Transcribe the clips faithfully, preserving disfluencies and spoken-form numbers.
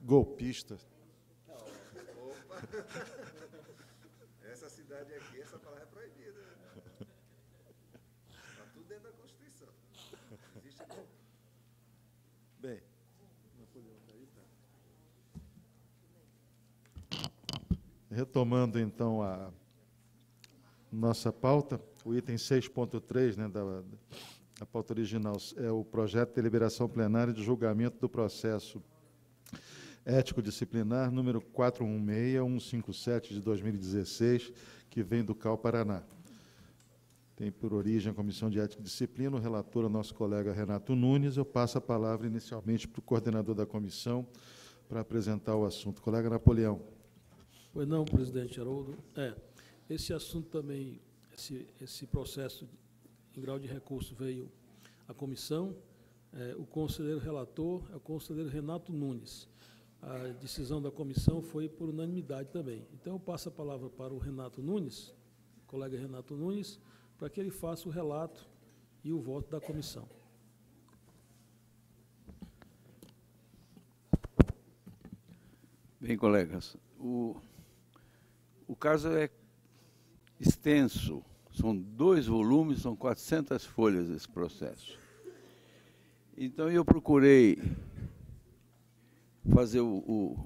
golpista. Opa! Essa cidade aqui, essa palavra é proibida. Está tudo dentro da Constituição. Existe golpe. Bem, retomando, então, a nossa pauta, o item seis ponto três, né, da, da pauta original, é o projeto de deliberação plenária de julgamento do processo ético-disciplinar, número quatro um seis um cinco sete, de dois mil e dezesseis, que vem do C A U Paraná. Tem por origem a Comissão de Ética e Disciplina, o relator é o nosso colega Renato Nunes. Eu passo a palavra inicialmente para o coordenador da comissão para apresentar o assunto. Colega Napoleão. Pois não, presidente Haroldo. É, esse assunto também, esse, esse processo em grau de recurso veio à comissão. É, o conselheiro relator é o conselheiro Renato Nunes. A decisão da comissão foi por unanimidade também. Então, eu passo a palavra para o Renato Nunes, colega Renato Nunes, para que ele faça o relato e o voto da comissão. Bem, colegas, o, o caso é extenso, são dois volumes, são quatrocentas folhas esse processo. Então, eu procurei fazer o, o,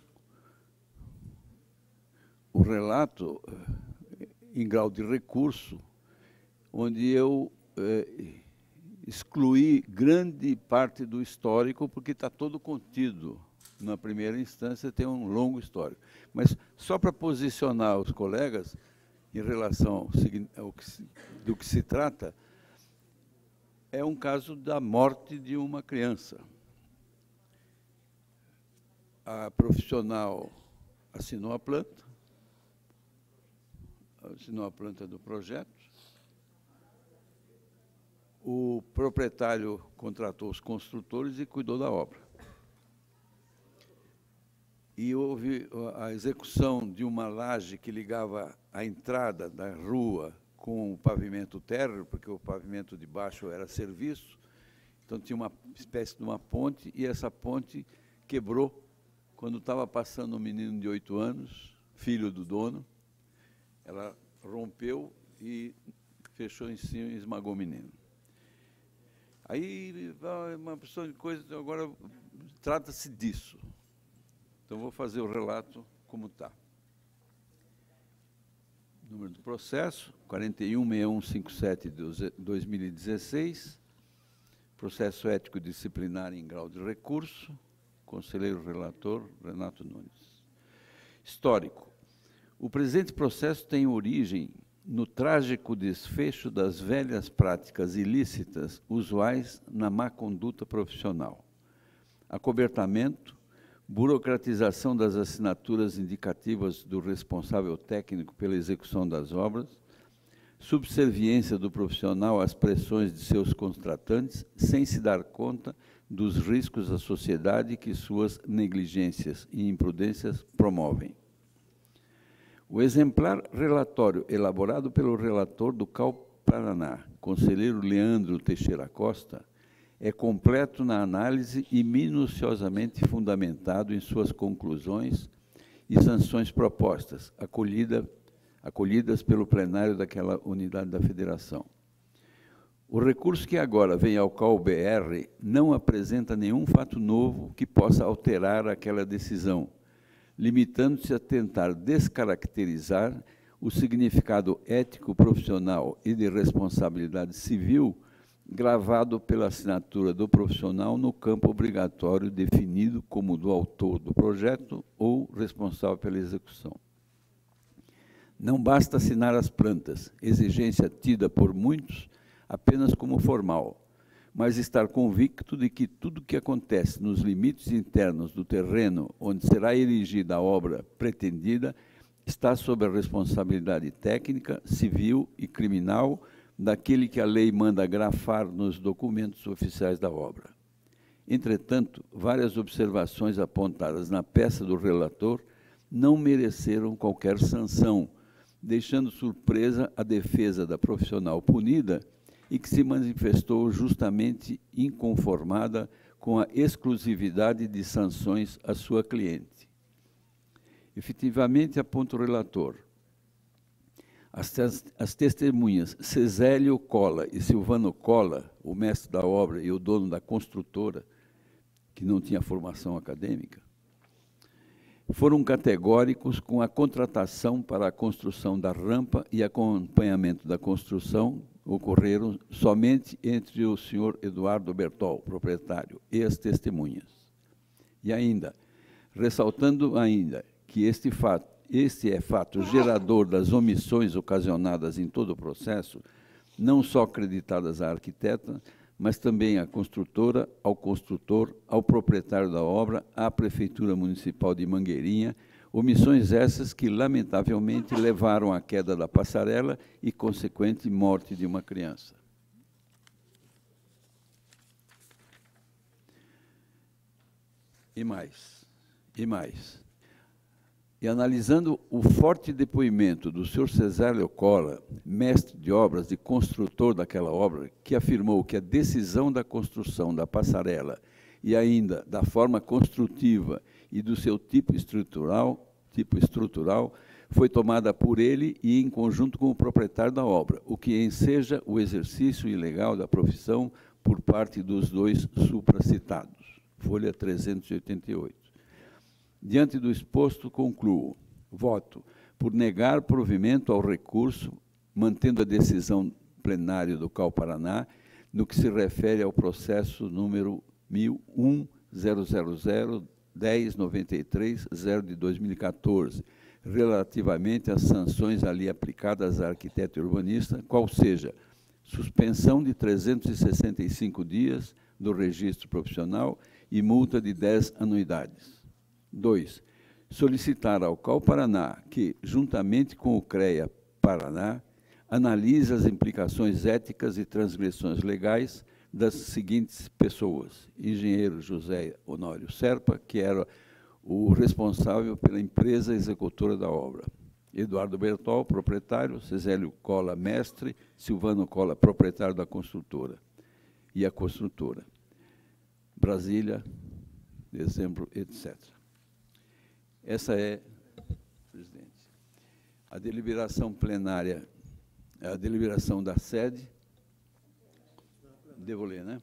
o relato em grau de recurso, onde eu eh, excluí grande parte do histórico, porque está todo contido. Na primeira instância, tem um longo histórico. Mas, só para posicionar os colegas, em relação ao, ao que se, do que se trata, é um caso da morte de uma criança. A profissional assinou a planta, assinou a planta do projeto, o proprietário contratou os construtores e cuidou da obra. E houve a execução de uma laje que ligava a entrada da rua com o pavimento térreo, porque o pavimento de baixo era serviço, então tinha uma espécie de uma ponte, e essa ponte quebrou quando estava passando um menino de oito anos, filho do dono. Ela rompeu e fechou em cima e esmagou o menino. Aí, uma pessoa de coisa, agora trata-se disso. Então, vou fazer o relato como está. Número do processo, quatro um seis um cinco sete de dois mil e dezesseis, processo ético disciplinar em grau de recurso, conselheiro relator, Renato Nunes. Histórico. O presente processo tem origem no trágico desfecho das velhas práticas ilícitas usuais na má conduta profissional. Acobertamento, burocratização das assinaturas indicativas do responsável técnico pela execução das obras, subserviência do profissional às pressões de seus contratantes, sem se dar conta dos riscos à sociedade que suas negligências e imprudências promovem. O exemplar relatório elaborado pelo relator do C A U Paraná, conselheiro Leandro Teixeira Costa, é completo na análise e minuciosamente fundamentado em suas conclusões e sanções propostas, acolhida, acolhidas pelo plenário daquela unidade da federação. O recurso que agora vem ao C A U B R não apresenta nenhum fato novo que possa alterar aquela decisão, limitando-se a tentar descaracterizar o significado ético, profissional e de responsabilidade civil gravado pela assinatura do profissional no campo obrigatório definido como do autor do projeto ou responsável pela execução. Não basta assinar as plantas, exigência tida por muitos apenas como formal, mas estar convicto de que tudo que acontece nos limites internos do terreno onde será erigida a obra pretendida está sob a responsabilidade técnica, civil e criminal daquele que a lei manda grafar nos documentos oficiais da obra. Entretanto, várias observações apontadas na peça do relator não mereceram qualquer sanção, deixando surpresa a defesa da profissional punida e que se manifestou justamente inconformada com a exclusividade de sanções à sua cliente. Efetivamente, aponta o relator, as, as testemunhas Cesélio Cola e Silvano Cola, o mestre da obra e o dono da construtora, que não tinha formação acadêmica, foram categóricos com a contratação para a construção da rampa e acompanhamento da construção ocorreram somente entre o senhor Eduardo Bertol, proprietário, e as testemunhas. E ainda, ressaltando ainda que este fato, este é fato gerador das omissões ocasionadas em todo o processo, não só acreditadas à arquiteta, mas também à construtora, ao construtor, ao proprietário da obra, à Prefeitura Municipal de Mangueirinha, omissões essas que, lamentavelmente, levaram à queda da passarela e consequente morte de uma criança. E mais, e mais. E analisando o forte depoimento do senhor Cesélio Cola, mestre de obras e construtor daquela obra, que afirmou que a decisão da construção da passarela e ainda da forma construtiva e do seu tipo estrutural, tipo estrutural, foi tomada por ele e em conjunto com o proprietário da obra, o que enseja o exercício ilegal da profissão por parte dos dois supracitados. Folha trezentos e oitenta e oito. Diante do exposto, concluo, voto por negar provimento ao recurso, mantendo a decisão plenária do C A U Paraná, no que se refere ao processo número mil um zero zero zero dez noventa e três zero de dois mil e quatorze, relativamente às sanções ali aplicadas à arquiteto e urbanista, qual seja suspensão de trezentos e sessenta e cinco dias do registro profissional e multa de dez anuidades. dois. Solicitar ao C A U Paraná que, juntamente com o CREA Paraná, analise as implicações éticas e transgressões legais das seguintes pessoas. Engenheiro José Honório Serpa, que era o responsável pela empresa executora da obra. Eduardo Bertol, proprietário, Cesélio Cola, mestre, Silvano Cola, proprietário da construtora e a construtora. Brasília, dezembro, etcétera. Essa é, presidente, a deliberação plenária, a deliberação da sede. Devo ler, né?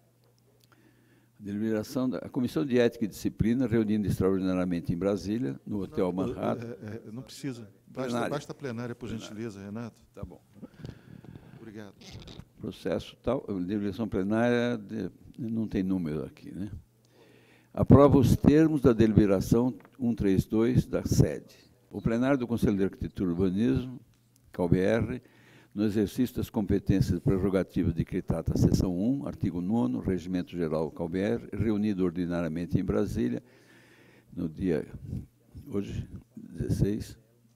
A deliberação da a Comissão de Ética e Disciplina, reunindo extraordinariamente em Brasília, no Hotel Não, Manhattan. é, é, não precisa. Basta Plenária. basta a plenária, por Plenária. gentileza, Renato. Tá bom. Obrigado. Processo tal, deliberação plenária, de, não tem número aqui, né? Aprova os termos da deliberação cento e trinta e dois da sede. O plenário do Conselho de Arquitetura e Urbanismo, C A U B R, no exercício das competências e prerrogativas decretada a seção um, artigo nono, Regimento Geral do C A U B R, reunido ordinariamente em Brasília, no dia, hoje, dezesseis,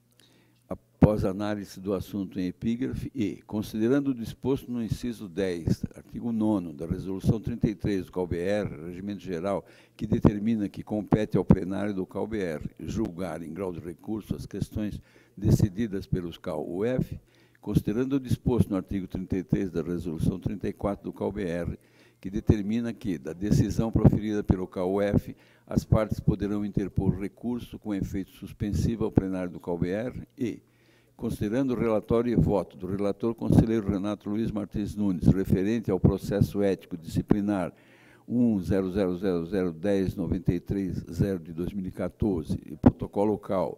após análise do assunto em epígrafe e, considerando o disposto no inciso dez, artigo nono, da Resolução trinta e três do C A U B R, Regimento Geral, que determina que compete ao plenário do C A U B R julgar em grau de recurso as questões decididas pelos C A U U F, considerando o disposto no artigo trinta e três da Resolução trinta e quatro do C A U B R, que determina que, da decisão proferida pelo C A U F, as partes poderão interpor recurso com efeito suspensivo ao plenário do C A U B R e, considerando o relatório e voto do relator conselheiro Renato Luiz Martins Nunes, referente ao processo ético disciplinar um zero zero zero zero dez noventa e três zero de dois mil e quatorze, e protocolo C A U,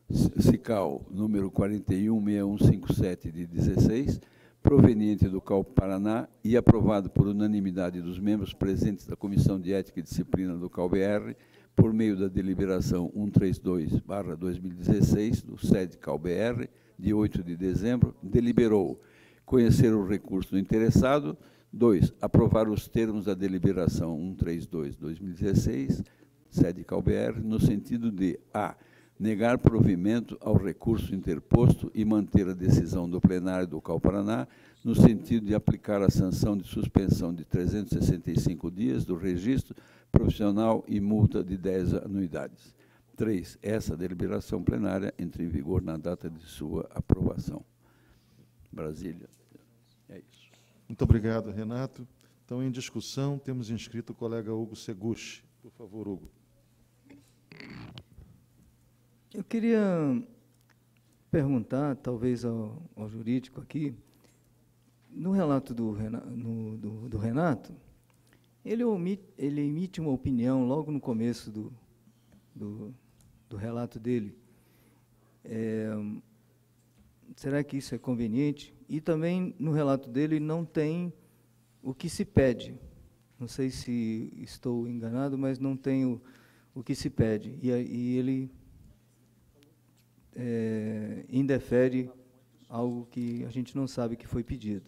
CICAL, número quarenta e um seis um cinco sete de dezesseis, proveniente do C A U Paraná e aprovado por unanimidade dos membros presentes da Comissão de Ética e Disciplina do C A U B R, por meio da deliberação cento e trinta e dois barra dois mil e dezesseis, do sede C A U B R, de oito de dezembro, deliberou conhecer o recurso do interessado. dois. Aprovar os termos da deliberação cento e trinta e dois barra dois mil e dezesseis, sede C A U B R, no sentido de a. Negar provimento ao recurso interposto e manter a decisão do plenário do C A U Paraná, no sentido de aplicar a sanção de suspensão de trezentos e sessenta e cinco dias do registro profissional e multa de dez anuidades. três. Essa deliberação plenária entra em vigor na data de sua aprovação. Brasília. É isso. Muito obrigado, Renato. Então, em discussão, temos inscrito o colega Hugo Seguchi. Por favor, Hugo. Eu queria perguntar, talvez, ao, ao jurídico aqui, no relato do, no, do, do Renato, ele, omite, ele emite uma opinião logo no começo do, do, do relato dele. É, será que isso é conveniente? E também, no relato dele, não tem o que se pede. Não sei se estou enganado, mas não tem o, o que se pede. E, e ele é, indefere algo que a gente não sabe que foi pedido.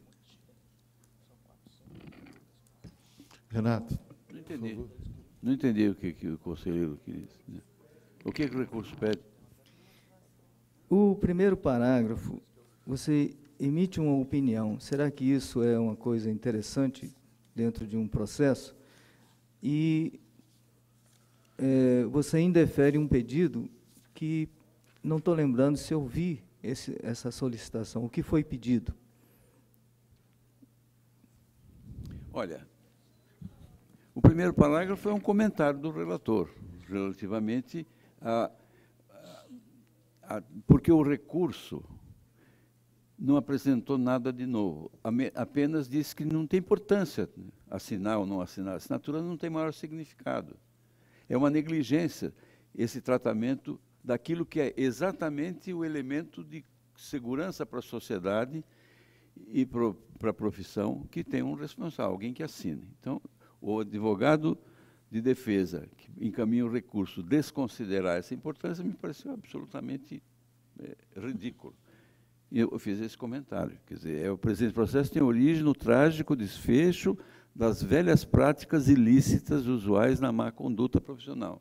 Renato. Não entendi. Não entendi o que, que o conselheiro quis dizer. O que, que o recurso pede? O primeiro parágrafo, você emite uma opinião. Será que isso é uma coisa interessante dentro de um processo? E é, você indefere um pedido que não estou lembrando se eu vi esse, essa solicitação. O que foi pedido? Olha, o primeiro parágrafo é um comentário do relator, relativamente a, a, a... Porque o recurso não apresentou nada de novo, apenas disse que não tem importância assinar ou não assinar. A assinatura não tem maior significado. É uma negligência esse tratamento daquilo que é exatamente o elemento de segurança para a sociedade e para a profissão, que tem um responsável, alguém que assine. Então, o advogado de defesa que encaminha o recurso desconsiderar essa importância me pareceu absolutamente é, ridículo. E eu fiz esse comentário. Quer dizer, é, o presente processo tem origem no trágico desfecho das velhas práticas ilícitas usuais na má conduta profissional.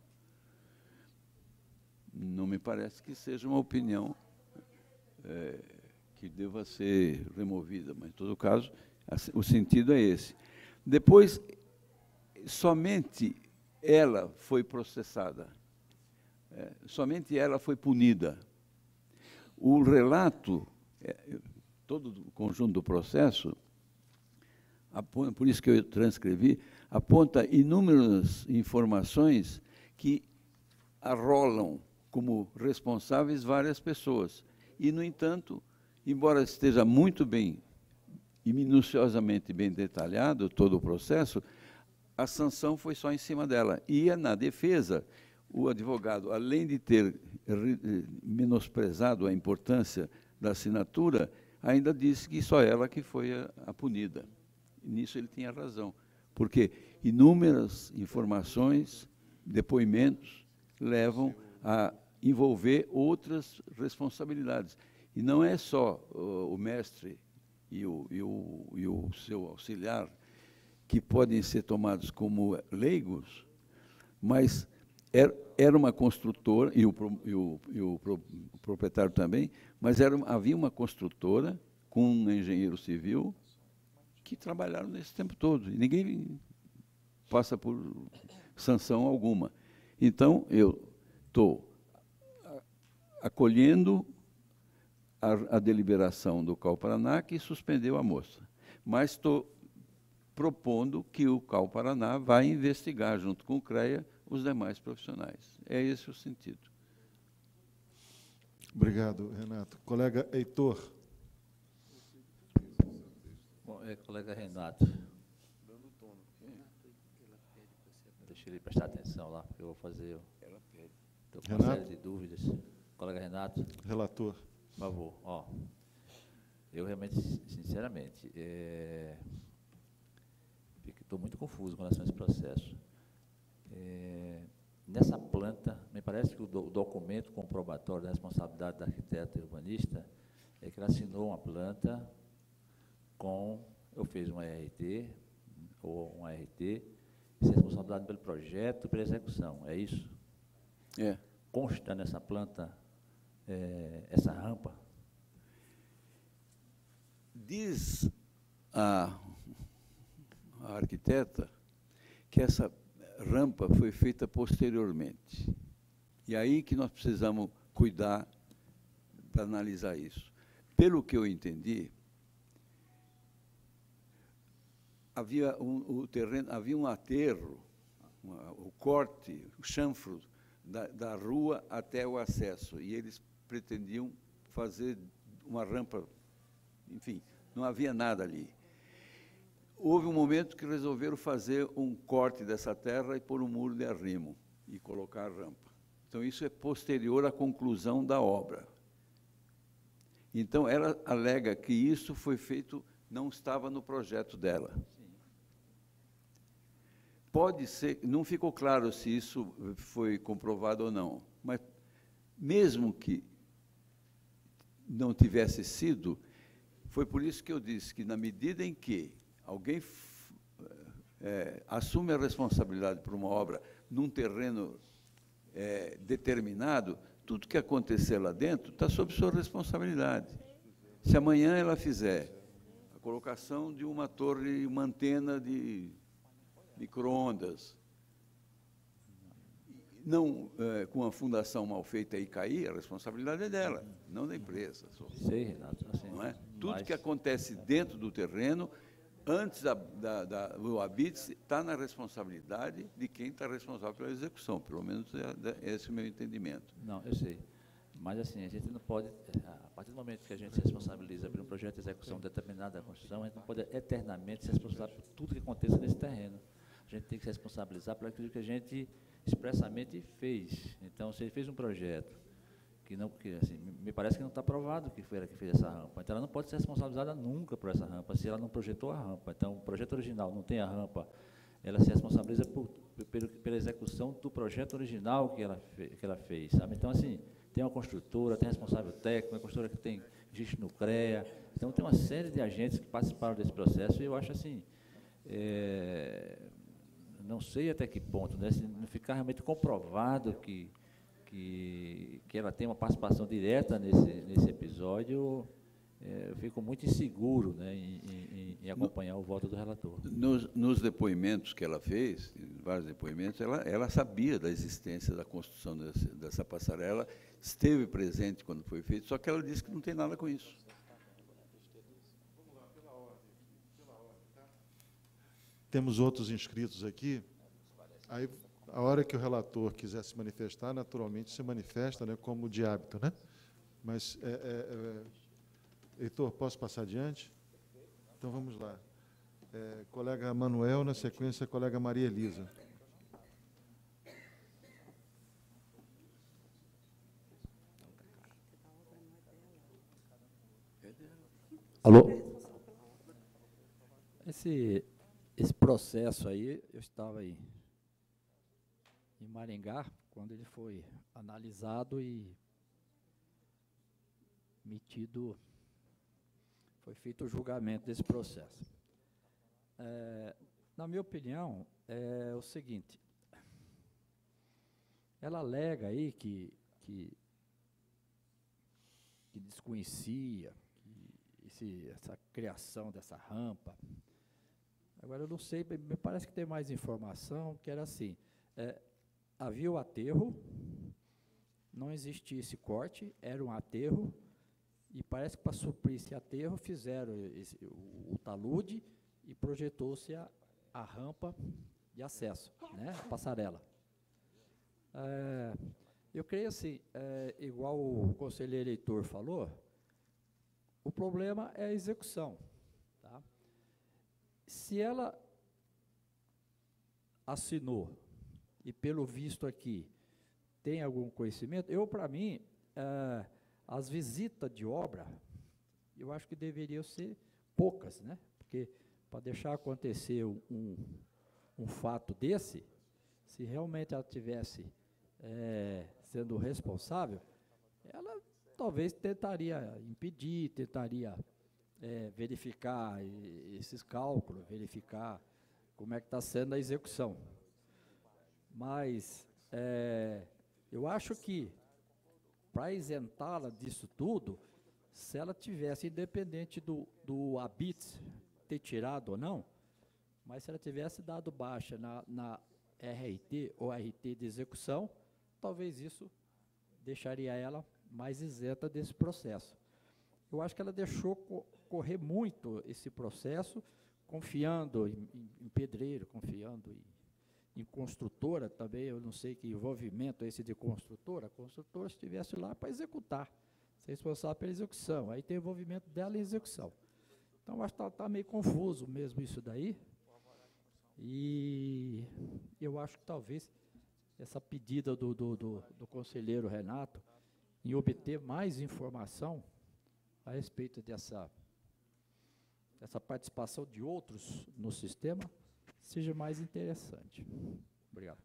Não me parece que seja uma opinião é, que deva ser removida, mas, em todo caso, o sentido é esse. Depois, somente ela foi processada, é, somente ela foi punida. O relato, é, todo o conjunto do processo, aponta, por isso que eu transcrevi, aponta inúmeras informações que arrolam como responsáveis várias pessoas. E, no entanto, embora esteja muito bem e minuciosamente bem detalhado todo o processo, a sanção foi só em cima dela. E, na defesa, o advogado, além de ter menosprezado a importância da assinatura, ainda disse que só ela que foi a, a punida. E nisso ele tinha razão, porque inúmeras informações, depoimentos, levam a envolver outras responsabilidades. E não é só uh, o mestre e o, e, o, e o seu auxiliar que podem ser tomados como leigos, mas era, era uma construtora, e, o, e, o, e o, o proprietário também, mas era, havia uma construtora com um engenheiro civil que trabalharam nesse tempo todo, e ninguém passa por sanção alguma. Então, eu estou acolhendo a, a deliberação do C A U Paraná, que suspendeu a moça, mas estou propondo que o C A U Paraná vai investigar, junto com o CREA, os demais profissionais. É esse o sentido. Obrigado, Renato. Colega Heitor. Bom, é, colega Renato. Deixa ele prestar atenção lá, porque eu vou fazer. Estou com uma série de dúvidas. Colega Renato. Relator. Por favor. Ó, eu realmente, sinceramente, é, estou muito confuso com relação a esse processo. É, nessa planta, me parece que o, do, o documento comprobatório da responsabilidade da arquiteta urbanista é que ela assinou uma planta com, eu fiz um R T, ou um R T, e ser responsabilidade pelo projeto e pela execução, é isso? É. Consta nessa planta é, essa rampa? Diz a, a arquiteta que essa rampa foi feita posteriormente. E aí que nós precisamos cuidar para analisar isso. Pelo que eu entendi, havia um, o terreno, havia um aterro, uma, o corte, o chanfro da, da rua até o acesso, e eles pretendiam fazer uma rampa, enfim, não havia nada ali. Houve um momento que resolveram fazer um corte dessa terra e pôr um muro de arrimo e colocar a rampa. Então, isso é posterior à conclusão da obra. Então, ela alega que isso foi feito, não estava no projeto dela. Pode ser, não ficou claro se isso foi comprovado ou não, mas mesmo que não tivesse sido, foi por isso que eu disse que, na medida em que alguém é, assume a responsabilidade por uma obra num terreno é, determinado, tudo que acontecer lá dentro está sob sua responsabilidade. Se amanhã ela fizer a colocação de uma torre, uma antena de micro-ondas, não é, com a fundação mal feita e cair, a responsabilidade é dela, não da empresa. Sei, Renato. Assim, Não é? Tudo mas, que acontece dentro do terreno, antes da, da, da, do habite, está na responsabilidade de quem está responsável pela execução, pelo menos é, é esse o meu entendimento. Não, eu sei. Mas, assim, a gente não pode, a partir do momento que a gente se responsabiliza por um projeto de execução determinada da construção, a gente não pode eternamente se responsabilizar por tudo que aconteça nesse terreno. A gente tem que se responsabilizar por aquilo que a gente expressamente fez. Então, se ele fez um projeto que não, que, assim, me parece que não está provado que foi ela que fez essa rampa. Então, ela não pode ser responsabilizada nunca por essa rampa, se ela não projetou a rampa. Então, o projeto original não tem a rampa, ela se responsabiliza por, por, pela execução do projeto original que ela, fe, que ela fez, sabe? Então, assim, tem uma construtora, tem responsável técnico, uma construtora que tem existe no CREA. Então, tem uma série de agentes que participaram desse processo e eu acho assim, é, não sei até que ponto, né, se não ficar realmente comprovado que, que, que ela tem uma participação direta nesse, nesse episódio, é, eu fico muito inseguro, né, em, em, em acompanhar no, o voto do relator. Nos, nos depoimentos que ela fez, em vários depoimentos, ela, ela sabia da existência da construção desse, dessa passarela, esteve presente quando foi feito, só que ela disse que não tem nada com isso. Temos outros inscritos aqui. Aí, a hora que o relator quiser se manifestar, naturalmente se manifesta, né, como de hábito, né? Mas, é, é, é, Heitor, posso passar adiante? Então, vamos lá. É, colega Manuel, na sequência, colega Maria Elisa. Alô? Esse... Esse processo aí, eu estava aí em Maringá, quando ele foi analisado e emitido, foi feito o julgamento desse processo. É, na minha opinião, é o seguinte, ela alega aí que, que, que desconhecia que esse, essa criação dessa rampa. Agora, eu não sei, me parece que tem mais informação, que era assim, é, havia o aterro, não existia esse corte, era um aterro, e parece que para suprir esse aterro, fizeram esse, o, o talude e projetou-se a, a rampa de acesso, né, a passarela. É, eu creio assim, é, igual o conselheiro eleitor falou, o problema é a execução. Se ela assinou, e pelo visto aqui, tem algum conhecimento, eu, para mim, eh, as visitas de obra, eu acho que deveriam ser poucas, né? Porque, para deixar acontecer um, um fato desse, se realmente ela tivesse eh, sendo responsável, ela talvez tentaria impedir, tentaria... É, verificar esses cálculos, verificar como é que está sendo a execução. Mas é, eu acho que, para isentá-la disso tudo, se ela tivesse, independente do, do habite ter tirado ou não, mas se ela tivesse dado baixa na, na R R T ou R T de execução, talvez isso deixaria ela mais isenta desse processo. Eu acho que ela deixou co correr muito esse processo confiando em, em, em pedreiro, confiando em, em construtora também, eu não sei que envolvimento é esse de construtora, a construtora estivesse lá para executar, ser responsável pela execução, aí tem envolvimento dela em execução. Então, acho que está tá meio confuso mesmo isso daí, e eu acho que talvez essa pedida do, do, do, do conselheiro Renato em obter mais informação a respeito dessa, dessa participação de outros no sistema seja mais interessante. Obrigado.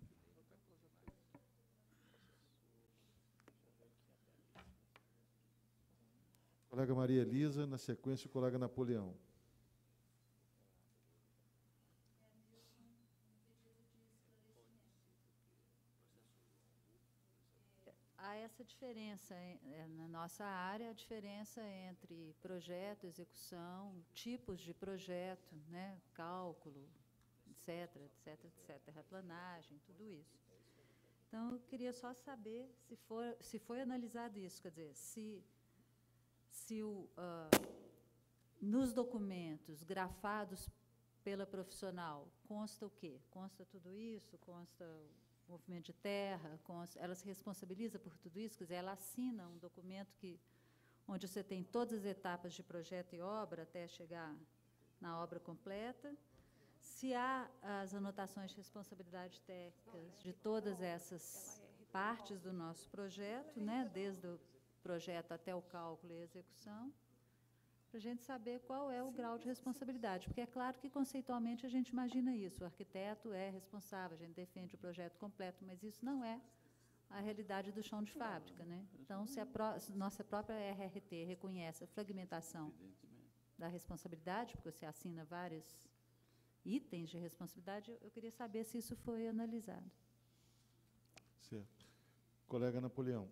Colega Maria Elisa, na sequência, o colega Napoleão. Há essa diferença é, na nossa área, a diferença entre projeto, execução, tipos de projeto, né, cálculo, etc, etc, etc, terraplanagem, tudo isso. Então, eu queria só saber se, for, se foi analisado isso, quer dizer, se, se o, uh, nos documentos grafados pela profissional consta o quê? Consta tudo isso? Consta o movimento de terra? Consta, ela se responsabiliza por tudo isso? Quer dizer, ela assina um documento que, onde você tem todas as etapas de projeto e obra até chegar na obra completa. Se há as anotações de responsabilidade técnicas de todas essas partes do nosso projeto, né, desde o projeto até o cálculo e a execução, para a gente saber qual é o grau de responsabilidade. Porque é claro que, conceitualmente, a gente imagina isso. O arquiteto é responsável, a gente defende o projeto completo, mas isso não é a realidade do chão de fábrica, né? Então, se a pró nossa própria R R T reconhece a fragmentação da responsabilidade, porque você assina vários itens de responsabilidade, eu queria saber se isso foi analisado. Certo. Colega Napoleão.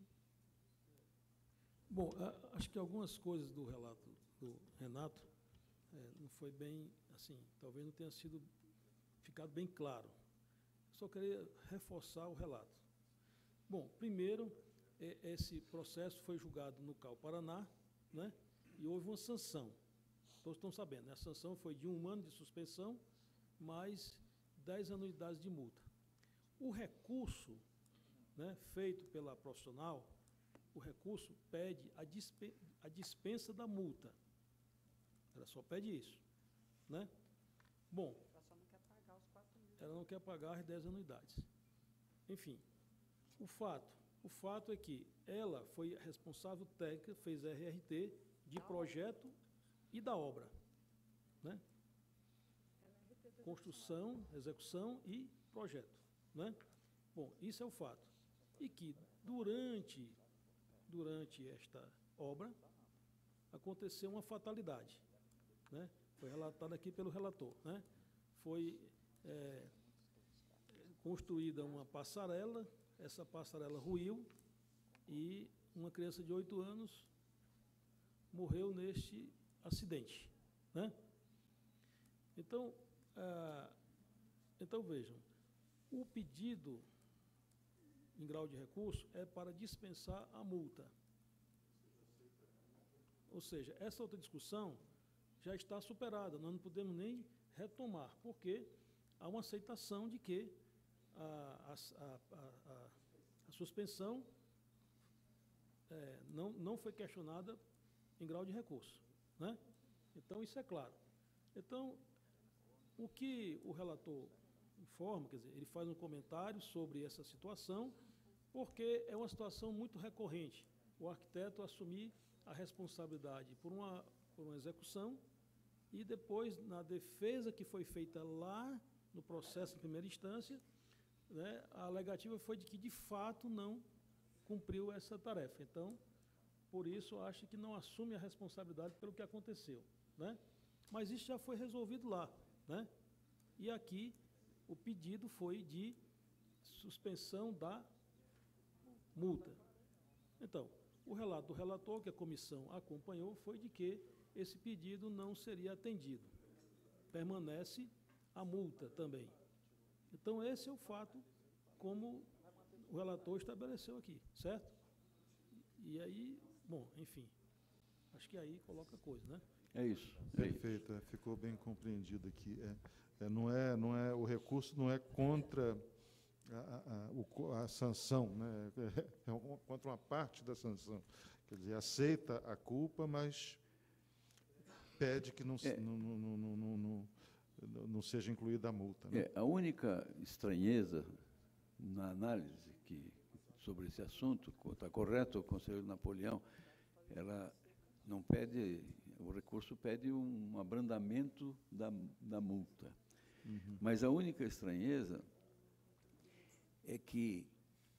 Bom, a, acho que algumas coisas do relato do Renato é, não foi bem, assim, talvez não tenha sido, ficado bem claro. Só queria reforçar o relato. Bom, primeiro, é, esse processo foi julgado no C A U Paraná, né, e houve uma sanção. Todos estão sabendo, né? A sanção foi de um ano de suspensão, mais dez anuidades de multa. O recurso, né, feito pela profissional, o recurso pede a, dispen a dispensa da multa. Ela só pede isso, né? Bom, ela só não quer pagar os quatro mil. Ela não quer pagar as dez anuidades. Enfim, o fato, o fato é que ela foi responsável técnica, fez R R T de projeto e da obra, né? Construção, execução e projeto, né? Bom, isso é o fato. E que durante, durante esta obra aconteceu uma fatalidade, né? Foi relatado aqui pelo relator, né? Foi é, construída uma passarela, essa passarela ruiu e uma criança de oito anos morreu neste acidente, né? Então, ah, então vejam, o pedido em grau de recurso é para dispensar a multa. Ou seja, essa outra discussão já está superada, nós não podemos nem retomar, porque há uma aceitação de que a, a, a, a, a suspensão é, não, não foi questionada em grau de recurso, né? Então, isso é claro. Então, o que o relator informa, quer dizer, ele faz um comentário sobre essa situação, porque é uma situação muito recorrente, o arquiteto assumir a responsabilidade por uma, por uma execução e depois, na defesa que foi feita lá no processo em primeira instância, né, a alegativa foi de que, de fato, não cumpriu essa tarefa. Então, por isso, acho que não assume a responsabilidade pelo que aconteceu, né? Mas isso já foi resolvido lá, né? E aqui o pedido foi de suspensão da multa. Então, o relato do relator, que a comissão acompanhou, foi de que esse pedido não seria atendido. Permanece a multa também. Então, esse é o fato como o relator estabeleceu aqui, certo? E aí, bom, enfim, acho que aí coloca a coisa, né? É isso. É Perfeito, é, ficou bem compreendido aqui. É, é, não é, não é, o recurso não é contra a, a, o, a sanção, né? É, é contra uma parte da sanção. Quer dizer, aceita a culpa, mas pede que não, É. não, não, não, não, não, não seja incluída a multa. Né? É, a única estranheza na análise que, sobre esse assunto, está correto, o conselheiro Napoleão, ela não pede, o recurso pede um abrandamento da, da multa. Uhum. Mas a única estranheza é que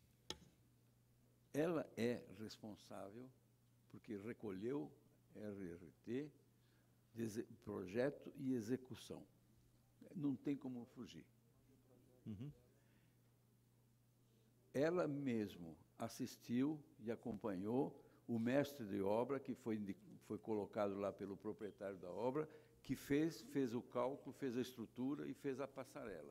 ela é responsável porque recolheu R R T, projeto e execução. Não tem como fugir. Uhum. Ela mesmo assistiu e acompanhou o mestre de obra, que foi, foi colocado lá pelo proprietário da obra, que fez, fez o cálculo, fez a estrutura e fez a passarela.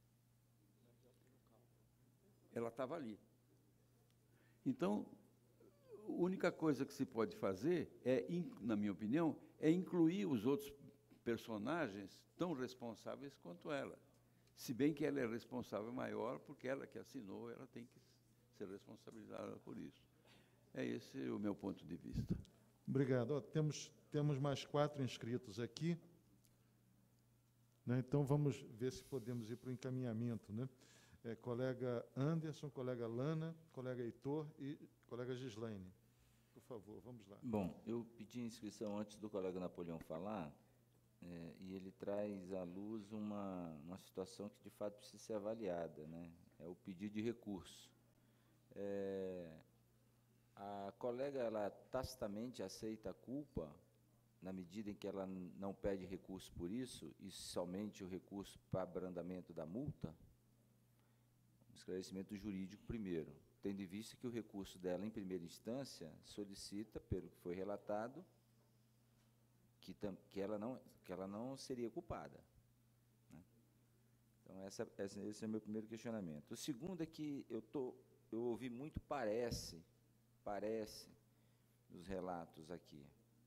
Ela estava ali. Então, a única coisa que se pode fazer, é, na minha opinião, é incluir os outros personagens tão responsáveis quanto ela. Se bem que ela é responsável maior, porque ela que assinou, ela tem que ser responsabilizada por isso. É esse o meu ponto de vista. Obrigado. Ó, temos, temos mais quatro inscritos aqui. Né? Então, vamos ver se podemos ir para o encaminhamento. Né? É, colega Anderson, colega Lana, colega Heitor e colega Gislaine. Por favor, vamos lá. Bom, eu pedi inscrição antes do colega Napoleão falar, é, e ele traz à luz uma, uma situação que, de fato, precisa ser avaliada, né? É o pedido de recurso. É, a colega, ela tacitamente aceita a culpa, na medida em que ela não pede recurso por isso, e somente o recurso para abrandamento da multa? Esclarecimento jurídico primeiro, tendo em vista que o recurso dela, em primeira instância, solicita, pelo que foi relatado, que, tam, que, ela, não, que ela não seria culpada. Né? Então, essa, essa, esse é o meu primeiro questionamento. O segundo é que eu, tô, eu ouvi muito parece, parece, nos relatos aqui.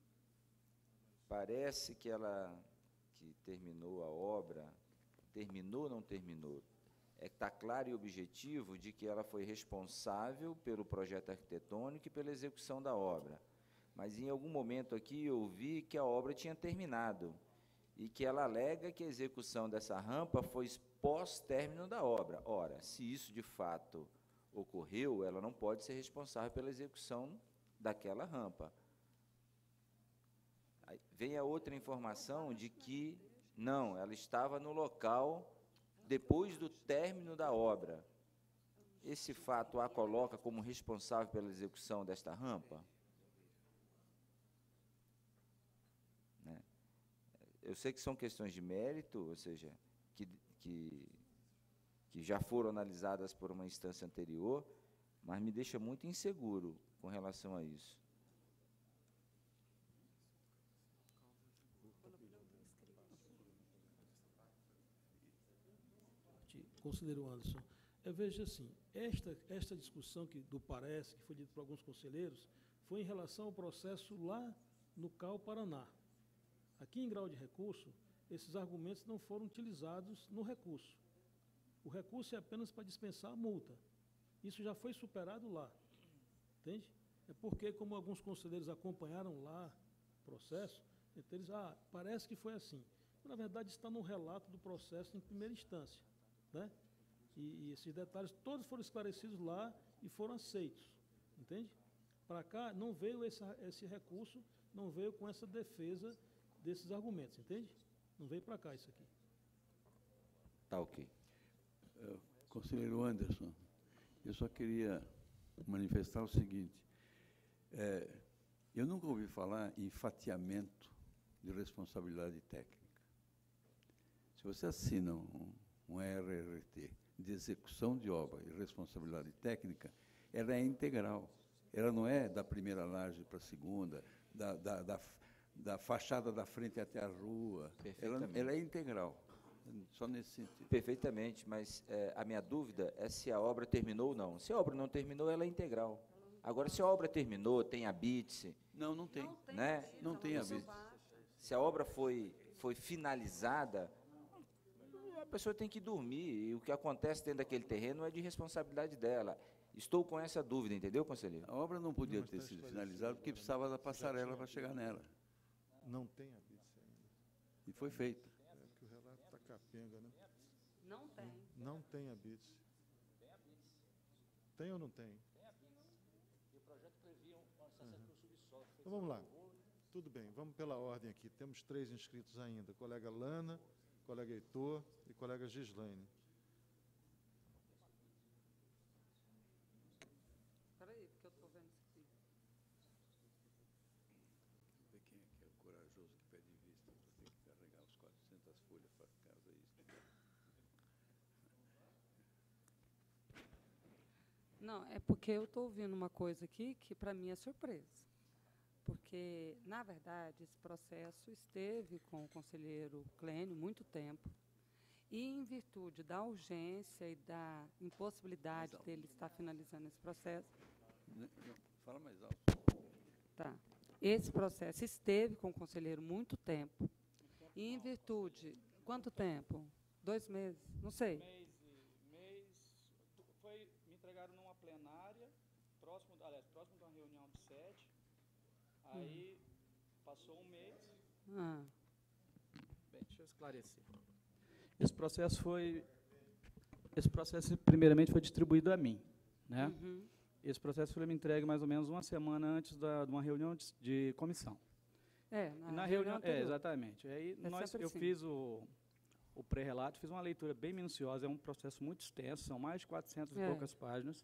Parece que ela que terminou a obra, terminou ou não terminou? É que está claro e objetivo de que ela foi responsável pelo projeto arquitetônico e pela execução da obra. Mas, em algum momento aqui, eu vi que a obra tinha terminado e que ela alega que a execução dessa rampa foi pós-término da obra. Ora, se isso, de fato, ocorreu, ela não pode ser responsável pela execução daquela rampa. Aí vem a outra informação de que, não, ela estava no local depois do término da obra. Esse fato a coloca como responsável pela execução desta rampa? Né? Eu sei que são questões de mérito, ou seja, que, que, que já foram analisadas por uma instância anterior, mas me deixa muito inseguro com relação a isso. Conselheiro Anderson, eu vejo assim, esta, esta discussão que, do parece, que foi dito por alguns conselheiros, foi em relação ao processo lá no C A U Paraná. Aqui em grau de recurso, esses argumentos não foram utilizados no recurso. O recurso é apenas para dispensar a multa. Isso já foi superado lá, entende? É porque, como alguns conselheiros acompanharam lá o processo, então eles, ah, parece que foi assim. Na verdade, está no relato do processo em primeira instância. Né? E, e esses detalhes todos foram esclarecidos lá e foram aceitos, entende? Para cá não veio esse, esse recurso, não veio com essa defesa desses argumentos, entende? Não veio para cá isso aqui. Tá ok. Uh, conselheiro Anderson, eu só queria manifestar o seguinte, é, eu nunca ouvi falar em fatiamento de responsabilidade técnica. Se você assina um um R R T de execução de obra e responsabilidade técnica, ela é integral. Ela não é da primeira laje para a segunda, da, da, da, da fachada da frente até a rua. Ela, ela é integral, só nesse sentido. Perfeitamente, mas é, a minha dúvida é se a obra terminou ou não. Se a obra não terminou, ela é integral. Agora, se a obra terminou, tem habite... Não, não tem. Né? Não tem habite. Se a obra foi, foi finalizada, a pessoa tem que dormir, e o que acontece dentro daquele terreno é de responsabilidade dela. Estou com essa dúvida, entendeu, conselheiro? A obra não podia Não, mas ter tá sido esclarecido. finalizada porque precisava da passarela para chegar nela. Não tem a B I T S ainda. E foi feita. É que o relato está capenga, né? Não tem. Não tem a B I T S. Tem ou não tem? Então vamos lá. Tudo bem, vamos pela ordem aqui. Temos três inscritos ainda. Colega Lana, colega Heitor e colega Gislaine. Espera aí, porque eu estou vendo isso aqui. Ver quem é que é o corajoso que pede vista para ter que carregar os quatrocentas folhas para casa isso. Não, é porque eu estou ouvindo uma coisa aqui que para mim é surpresa. Porque, na verdade, esse processo esteve com o conselheiro Clênio muito tempo. E, em virtude da urgência e da impossibilidade dele estar finalizando esse processo, Não, fala mais alto. tá, esse processo esteve com o conselheiro muito tempo. E, em virtude, quanto tempo? Dois meses? Não sei. Mês, e- mês, tu- foi, me entregaram numa plenária, próximo, aliás, próximo de uma reunião de sete, aí passou um mês. Ah, Bem, deixa eu esclarecer. Esse processo foi, esse processo primeiramente foi distribuído a mim, né? uhum, Esse processo foi me entregue mais ou menos uma semana antes da, de uma reunião de, de comissão. é, E na, na reunião reunião, é, anterior. exatamente. Aí É nós, sempre eu assim. fiz o, o pré-relato, fiz uma leitura bem minuciosa, é um processo muito extenso, são mais de quatrocentas e É. poucas páginas.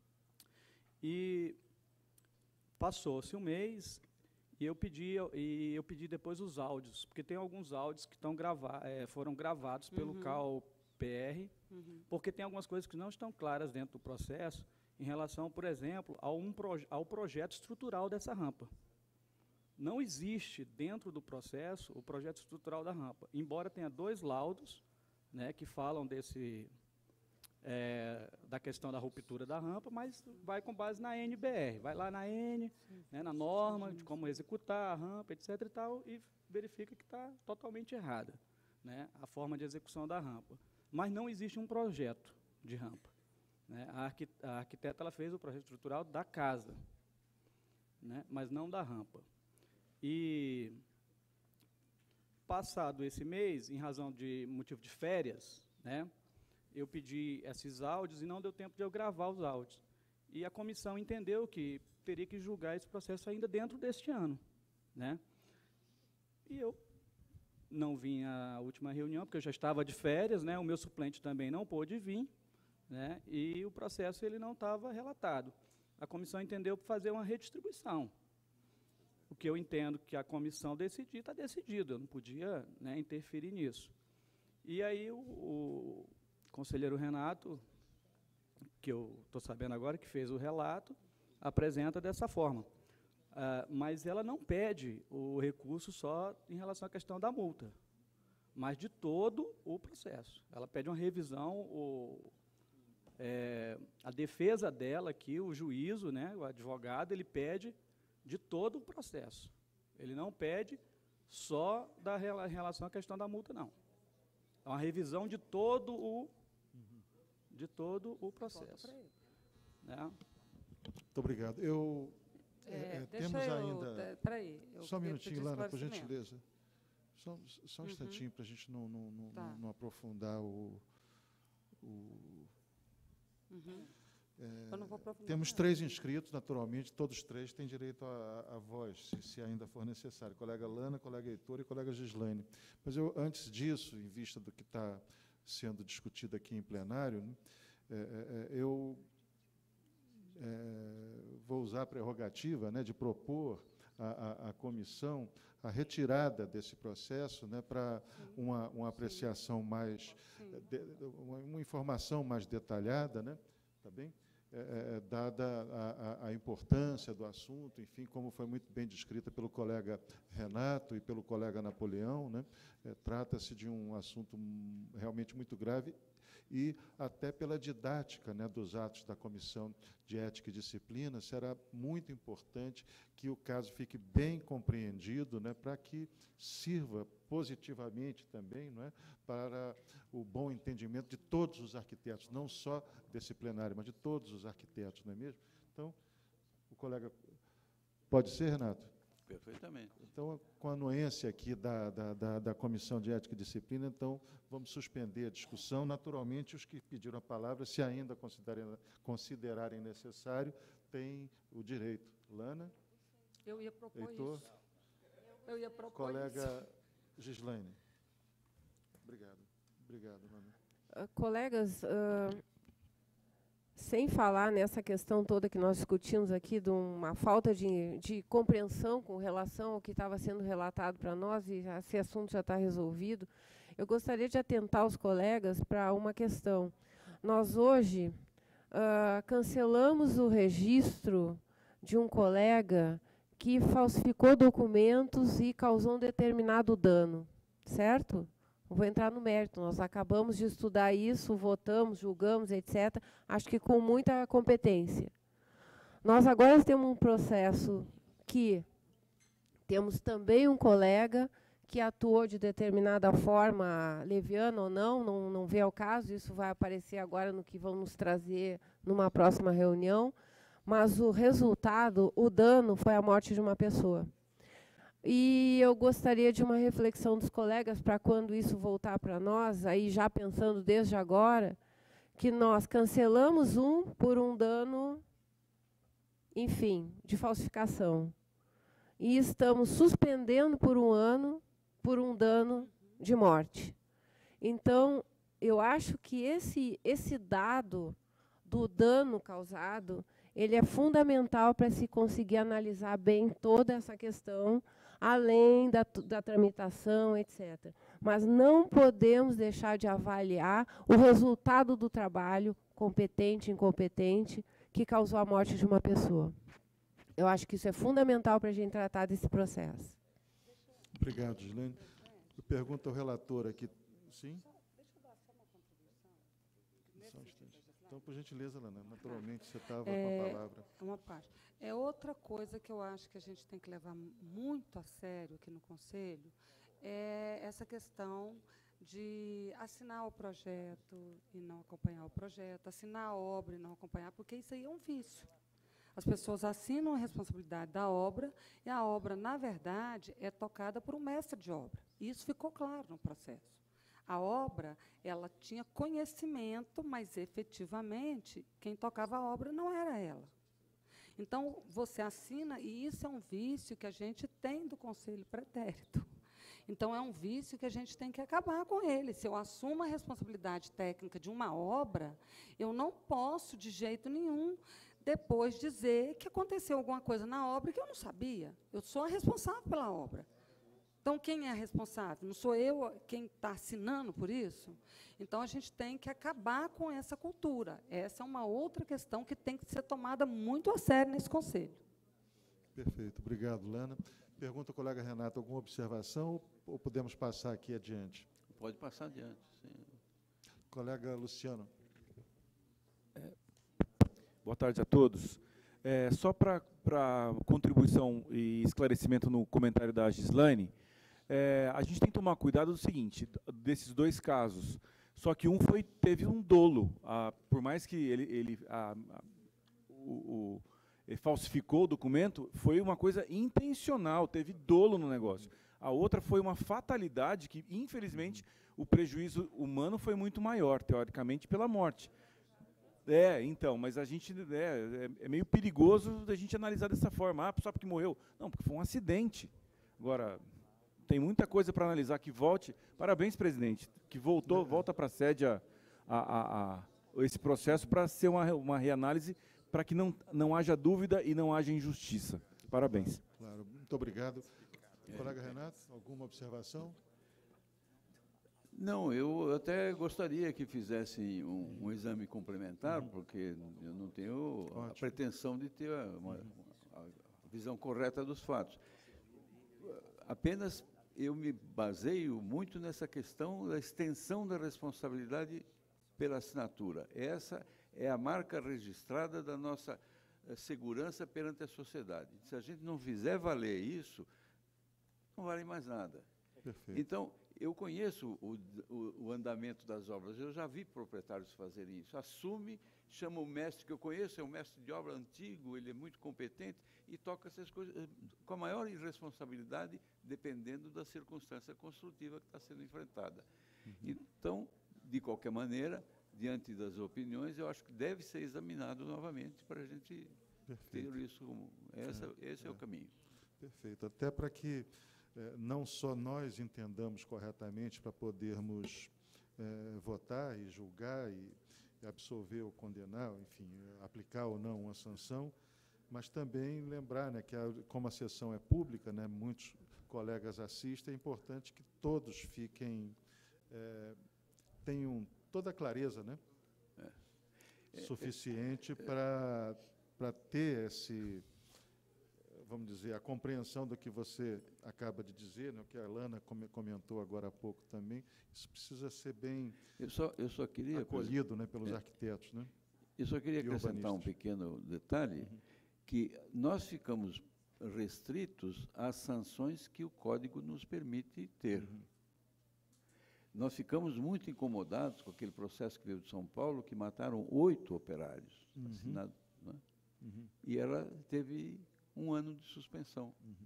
E passou-se um mês e eu pedi e eu pedi depois os áudios, porque tem alguns áudios que estão grava, é, foram gravados pelo Uhum. C A U P R, Uhum. porque tem algumas coisas que não estão claras dentro do processo em relação, por exemplo, ao, um proje ao projeto estrutural dessa rampa. Não existe dentro do processo o projeto estrutural da rampa, embora tenha dois laudos, né, que falam desse é, da questão da ruptura da rampa, mas vai com base na N B R, vai lá na N, né, na norma de como executar a rampa, etc e tal, e verifica que está totalmente errada, né, a forma de execução da rampa. Mas não existe um projeto de rampa, né? A, arqui a arquiteta ela fez o projeto estrutural da casa, né, mas não da rampa. E, passado esse mês, em razão de motivo de férias, né, eu pedi esses áudios e não deu tempo de eu gravar os áudios. E a comissão entendeu que teria que julgar esse processo ainda dentro deste ano, né? E eu não vim à última reunião, porque eu já estava de férias, né, o meu suplente também não pôde vir, né, e o processo ele não estava relatado. A comissão entendeu por fazer uma redistribuição. O que eu entendo que a comissão decidir, está decidido, eu não podia, né, interferir nisso. E aí o, o conselheiro Renato, que eu estou sabendo agora, que fez o relato, apresenta dessa forma. Ah, mas ela não pede o recurso só em relação à questão da multa, mas de todo o processo. Ela pede uma revisão, o, é, a defesa dela aqui, o juízo, né, o advogado, ele pede de todo o processo. Ele não pede só da rela- em relação à questão da multa, não. É uma revisão de todo o, de todo o processo. Né? Muito obrigado. Eu, É, é, é, deixa temos eu, ainda... é, peraí, eu Só um queria minutinho, pedir Lana, por esclarecimento. gentileza. Só, só um Uhum. instantinho para a gente não, não, não, Tá. não- não aprofundar o... o Uhum. é, Eu não vou aprofundar temos nada. três inscritos, naturalmente, todos três têm direito à, à voz, se, se ainda for necessário. Colega Lana, colega Heitor e colega Gislaine. Mas eu, antes disso, em vista do que está sendo discutido aqui em plenário, né, é, é, eu é, vou usar a prerrogativa, né, de propor à, à, à comissão a retirada desse processo, né, para uma, uma apreciação mais, de, uma, uma informação mais detalhada, né, tá bem? É, é, dada a, a, a importância do assunto, enfim, como foi muito bem descrita pelo colega Renato e pelo colega Napoleão, né, é, trata-se de um assunto realmente muito grave e até pela didática, né, dos atos da Comissão de Ética e Disciplina, será muito importante que o caso fique bem compreendido, né, para que sirva positivamente também, não é, para o bom entendimento de todos os arquitetos, não só desse plenário, mas de todos os arquitetos, não é mesmo? Então, o colega... Pode ser, Renato? Perfeitamente. Então, com a anuência aqui da, da, da, da Comissão de Ética e Disciplina, então, vamos suspender a discussão. Naturalmente, os que pediram a palavra, se ainda considerarem, considerarem necessário, têm o direito. Lana? Eu ia propor Heitor? isso. Eu ia propor Colega isso. Gislaine. Obrigado. Obrigado, Lana. Uh, colegas, uh, sem falar nessa questão toda que nós discutimos aqui, de uma falta de, de compreensão com relação ao que estava sendo relatado para nós, e esse assunto já está resolvido, eu gostaria de atentar os colegas para uma questão. Nós, hoje, uh, cancelamos o registro de um colega que falsificou documentos e causou um determinado dano, certo? Não vou entrar no mérito, nós acabamos de estudar isso, votamos, julgamos, etcétera, acho que com muita competência. Nós agora temos um processo que temos também um colega que atuou de determinada forma, leviana ou não, não, não vê ao caso, isso vai aparecer agora no que vão nos trazer numa próxima reunião, mas o resultado, o dano, foi a morte de uma pessoa. E eu gostaria de uma reflexão dos colegas para quando isso voltar para nós, aí já pensando desde agora, que nós cancelamos um por um dano, enfim, de falsificação. E estamos suspendendo por um ano por um dano de morte. Então, eu acho que esse, esse dado do dano causado, ele é fundamental para se conseguir analisar bem toda essa questão, além da, da tramitação, etcétera. Mas não podemos deixar de avaliar o resultado do trabalho, competente, incompetente, que causou a morte de uma pessoa. Eu acho que isso é fundamental para a gente tratar desse processo. Obrigado, Gislaine. Eu pergunto ao relator aqui. Sim? Só um instante. Então, por gentileza, Lana, naturalmente você estava é, com a palavra. Uma parte. É outra coisa que eu acho que a gente tem que levar muito a sério aqui no Conselho, é essa questão de assinar o projeto e não acompanhar o projeto, assinar a obra e não acompanhar, porque isso aí é um vício. As pessoas assinam a responsabilidade da obra e a obra, na verdade, é tocada por um mestre de obra. E isso ficou claro no processo. A obra, ela tinha conhecimento, mas, efetivamente, quem tocava a obra não era ela. Então, você assina, e isso é um vício que a gente tem do Conselho Pretérito. Então, é um vício que a gente tem que acabar com ele. Se eu assumo a responsabilidade técnica de uma obra, eu não posso, de jeito nenhum, depois dizer que aconteceu alguma coisa na obra que eu não sabia. Eu sou a responsável pela obra. Então, quem é responsável? Não sou eu quem está assinando por isso? Então, a gente tem que acabar com essa cultura. Essa é uma outra questão que tem que ser tomada muito a sério nesse Conselho. Perfeito. Obrigado, Lana. Pergunta ao colega Renato, alguma observação ou podemos passar aqui adiante? Pode passar adiante, sim. Colega Luciano. É, boa tarde a todos. É, só para contribuição e esclarecimento no comentário da Gislaine, é, a gente tem que tomar cuidado do seguinte, desses dois casos, só que um foi, teve um dolo, a, por mais que ele, ele, a, a, o, o, ele falsificou o documento, foi uma coisa intencional, teve dolo no negócio. A outra foi uma fatalidade que, infelizmente, o prejuízo humano foi muito maior, teoricamente, pela morte. É, então, mas a gente é, é meio perigoso a gente analisar dessa forma. Ah, só porque morreu. Não, porque foi um acidente. Agora, tem muita coisa para analisar que volte. Parabéns, presidente, que voltou, volta para a sede a, a, a, a esse processo para ser uma, uma reanálise para que não, não haja dúvida e não haja injustiça. Parabéns. Claro, muito obrigado. Colega Renato, alguma observação? Não, eu até gostaria que fizessem um, um exame complementar, uhum. porque eu não tenho Ótimo. a pretensão de ter uma, uhum. a visão correta dos fatos. Apenas eu me baseio muito nessa questão da extensão da responsabilidade pela assinatura. Essa é a marca registrada da nossa eh, segurança perante a sociedade. Se a gente não fizer valer isso, não vale mais nada. Perfeito. Então, eu conheço o, o, o andamento das obras, eu já vi proprietários fazerem isso. Assume, chama o mestre que eu conheço, é um mestre de obra antigo, ele é muito competente, e toca essas coisas eh, com a maior irresponsabilidade, dependendo da circunstância construtiva que está sendo enfrentada. Uhum. Então, de qualquer maneira, diante das opiniões, eu acho que deve ser examinado novamente para a gente Perfeito. ter isso como... Essa, é, esse é, é o caminho. Perfeito. Até para que eh, não só nós entendamos corretamente para podermos eh, votar e julgar e, e absolver ou condenar, enfim, aplicar ou não uma sanção, mas também lembrar, né, que a, como a sessão é pública, né, muitos colegas assistem, é importante que todos fiquem, eh, tenham toda a clareza, né, é. suficiente é. para para ter esse, vamos dizer, a compreensão do que você acaba de dizer, né, o que a Alana comentou agora há pouco também. Isso precisa ser bem eu só, eu só queria, acolhido, né, pelos é. arquitetos, né? Eu só queria acrescentar um pequeno detalhe, uhum. que nós ficamos restritos às sanções que o Código nos permite ter. Uhum. Nós ficamos muito incomodados com aquele processo que veio de São Paulo, que mataram oito operários, uhum. assinados, né? Uhum. E ela teve um ano de suspensão, uhum.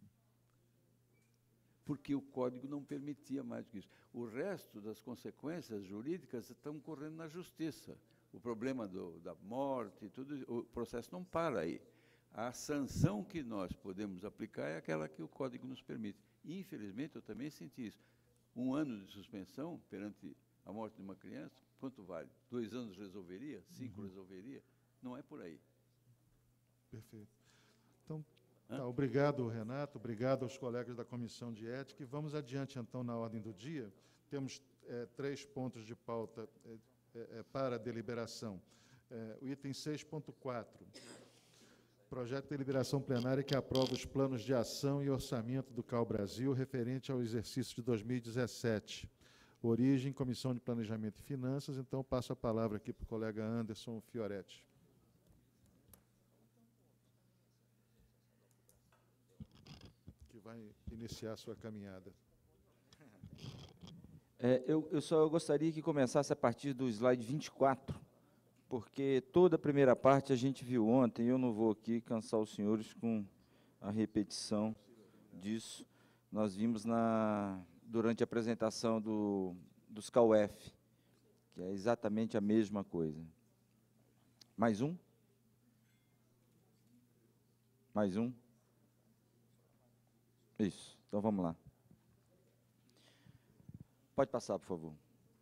porque o Código não permitia mais do que isso. O resto das consequências jurídicas estão correndo na justiça. O problema do, da morte, tudo, o processo não para aí. A sanção que nós podemos aplicar é aquela que o Código nos permite. E, infelizmente, eu também senti isso. Um ano de suspensão perante a morte de uma criança, quanto vale? Dois anos resolveria? Cinco uhum. resolveria? Não é por aí. Perfeito. Então, tá, obrigado, Renato, obrigado aos colegas da Comissão de Ética. E vamos adiante, então, na ordem do dia. Temos é, três pontos de pauta é, é, para deliberação. É, o item seis ponto quatro, projeto de deliberação plenária que aprova os planos de ação e orçamento do C A U Brasil referente ao exercício de dois mil e dezessete. Origem, Comissão de Planejamento e Finanças. Então, passo a palavra aqui para o colega Anderson Fioretti. Vai iniciar a sua caminhada. É, eu, eu só gostaria que começasse a partir do slide vinte e quatro, porque toda a primeira parte a gente viu ontem, eu não vou aqui cansar os senhores com a repetição disso. Nós vimos na, durante a apresentação do, dos C A U F, que é exatamente a mesma coisa. Mais um? Mais um? Isso, então vamos lá. Pode passar, por favor.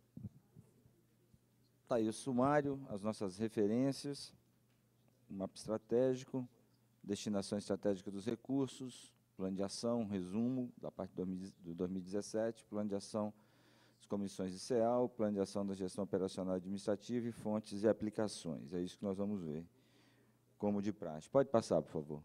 Está aí o sumário, as nossas referências, o mapa estratégico, destinação estratégica dos recursos, plano de ação, resumo da parte do dois mil e dezessete, plano de ação das comissões de C E A L, plano de ação da gestão operacional administrativa e fontes e aplicações. É isso que nós vamos ver, como de praxe. Pode passar, por favor.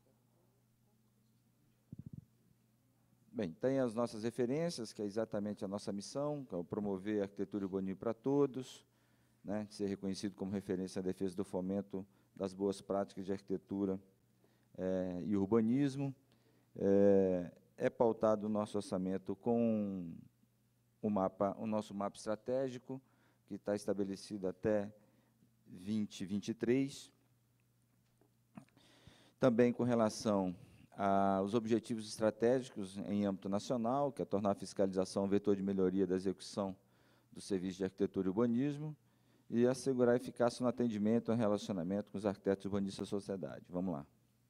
Bem, tem as nossas referências, que é exatamente a nossa missão, que é o promover a arquitetura urbanismo para todos, né, ser reconhecido como referência à defesa do fomento das boas práticas de arquitetura é, e urbanismo. É, é pautado o nosso orçamento com o, mapa, o nosso mapa estratégico, que está estabelecido até vinte e vinte e três. Também com relação aos objetivos estratégicos em âmbito nacional, que é tornar a fiscalização um vetor de melhoria da execução do serviço de arquitetura e urbanismo, e assegurar eficácia no atendimento e relacionamento com os arquitetos urbanistas da sociedade. Vamos lá.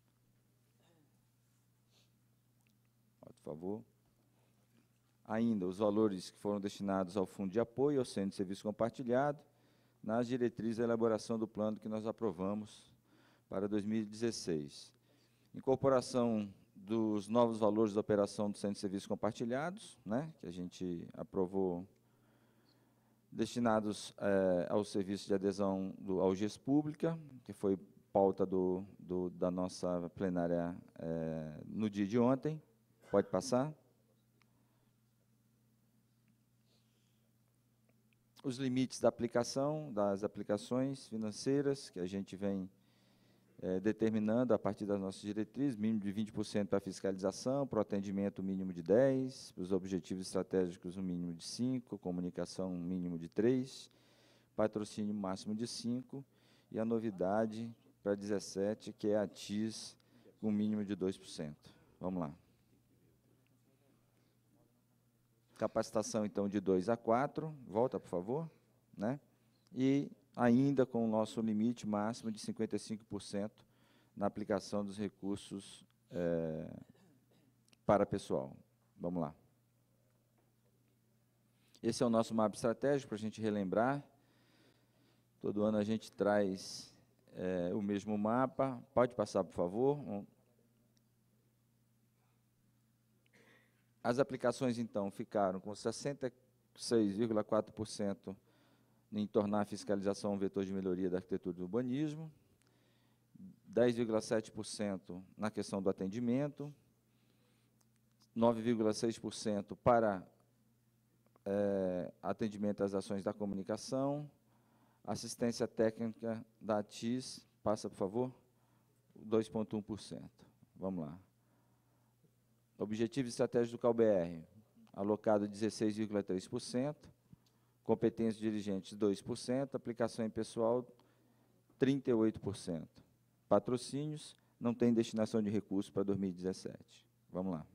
Por favor. Ainda, os valores que foram destinados ao Fundo de Apoio ao Centro de Serviço Compartilhado, nas diretrizes da elaboração do plano que nós aprovamos para dois mil e dezesseis. Incorporação dos novos valores da operação do Centro de Serviços Compartilhados, né, que a gente aprovou, destinados é, ao serviço de adesão do, ao G E S Pública, que foi pauta do, do, da nossa plenária é, no dia de ontem. Pode passar. os limites da aplicação, das aplicações financeiras, que a gente vem é, determinando a partir das nossas diretrizes, mínimo de vinte por cento para a fiscalização, para o atendimento, mínimo de dez por cento, para os objetivos estratégicos, um mínimo de cinco por cento, comunicação, um mínimo de três por cento, patrocínio, máximo de cinco por cento, e a novidade para dezessete, que é a T I S, com um mínimo de dois por cento. Vamos lá. Capacitação, então, de dois a quatro, volta, por favor, né? E ainda com o nosso limite máximo de cinquenta e cinco por cento na aplicação dos recursos é, para pessoal. Vamos lá. Esse é o nosso mapa estratégico, para a gente relembrar. Todo ano a gente traz é, o mesmo mapa. Pode passar, por favor. As aplicações, então, ficaram com sessenta e seis vírgula quatro por cento em tornar a fiscalização um vetor de melhoria da arquitetura do urbanismo, dez vírgula sete por cento na questão do atendimento, nove vírgula seis por cento para é, atendimento às ações da comunicação, assistência técnica da T I S, passa, por favor, dois vírgula um por cento. Vamos lá. Objetivo estratégico do C A U B R, alocado dezesseis vírgula três por cento, competência de dirigentes dois por cento, aplicação em pessoal trinta e oito por cento. Patrocínios, não tem destinação de recursos para dois mil e dezessete. Vamos lá.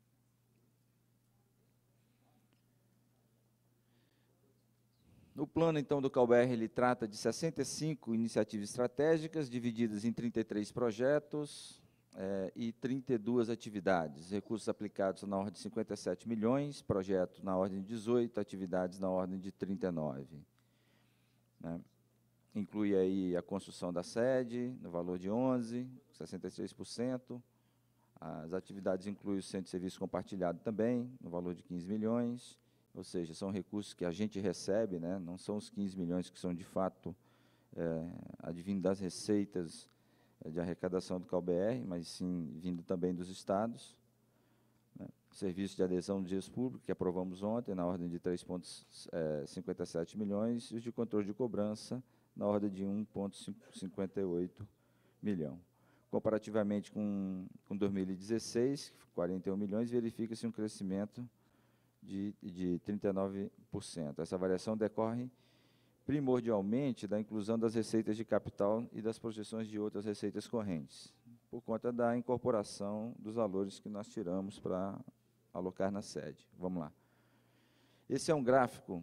O plano, então, do C A U B R, ele trata de sessenta e cinco iniciativas estratégicas, divididas em trinta e três projetos, É, e trinta e duas atividades, recursos aplicados na ordem de cinquenta e sete milhões, projeto na ordem de dezoito, atividades na ordem de trinta e nove. Né? Inclui aí a construção da sede, no valor de onze, sessenta e três por cento. As atividades incluem o centro de serviço compartilhado também, no valor de quinze milhões, ou seja, são recursos que a gente recebe, né? Não são os quinze milhões que são, de fato, é, advindo das receitas de arrecadação do C A U B R, mas sim vindo também dos estados. Né? Serviço de adesão do dias públicos, que aprovamos ontem, na ordem de três vírgula cinquenta e sete milhões, e os de controle de cobrança, na ordem de um vírgula cinquenta e oito milhão. Comparativamente com, com dois mil e dezesseis, quarenta e um milhões, verifica-se um crescimento de, de trinta e nove por cento. Essa variação decorre primordialmente da inclusão das receitas de capital e das projeções de outras receitas correntes, por conta da incorporação dos valores que nós tiramos para alocar na sede. Vamos lá. Esse é um gráfico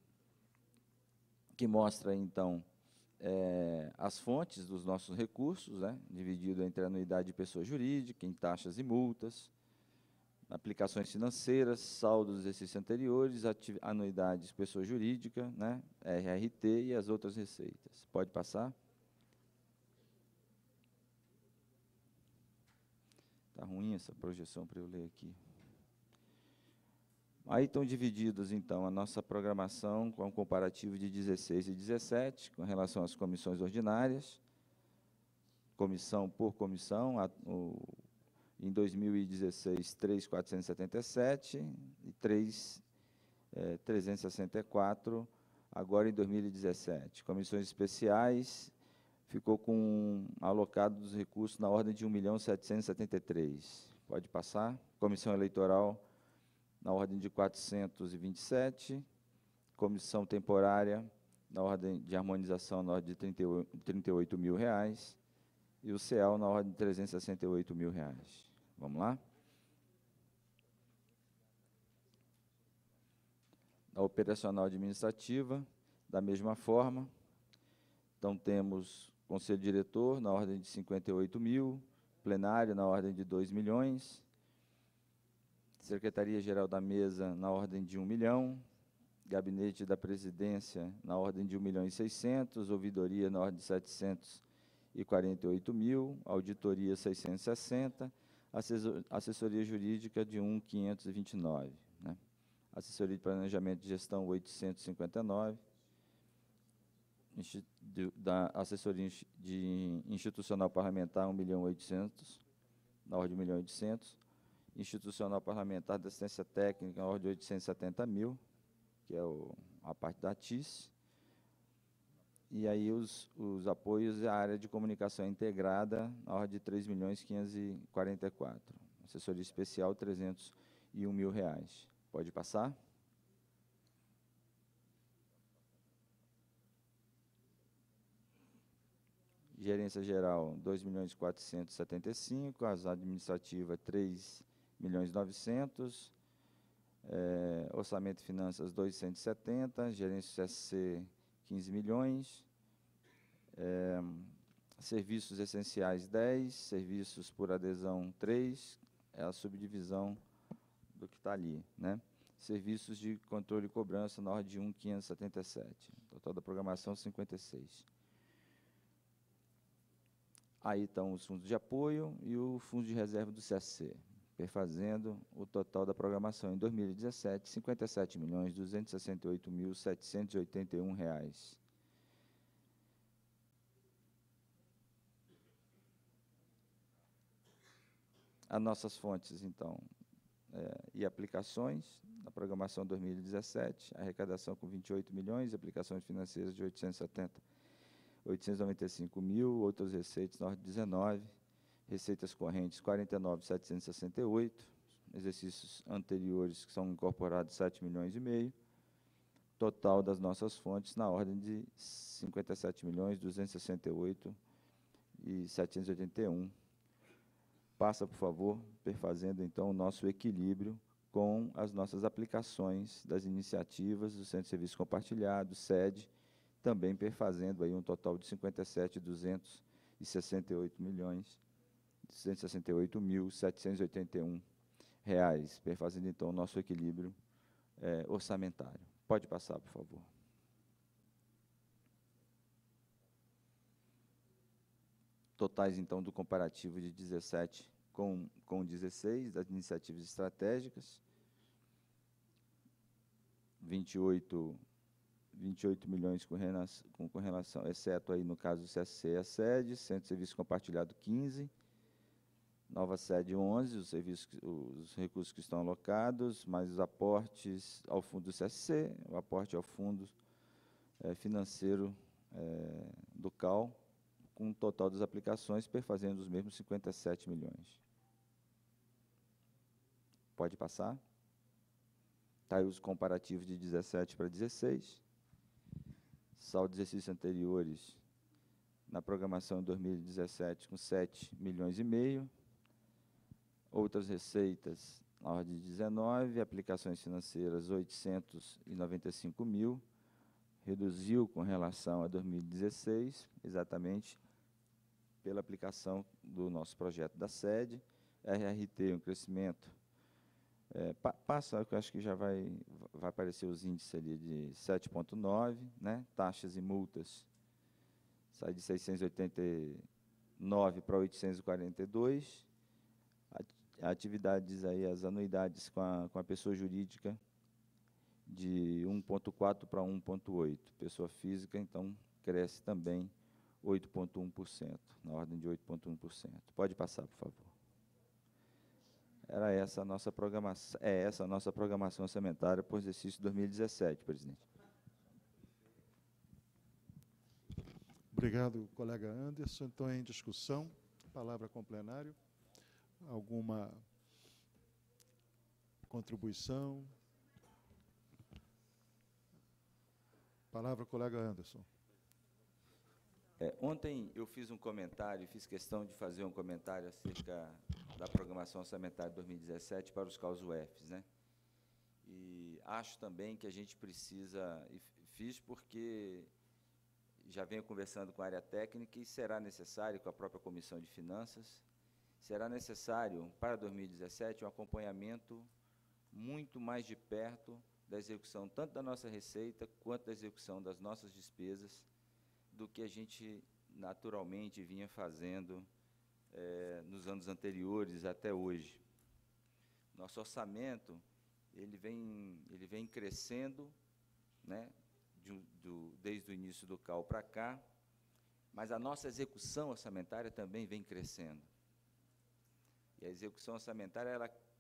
que mostra, então, é, as fontes dos nossos recursos, né, dividido entre a anuidade de pessoa jurídica, em taxas e multas, aplicações financeiras, saldos dos exercícios anteriores, anuidades pessoa jurídica, né, R R T e as outras receitas. Pode passar? Está ruim essa projeção para eu ler aqui. Aí estão divididas, então, a nossa programação com um comparativo de dezesseis e dezessete, com relação às comissões ordinárias, comissão por comissão, a, o, em dois mil e dezesseis, três mil quatrocentos e setenta e sete e três mil trezentos e sessenta e quatro, agora em dois mil e dezessete. Comissões especiais, ficou com alocado dos recursos na ordem de um milhão setecentos e setenta e três. Pode passar. Comissão eleitoral, na ordem de quatrocentos e vinte e sete. Comissão temporária, na ordem de harmonização, na ordem de trinta e oito mil reais. E o C E A L na ordem de trezentos e sessenta e oito mil reais. Vamos lá? A operacional administrativa, da mesma forma. Então, temos conselho diretor na ordem de cinquenta e oito mil, plenário na ordem de dois milhões, secretaria-geral da mesa na ordem de um milhão, gabinete da presidência na ordem de um milhão e seiscentos, ouvidoria na ordem de setecentos e quarenta e oito mil, auditoria seiscentos e sessenta, assessor, assessoria jurídica de um milhão quinhentos e vinte e nove, né? Assessoria de planejamento de gestão oitocentos e cinquenta e nove, da assessoria de institucional parlamentar um milhão e oitocentos, na ordem de um milhão e oitocentos, institucional parlamentar de assistência técnica na ordem de oitocentos e setenta mil, que é o, a parte da T I S. E aí os, os apoios à área de comunicação integrada, na ordem de três milhões quinhentos e quarenta e quatro. Assessoria especial, trezentos e um mil reais. Pode passar? Gerência geral, dois milhões quatrocentos e setenta e cinco, as administrativa, três milhões e novecentos, é, orçamento e finanças, duzentos e setenta, gerência C S C, quinze milhões, é, serviços essenciais, dez, serviços por adesão, três, é a subdivisão do que está ali, né? Serviços de controle e cobrança, na ordem de um milhão quinhentos e setenta e sete, total da programação, cinquenta e seis. Aí estão os fundos de apoio e o fundo de reserva do C S C, perfazendo o total da programação em dois mil e dezessete, cinquenta e sete milhões duzentos e sessenta e oito mil setecentos e oitenta e um reais. As nossas fontes, então, é, e aplicações, na programação dois mil e dezessete, arrecadação com vinte e oito milhões, aplicações financeiras de oitocentos e setenta, oitocentos e noventa e cinco mil, outras receitas, na ordem de dezenove, receitas correntes, quarenta e nove mil setecentos e sessenta e oito, exercícios anteriores, que são incorporados, sete milhões e meio, total das nossas fontes, na ordem de cinquenta e sete milhões duzentos e sessenta e oito mil setecentos e oitenta e um. Passa, por favor, perfazendo, então, o nosso equilíbrio com as nossas aplicações das iniciativas do Centro de Serviço Compartilhado, sede, também perfazendo aí um total de cinquenta e sete milhões duzentos e sessenta e oito milhões, duzentos e sessenta e oito mil setecentos e oitenta e um reais, perfazendo, então, o nosso equilíbrio é, orçamentário. Pode passar, por favor. Totais, então, do comparativo de dezessete com, com dezesseis, das iniciativas estratégicas, vinte e oito milhões com relação, com, com relação, exceto aí no caso do C S C e a sede, Centro de Serviço Compartilhado, quinze, nova sede, onze, os, serviços, os recursos que estão alocados, mais os aportes ao fundo do C S C, o aporte ao fundo é, financeiro é, do C A U, com o total das aplicações, perfazendo os mesmos cinquenta e sete milhões. Pode passar? Está aí os comparativos de dezessete para dezesseis. Saldo de exercícios anteriores, na programação de dois mil e dezessete, com sete milhões e meio. Outras receitas, na ordem de dezenove, aplicações financeiras, oitocentos e noventa e cinco mil. Reduziu com relação a dois mil e dezesseis, exatamente pela aplicação do nosso projeto da sede. R R T, um crescimento, é, pa, passa, eu acho que já vai, vai aparecer os índices ali de sete vírgula nove, né? Taxas e multas, sai de seiscentos e oitenta e nove para oitocentos e quarenta e dois. Atividades aí, as anuidades com a, com a pessoa jurídica, de um vírgula quatro para um vírgula oito. Pessoa física, então, cresce também oito vírgula um por cento, na ordem de oito vírgula um por cento. Pode passar, por favor. Era essa a nossa programação, é essa a nossa programação orçamentária para o exercício dois mil e dezessete, presidente. Obrigado, colega Anderson. Então, em discussão, palavra com o plenário. Alguma contribuição? Palavra, colega Anderson. É, ontem eu fiz um comentário, fiz questão de fazer um comentário acerca da programação orçamentária de dois mil e dezessete para os C A Us U E Fs, né? E acho também que a gente precisa, e fiz porque já venho conversando com a área técnica e será necessário, com a própria Comissão de Finanças, será necessário para dois mil e dezessete um acompanhamento muito mais de perto da execução tanto da nossa receita quanto da execução das nossas despesas do que a gente naturalmente vinha fazendo é, nos anos anteriores até hoje. Nosso orçamento ele vem, ele vem crescendo, né, de, do, desde o início do C A U para cá, mas a nossa execução orçamentária também vem crescendo. E a execução orçamentária, ela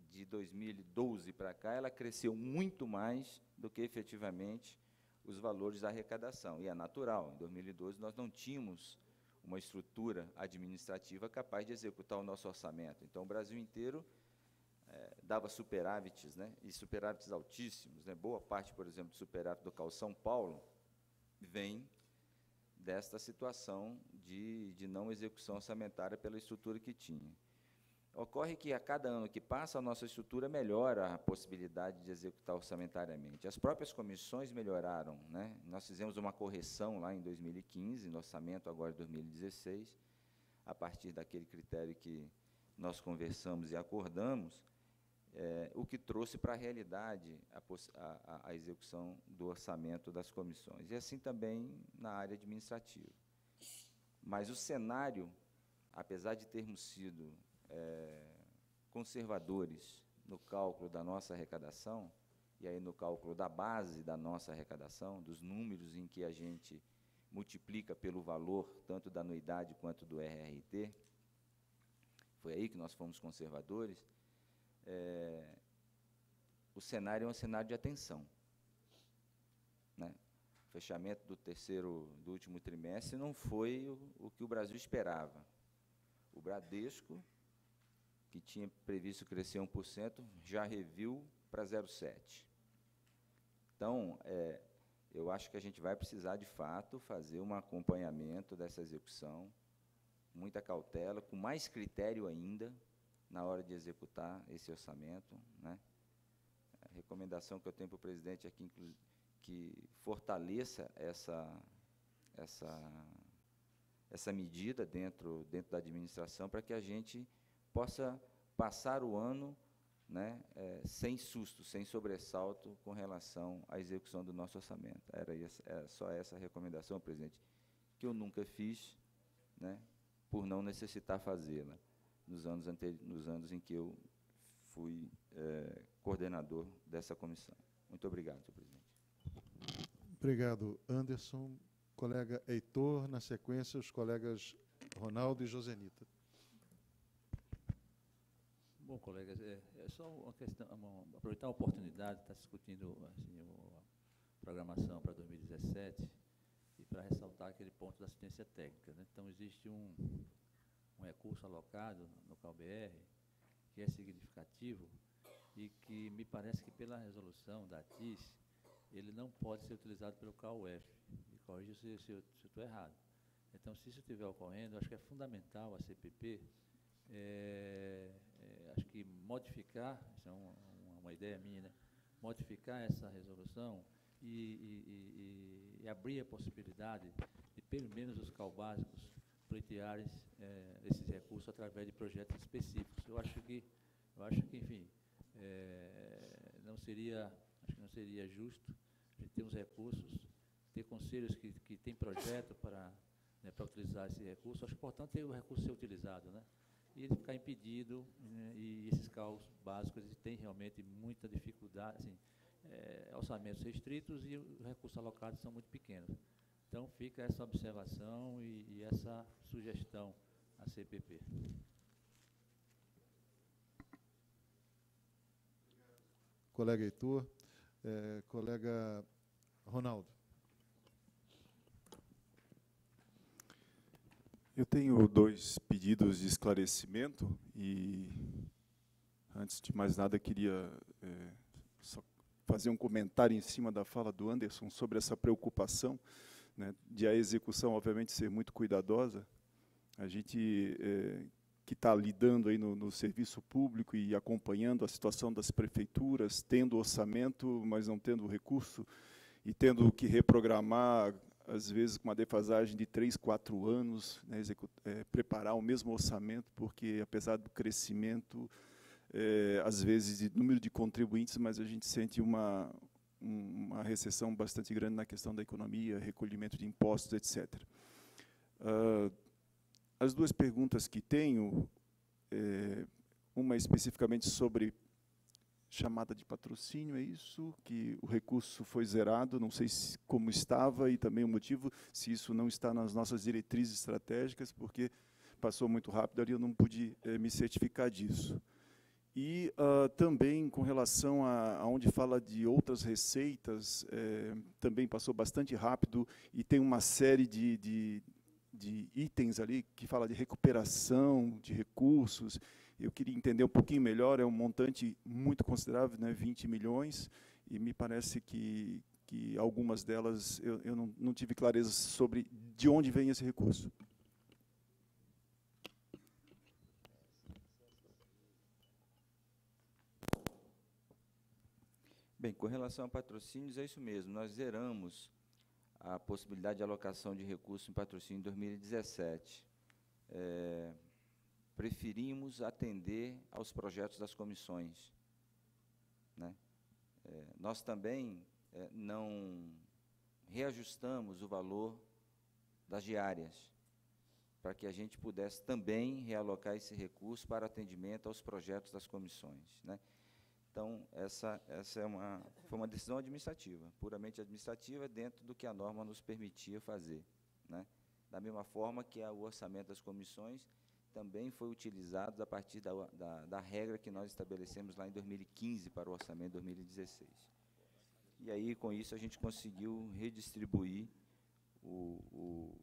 de dois mil e doze para cá, ela cresceu muito mais do que efetivamente os valores da arrecadação. E é natural, em dois mil e doze nós não tínhamos uma estrutura administrativa capaz de executar o nosso orçamento. Então, o Brasil inteiro eh, dava superávites, né, e superávites altíssimos. Né, boa parte, por exemplo, do superávit do C A U São Paulo vem desta situação de, de não execução orçamentária pela estrutura que tinha. Ocorre que, a cada ano que passa, a nossa estrutura melhora a possibilidade de executar orçamentariamente. As próprias comissões melhoraram. Né? Nós fizemos uma correção lá em dois mil e quinze, no orçamento agora de dois mil e dezesseis, a partir daquele critério que nós conversamos e acordamos, é, o que trouxe para a realidade a, a, a execução do orçamento das comissões. E assim também na área administrativa. Mas o cenário, apesar de termos sido é, conservadores no cálculo da nossa arrecadação, e aí no cálculo da base da nossa arrecadação, dos números em que a gente multiplica pelo valor, tanto da anuidade quanto do R R T, foi aí que nós fomos conservadores, é, o cenário é um cenário de atenção. Né? O fechamento do terceiro, do último trimestre não foi o, o que o Brasil esperava. O Bradesco, que tinha previsto crescer um por cento, já reviu para zero vírgula sete por cento. Então, é, eu acho que a gente vai precisar, de fato, fazer um acompanhamento dessa execução, muita cautela, com mais critério ainda, na hora de executar esse orçamento. Né? A recomendação que eu tenho para o presidente é que, que fortaleça essa, essa, essa medida dentro, dentro da administração, para que a gente possa passar o ano, né, é, sem susto, sem sobressalto com relação à execução do nosso orçamento. Era, essa, era só essa a recomendação, presidente, que eu nunca fiz, né, por não necessitar fazê-la nos anos, anteri nos anos em que eu fui é, coordenador dessa comissão. Muito obrigado, senhor presidente. Obrigado, Anderson. Colega Heitor, na sequência, os colegas Ronaldo e Josenita. Bom, colegas, é, é só uma questão, uma, aproveitar a oportunidade de estar discutindo assim, a programação para dois mil e dezessete e para ressaltar aquele ponto da assistência técnica. Né? Então, existe um, um recurso alocado no C A U B R que é significativo e que me parece que, pela resolução da A T I S, ele não pode ser utilizado pelo C A U F. Me corrija se, se eu estou errado. Então, se isso estiver ocorrendo, acho que é fundamental a C P P É, é, acho que modificar, isso é uma, uma ideia minha, né? Modificar essa resolução e, e, e, e abrir a possibilidade de, pelo menos, os C A U básicos pleitearem é, esses recursos através de projetos específicos. Eu acho que, eu acho que enfim, é, não seria, acho que não seria justo a gente ter uns recursos, ter conselhos que, que têm projeto para, né, para utilizar esse recurso. Acho importante o recurso ser utilizado, né? E ele ficar impedido, né, e esses cálculos básicos eles têm realmente muita dificuldade, assim, é, orçamentos restritos e os recursos alocados são muito pequenos. Então, fica essa observação e, e essa sugestão à C P P. Colega Heitor, é, colega Ronaldo. Eu tenho dois pedidos de esclarecimento e, antes de mais nada, queria é, só fazer um comentário em cima da fala do Anderson sobre essa preocupação, né, de a execução, obviamente, ser muito cuidadosa. A gente é, que está lidando aí no, no serviço público e acompanhando a situação das prefeituras, tendo orçamento, mas não tendo recurso, e tendo que reprogramar, às vezes com uma defasagem de três, quatro anos, né, é, preparar o mesmo orçamento, porque, apesar do crescimento, é, às vezes, de número de contribuintes, mas a gente sente uma, uma recessão bastante grande na questão da economia, recolhimento de impostos, etcétera. Uh, as duas perguntas que tenho, é, uma especificamente sobre chamada de patrocínio, é isso? Que o recurso foi zerado, não sei se, como estava, e também o motivo, se isso não está nas nossas diretrizes estratégicas, porque passou muito rápido ali, eu não pude eh, me certificar disso. E uh, também, com relação a, a onde fala de outras receitas, é, também passou bastante rápido e tem uma série de, de, de itens ali que fala de recuperação de recursos. Eu queria entender um pouquinho melhor, é um montante muito considerável, né, vinte milhões, e me parece que, que algumas delas eu, eu não, não tive clareza sobre de onde vem esse recurso. Bem, com relação a patrocínios, é isso mesmo. Nós zeramos a possibilidade de alocação de recursos em patrocínio em dois mil e dezessete. É, preferimos atender aos projetos das comissões, né? É, nós também é, não reajustamos o valor das diárias, para que a gente pudesse também realocar esse recurso para atendimento aos projetos das comissões, né? Então, essa, essa é uma, foi uma decisão administrativa, puramente administrativa, dentro do que a norma nos permitia fazer, né? Da mesma forma que a, o orçamento das comissões também foi utilizado a partir da, da, da regra que nós estabelecemos lá em dois mil e quinze para o orçamento de dois mil e dezesseis. E aí, com isso, a gente conseguiu redistribuir o, o,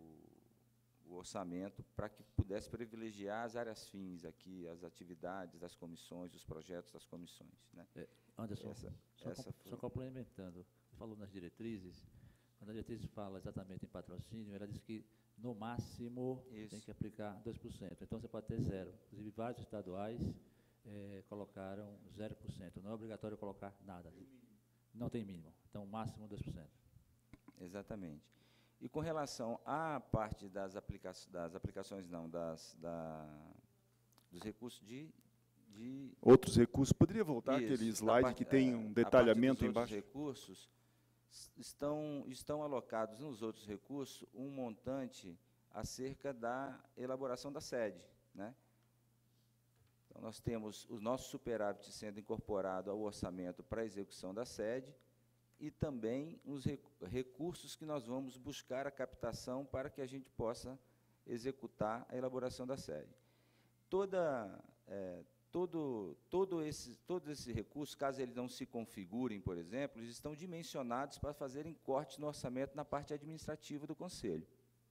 o, o orçamento para que pudesse privilegiar as áreas fins aqui, as atividades das comissões, os projetos das comissões, né? É, Anderson, essa, só, essa com, só complementando, falou nas diretrizes, quando a diretriz fala exatamente em patrocínio, ela diz que, no máximo, Isso. tem que aplicar dois por cento. Então, você pode ter zero. Inclusive, vários estaduais eh, colocaram zero por cento. Não é obrigatório colocar nada. Não tem mínimo. Então, máximo dois por cento. Exatamente. E com relação à parte das, aplica das aplicações, não, das, da, dos recursos de, de... Outros recursos. Poderia voltar Isso, aquele slide parte, que tem um detalhamento a embaixo? Os recursos estão, estão alocados nos outros recursos um montante acerca da elaboração da sede, né? Então, nós temos o nosso superávit sendo incorporado ao orçamento para a execução da sede e também os recursos que nós vamos buscar a captação para que a gente possa executar a elaboração da sede. Toda, é, todo, todo esse, todos esses recursos, caso eles não se configurem, por exemplo, eles estão dimensionados para fazerem cortes no orçamento na parte administrativa do Conselho.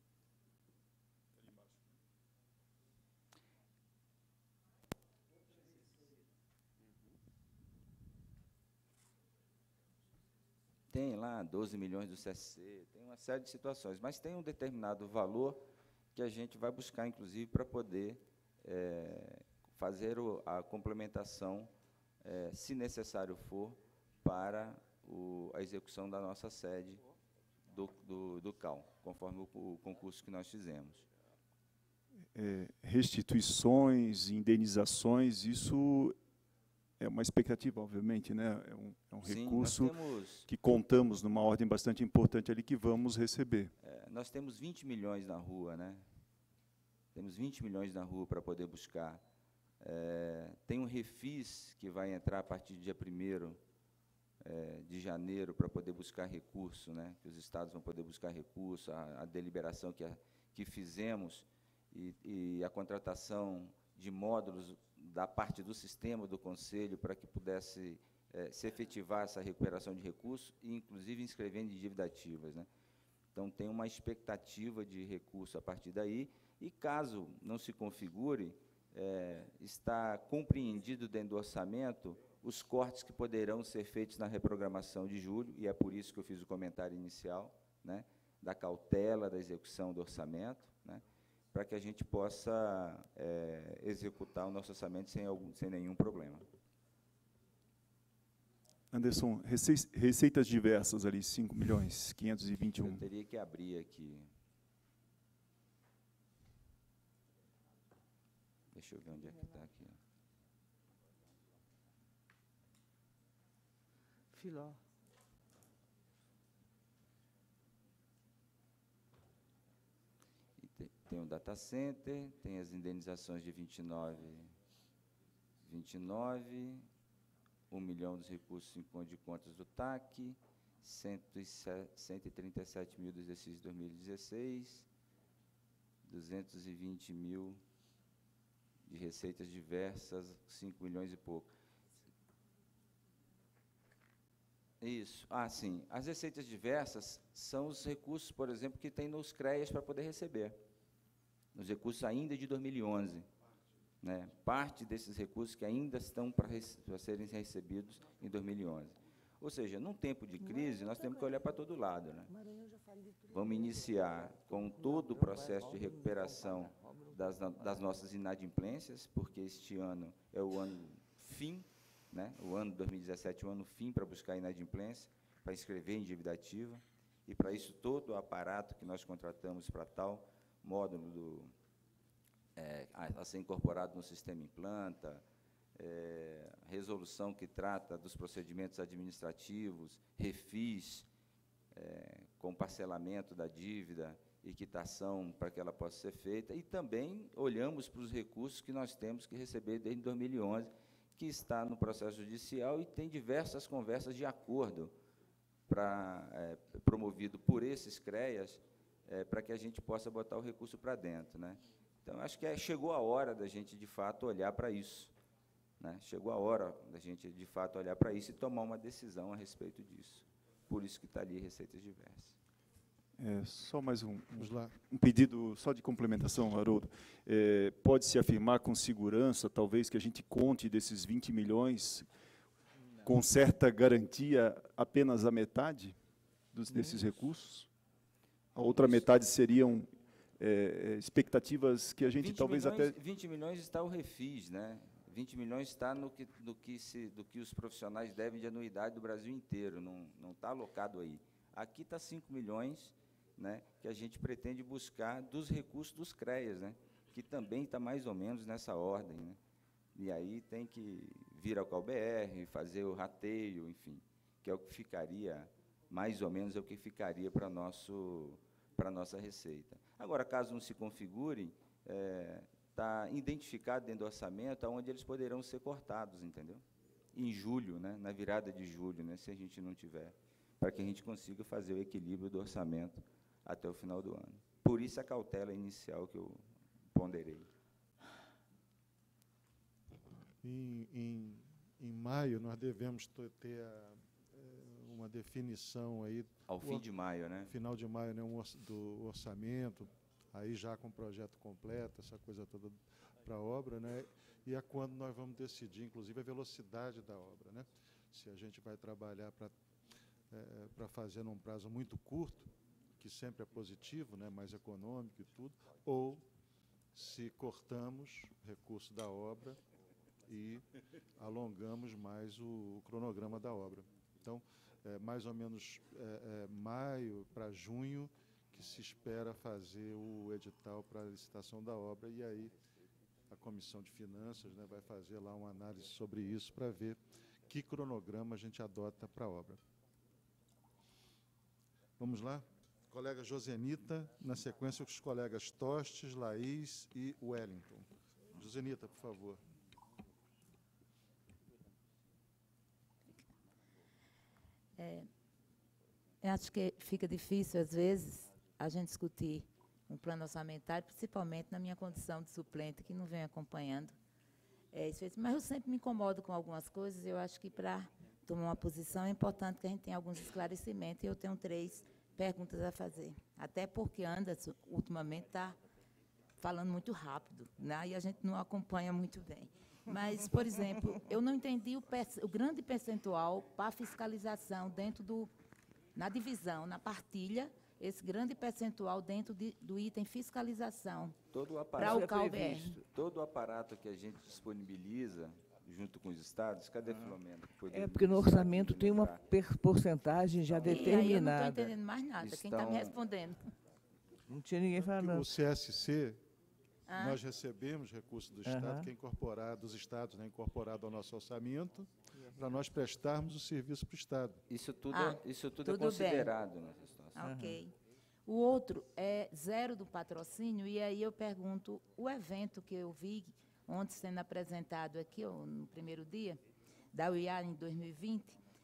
Tem lá doze milhões do C S C, tem uma série de situações, mas tem um determinado valor que a gente vai buscar, inclusive, para poder é, fazer o, a complementação, é, se necessário for, para o, a execução da nossa sede do, do, do C A U, conforme o, o concurso que nós fizemos. É, restituições, indenizações, isso é uma expectativa, obviamente, né? É um, é um Sim, recurso temos, que contamos numa ordem bastante importante ali que vamos receber. É, nós temos vinte milhões na rua, né? Temos vinte milhões na rua para poder buscar. É, tem um refis que vai entrar a partir do dia primeiro é, de janeiro para poder buscar recurso, né? Que os estados vão poder buscar recurso, a, a deliberação que, a, que fizemos e, e a contratação de módulos da parte do sistema do Conselho para que pudesse é, se efetivar essa recuperação de recursos e, inclusive, inscrevendo de dívida ativas, né? Então, tem uma expectativa de recurso a partir daí e, caso não se configure, é, está compreendido dentro do orçamento os cortes que poderão ser feitos na reprogramação de julho, e é por isso que eu fiz o comentário inicial, né, da cautela da execução do orçamento, né, para que a gente possa é, executar o nosso orçamento sem, algum, sem nenhum problema. Anderson, receitas diversas ali, cinco milhões, quinhentos e vinte e um. Eu teria que abrir aqui. Deixa eu ver onde é que está aqui. Filó. E tem, tem o data center, tem as indenizações de vinte e nove, vinte e nove, um milhão dos recursos em conta de contas do T A C, cento e trinta e sete mil do exercício dois mil e dezesseis, duzentos e vinte mil de receitas diversas, cinco milhões e pouco. Isso. Ah, sim. As receitas diversas são os recursos, por exemplo, que tem nos CREAS para poder receber. Os recursos ainda de dois mil e onze. Né? Parte desses recursos que ainda estão para, para serem recebidos em dois mil e onze. Ou seja, num tempo de crise, nós temos que olhar para todo lado. Né? Vamos iniciar com todo o processo de recuperação das, das nossas inadimplências, porque este ano é o ano fim, né? O ano de dois mil e dezessete é o ano fim para buscar inadimplência, para inscrever em dívida ativa, e para isso todo o aparato que nós contratamos para tal módulo do, é, a, a ser incorporado no sistema Implanta, é, resolução que trata dos procedimentos administrativos, refis, é, com parcelamento da dívida e quitação para que ela possa ser feita, e também olhamos para os recursos que nós temos que receber desde dois mil e onze, que está no processo judicial e tem diversas conversas de acordo para, é, promovido por esses CREAS, é, para que a gente possa botar o recurso para dentro. Né? Então, acho que é, chegou a hora da gente, de fato, olhar para isso. Né? Chegou a hora da gente, de fato, olhar para isso e tomar uma decisão a respeito disso. Por isso que está ali receitas diversas. É, só mais um, um, um pedido só de complementação, Haroldo. É, pode-se afirmar com segurança, talvez, que a gente conte desses vinte milhões, com certa garantia, apenas a metade dos, desses recursos? A outra metade seriam é, expectativas que a gente talvez milhões, até... vinte milhões está o refis, né? vinte milhões está no que, do, que se, do que os profissionais devem de anuidade do Brasil inteiro, não, não está alocado aí. Aqui está cinco milhões, né, que a gente pretende buscar dos recursos dos CREAS, né, que também está mais ou menos nessa ordem. Né, e aí tem que vir ao C A U B R, fazer o rateio, enfim, que é o que ficaria, mais ou menos é o que ficaria para a nossa receita. Agora, caso não se configure, está é, identificado dentro do orçamento onde eles poderão ser cortados, entendeu? Em julho, né, na virada de julho, né, se a gente não tiver, para que a gente consiga fazer o equilíbrio do orçamento até o final do ano. Por isso a cautela inicial que eu ponderei. Em, em, em maio, nós devemos ter a, uma definição aí... Ao fim de maio, né? Final de maio, né, um, do orçamento, aí já com o projeto completo, essa coisa toda para a obra, né? E é quando nós vamos decidir, inclusive, a velocidade da obra, né? Se a gente vai trabalhar para é, para fazer num prazo muito curto, que sempre é positivo, né, mais econômico e tudo, ou se cortamos recurso da obra e alongamos mais o, o cronograma da obra. Então, é, mais ou menos é, é, maio para junho que se espera fazer o edital para a licitação da obra, e aí a Comissão de Finanças, né, vai fazer lá uma análise sobre isso para ver que cronograma a gente adota para a obra. Vamos lá? Colega Josenita, na sequência os colegas Tostes, Laís e Wellington. Josenita, por favor. É, eu acho que fica difícil, às vezes, a gente discutir um plano orçamentário, principalmente na minha condição de suplente, que não venho acompanhando. É, isso, mas eu sempre me incomodo com algumas coisas, e eu acho que, para tomar uma posição, é importante que a gente tenha alguns esclarecimentos, e eu tenho três perguntas a fazer. Até porque Anderson, ultimamente, está falando muito rápido, né? E a gente não acompanha muito bem. Mas, por exemplo, eu não entendi o, o grande percentual para fiscalização dentro do, na divisão, na partilha, esse grande percentual dentro de, do item fiscalização. Todo o aparato para o C A U B R. Todo o aparato que a gente disponibiliza junto com os estados, cadê a Filomena? É porque no orçamento tem uma porcentagem já então, determinada. E aí eu não estou entendendo mais nada. Estão... Quem está me respondendo? Não tinha ninguém falando. O C S C, ah. nós recebemos recursos do uhum. Estado, que é incorporado, dos estados, né, incorporado ao nosso orçamento, para nós prestarmos o serviço para o Estado. Isso tudo, ah, é, isso tudo, tudo é considerado nessa situação. Ok. Uhum. O outro é zero do patrocínio, e aí eu pergunto, o evento que eu vi ontem sendo apresentado aqui, ó, no primeiro dia, da U I A em dois mil e vinte,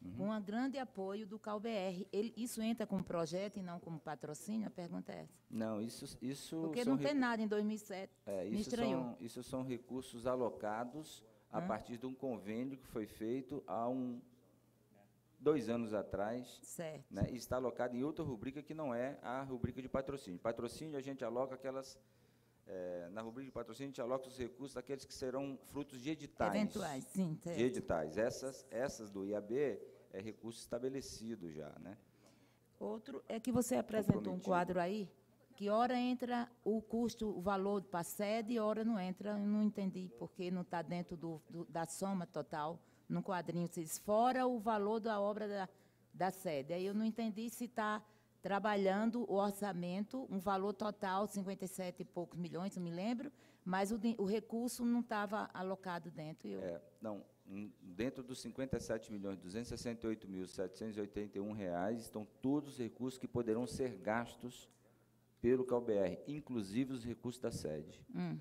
uhum. com um grande apoio do CalBR. Ele, isso entra como projeto e não como patrocínio? A pergunta é essa. Não, isso... isso Porque não tem nada em dois mil e sete. É, Me isso, estranhou. são, isso são recursos alocados a Hã? partir de um convênio que foi feito há um, dois anos atrás. Certo. Né, e está alocado em outra rubrica que não é a rubrica de patrocínio. Patrocínio, a gente aloca aquelas... É, na rubrica de patrocínio, a gente aloca os recursos daqueles que serão frutos de editais. Eventuais, sim, certo. De editais. Essas, essas do I A B é recurso estabelecido já, né? Outro é que você apresentou um quadro aí, que hora entra o custo, o valor para a sede, e hora não entra. Eu não entendi, porque não está dentro do, do, da soma total, no quadrinho. Você diz, fora o valor da obra da, da sede. Aí eu não entendi se está trabalhando o orçamento, um valor total, cinquenta e sete e poucos milhões, não me lembro, mas o, o recurso não estava alocado dentro. Eu... É, não, dentro dos cinquenta e sete milhões, duzentos e sessenta e oito mil, setecentos e oitenta e um reais, estão todos os recursos que poderão ser gastos pelo CalBR, inclusive os recursos da sede. Hum.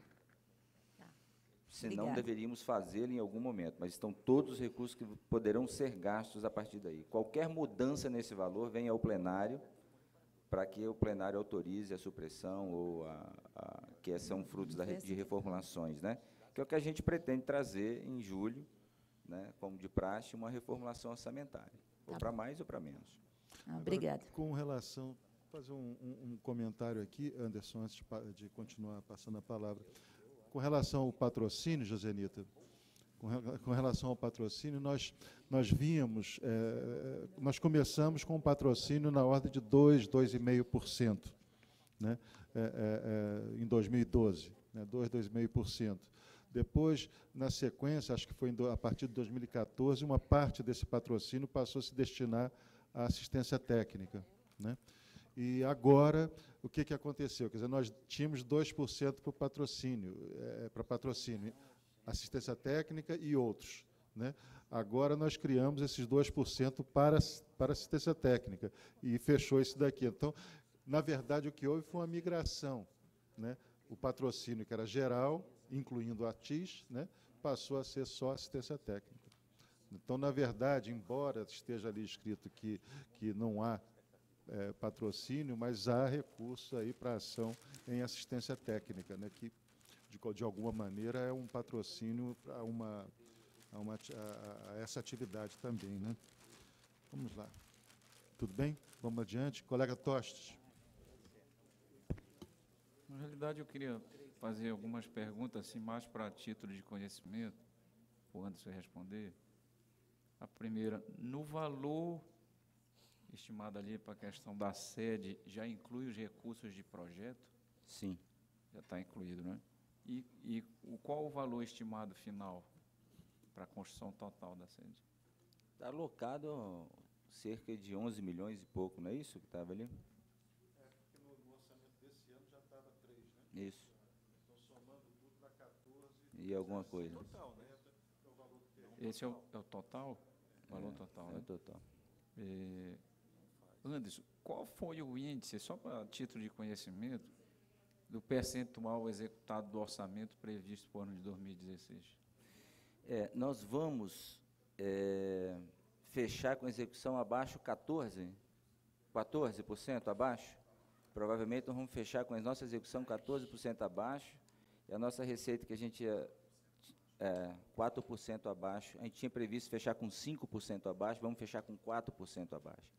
Senão, Obrigada. deveríamos fazê-lo em algum momento, mas estão todos os recursos que poderão ser gastos a partir daí. Qualquer mudança nesse valor vem ao plenário, para que o plenário autorize a supressão ou a, a, que são frutos da, de reformulações, né? Que é o que a gente pretende trazer em julho, né, como de praxe, uma reformulação orçamentária, ou Tá para bom. mais ou para menos. Ah, obrigada. Agora, com relação, fazer um, um, um comentário aqui, Anderson, antes de, pa- de continuar passando a palavra. Com relação ao patrocínio, Josenita, com, re- com relação ao patrocínio, nós, nós víamos, eh, nós começamos com um patrocínio na ordem de dois, dois vírgula cinco por cento, né, eh, eh, eh, em dois mil e doze, né, dois, dois vírgula cinco por cento. Depois, na sequência, acho que foi em do- a partir de dois mil e quatorze, uma parte desse patrocínio passou a se destinar à assistência técnica, né? E agora, o que, que aconteceu? Quer dizer, nós tínhamos dois por cento para o patrocínio, é, para patrocínio, assistência técnica e outros, né? Agora nós criamos esses dois por cento para, para assistência técnica e fechou isso daqui. Então, na verdade, o que houve foi uma migração, né? O patrocínio, que era geral, incluindo a T I S, né, passou a ser só assistência técnica. Então, na verdade, embora esteja ali escrito que, que não há é, patrocínio, mas há recurso aí para ação em assistência técnica, né, que, de, de alguma maneira, é um patrocínio para uma, a uma, a, a essa atividade também, né? Vamos lá. Tudo bem? Vamos adiante. Colega Tostes. Na realidade, eu queria fazer algumas perguntas, assim, mais para título de conhecimento, o Anderson responder. A primeira, no valor estimado ali para a questão da sede, já inclui os recursos de projeto? Sim. Já está incluído, né? E, e o, qual o valor estimado final para a construção total da sede? Está alocado cerca de onze milhões e pouco, não é isso que estava ali? É, porque no, no orçamento desse ano já estava três, né? Isso. Então, somando tudo, dá quatorze. E alguma coisa. Total, né? É o valor que Esse é o, é o total? O valor É, total, é né? o total. É, Anderson, qual foi o índice, só para título de conhecimento, do percentual executado do orçamento previsto para o ano de dois mil e dezesseis? É, nós vamos é, fechar com execução abaixo quatorze, quatorze por cento abaixo. Provavelmente nós vamos fechar com a nossa execução quatorze por cento abaixo, e a nossa receita que a gente ia é, quatro por cento abaixo, a gente tinha previsto fechar com cinco por cento abaixo, vamos fechar com quatro por cento abaixo.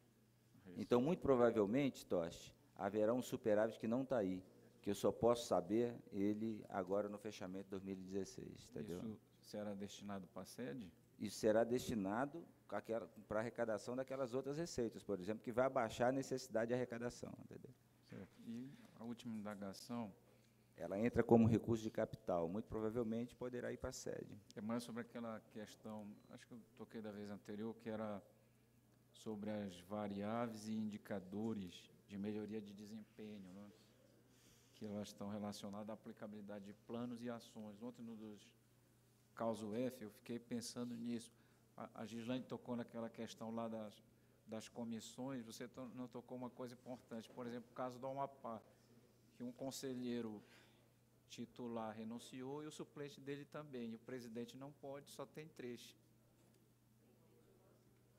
Então, muito provavelmente, Toste, haverá um superávit que não está aí, que eu só posso saber ele agora no fechamento de dois mil e dezesseis, entendeu? Isso será destinado para a sede? Isso será destinado para a arrecadação daquelas outras receitas, por exemplo, que vai abaixar a necessidade de arrecadação, entendeu? Certo. E a última indagação? Ela entra como recurso de capital, muito provavelmente poderá ir para a sede. É mais sobre aquela questão, acho que eu toquei da vez anterior, que era sobre as variáveis e indicadores de melhoria de desempenho, né? Que elas estão relacionadas à aplicabilidade de planos e ações. Ontem, no dos causo F, eu fiquei pensando nisso. A, a Gislaine tocou naquela questão lá das, das comissões, você to, não tocou uma coisa importante, por exemplo, o caso do Amapá, que um conselheiro titular renunciou e o suplente dele também, e o presidente não pode, só tem três.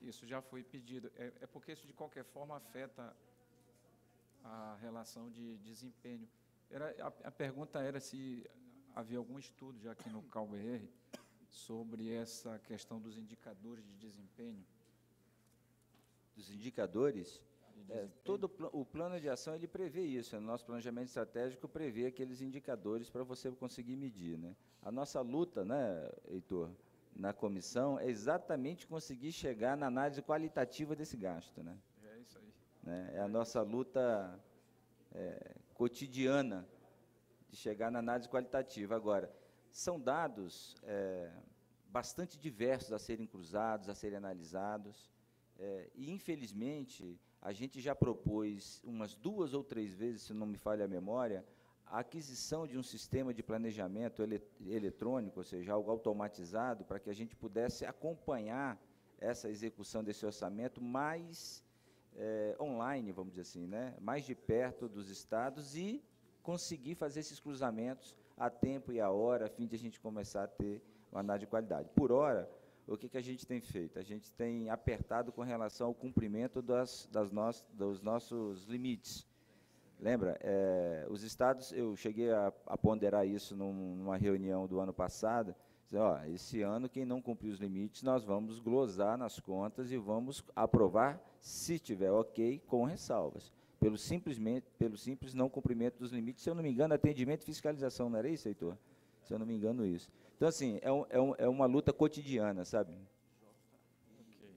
Isso já foi pedido. É, é porque isso, de qualquer forma, afeta a relação de desempenho. Era, a, a pergunta era se havia algum estudo já aqui no CalBR sobre essa questão dos indicadores de desempenho. Dos indicadores? É, todo pl o plano de ação ele prevê isso. O nosso planejamento estratégico prevê aqueles indicadores para você conseguir medir, né? A nossa luta, né, Heitor, na comissão é exatamente conseguir chegar na análise qualitativa desse gasto, né? É isso aí. Né? É a nossa luta é, cotidiana de chegar na análise qualitativa. Agora, são dados é, bastante diversos a serem cruzados, a serem analisados, é, e, infelizmente, a gente já propôs umas duas ou três vezes, se não me falha a memória, a aquisição de um sistema de planejamento ele, eletrônico, ou seja, algo automatizado, para que a gente pudesse acompanhar essa execução desse orçamento mais é, online, vamos dizer assim, né? Mais de perto dos estados e conseguir fazer esses cruzamentos a tempo e a hora, a fim de a gente começar a ter uma análise de qualidade. Por hora, o que, que a gente tem feito? A gente tem apertado com relação ao cumprimento das, das no, dos nossos limites. Lembra? É, os estados, eu cheguei a, a ponderar isso num, numa reunião do ano passado, dizer, ó, esse ano, quem não cumprir os limites, nós vamos glosar nas contas e vamos aprovar, se tiver ok, com ressalvas. Pelo, simplesmente, pelo simples não cumprimento dos limites, se eu não me engano, atendimento e fiscalização, não era isso, Heitor? Se eu não me engano, isso. Então, assim, é, um, é, um, é uma luta cotidiana, sabe? Ok.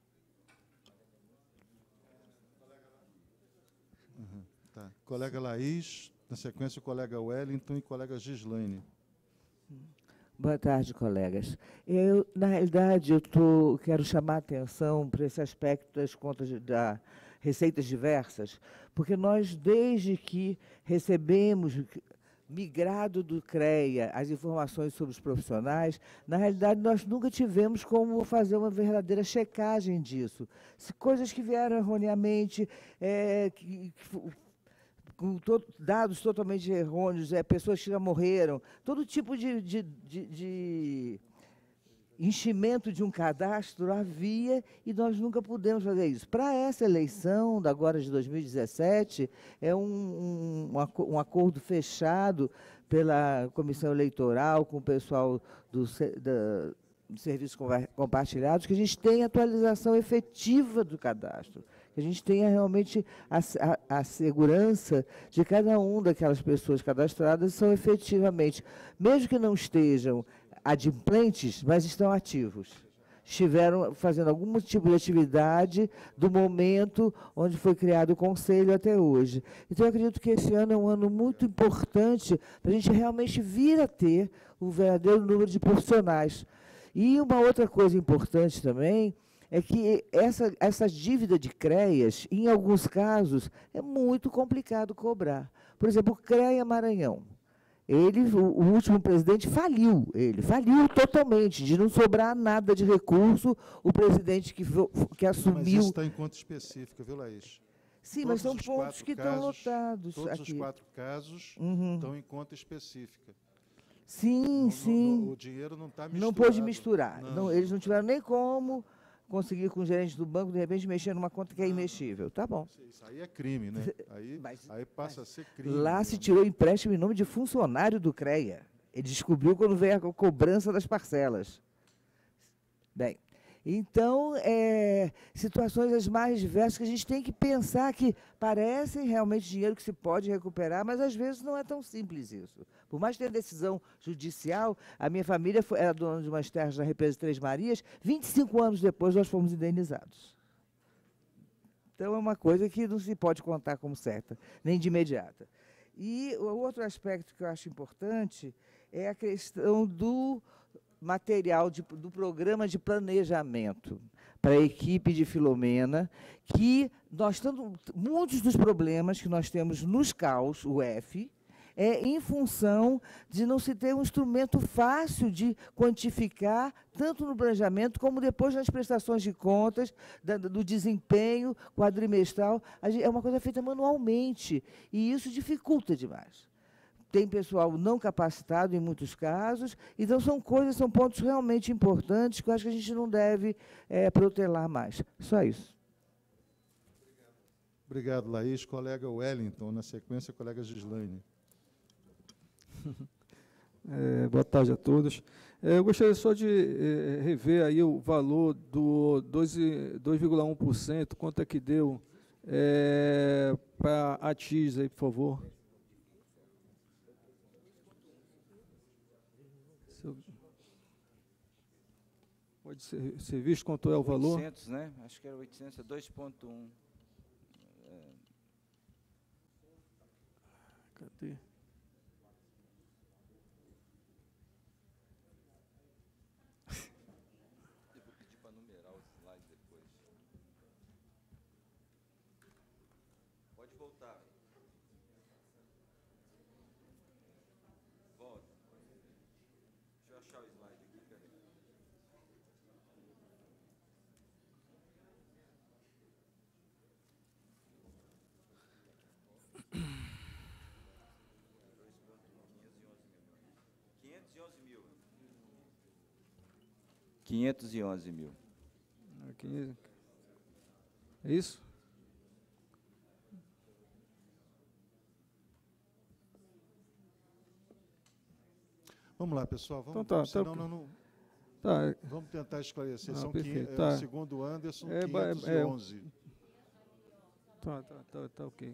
Uhum, tá. Colega Laís, na sequência o colega Wellington e colega Gislaine. Boa tarde, colegas. Eu, na realidade, eu tô, quero chamar a atenção para esse aspecto das contas de, da receitas diversas, porque nós, desde que recebemos, migrado do CREA, as informações sobre os profissionais, na realidade, nós nunca tivemos como fazer uma verdadeira checagem disso. Se coisas que vieram erroneamente, é, que, que, com to dados totalmente errôneos, é, pessoas que já morreram, todo tipo de, de, de, de enchimento de um cadastro havia e nós nunca pudemos fazer isso. Para essa eleição, da agora de dois mil e dezessete, é um, um, um acordo fechado pela Comissão Eleitoral com o pessoal do, da, do Serviços Compartilhados, que a gente tenha atualização efetiva do cadastro, que a gente tenha realmente a, a, a segurança de cada uma daquelas pessoas cadastradas são efetivamente, mesmo que não estejam adimplentes, mas estão ativos. Estiveram fazendo algum tipo de atividade do momento onde foi criado o Conselho até hoje. Então, eu acredito que esse ano é um ano muito importante para a gente realmente vir a ter o verdadeiro número de profissionais. E uma outra coisa importante também é que essa, essa dívida de CREAs, em alguns casos, é muito complicado cobrar. Por exemplo, o CREA Maranhão. Ele, o, o último presidente faliu, ele faliu totalmente, de não sobrar nada de recurso, o presidente que, que assumiu... Mas isso está em conta específica, viu, Laís? Sim, todos mas são pontos que casos, estão lotados Todos aqui. os quatro casos uhum. estão em conta específica. Sim, no, sim. No, no, o dinheiro não está misturado. Não pôde misturar. Não. Não, eles não tiveram nem como conseguir com o gerente do banco, de repente, mexer numa conta que é imexível. Tá bom. Isso aí é crime, né? Aí, mas, aí passa mas, a ser crime. Lá se tirou empréstimo em nome de funcionário do CREA. Ele descobriu quando veio a cobrança das parcelas. Bem, então, é, situações as mais diversas que a gente tem que pensar que parecem realmente dinheiro que se pode recuperar, mas às vezes não é tão simples isso. Por mais que tenha decisão judicial, a minha família foi, era dona de umas terras na Represa Três Marias, vinte e cinco anos depois nós fomos indenizados. Então, é uma coisa que não se pode contar como certa, nem de imediata. E o outro aspecto que eu acho importante é a questão do material, de, do programa de planejamento para a equipe de Filomena, que nós tanto, muitos dos problemas que nós temos nos C A Us, o F, é em função de não se ter um instrumento fácil de quantificar, tanto no planejamento como depois nas prestações de contas, da, do desempenho quadrimestral. É uma coisa feita manualmente, e isso dificulta demais. tem pessoal não capacitado em muitos casos. Então, são coisas, são pontos realmente importantes que eu acho que a gente não deve é, protelar mais. Só isso. Obrigado, Laís. Colega Wellington, na sequência, colega Gislaine. É, boa tarde a todos. É, eu gostaria só de é, rever aí o valor do dois vírgula um por cento, quanto é que deu é, para a T I S aí, por favor. Pode ser, ser visto quanto é o valor? oitocentos, né? Acho que era oitocentos, é dois ponto um. É. Cadê? Eu vou pedir para numerar os slides depois. Pode voltar. Volta. Deixa eu achar o slide aqui, peraí. quinhentos e onze mil. É isso? Vamos lá, pessoal. Vamos, então, tá, senão, tá, não, não, tá. Vamos tentar esclarecer. Ah, São perfeito, quinhentos, tá. é, segundo o Anderson, É, quinhentos e onze. É, tá, tá, tá, tá, ok.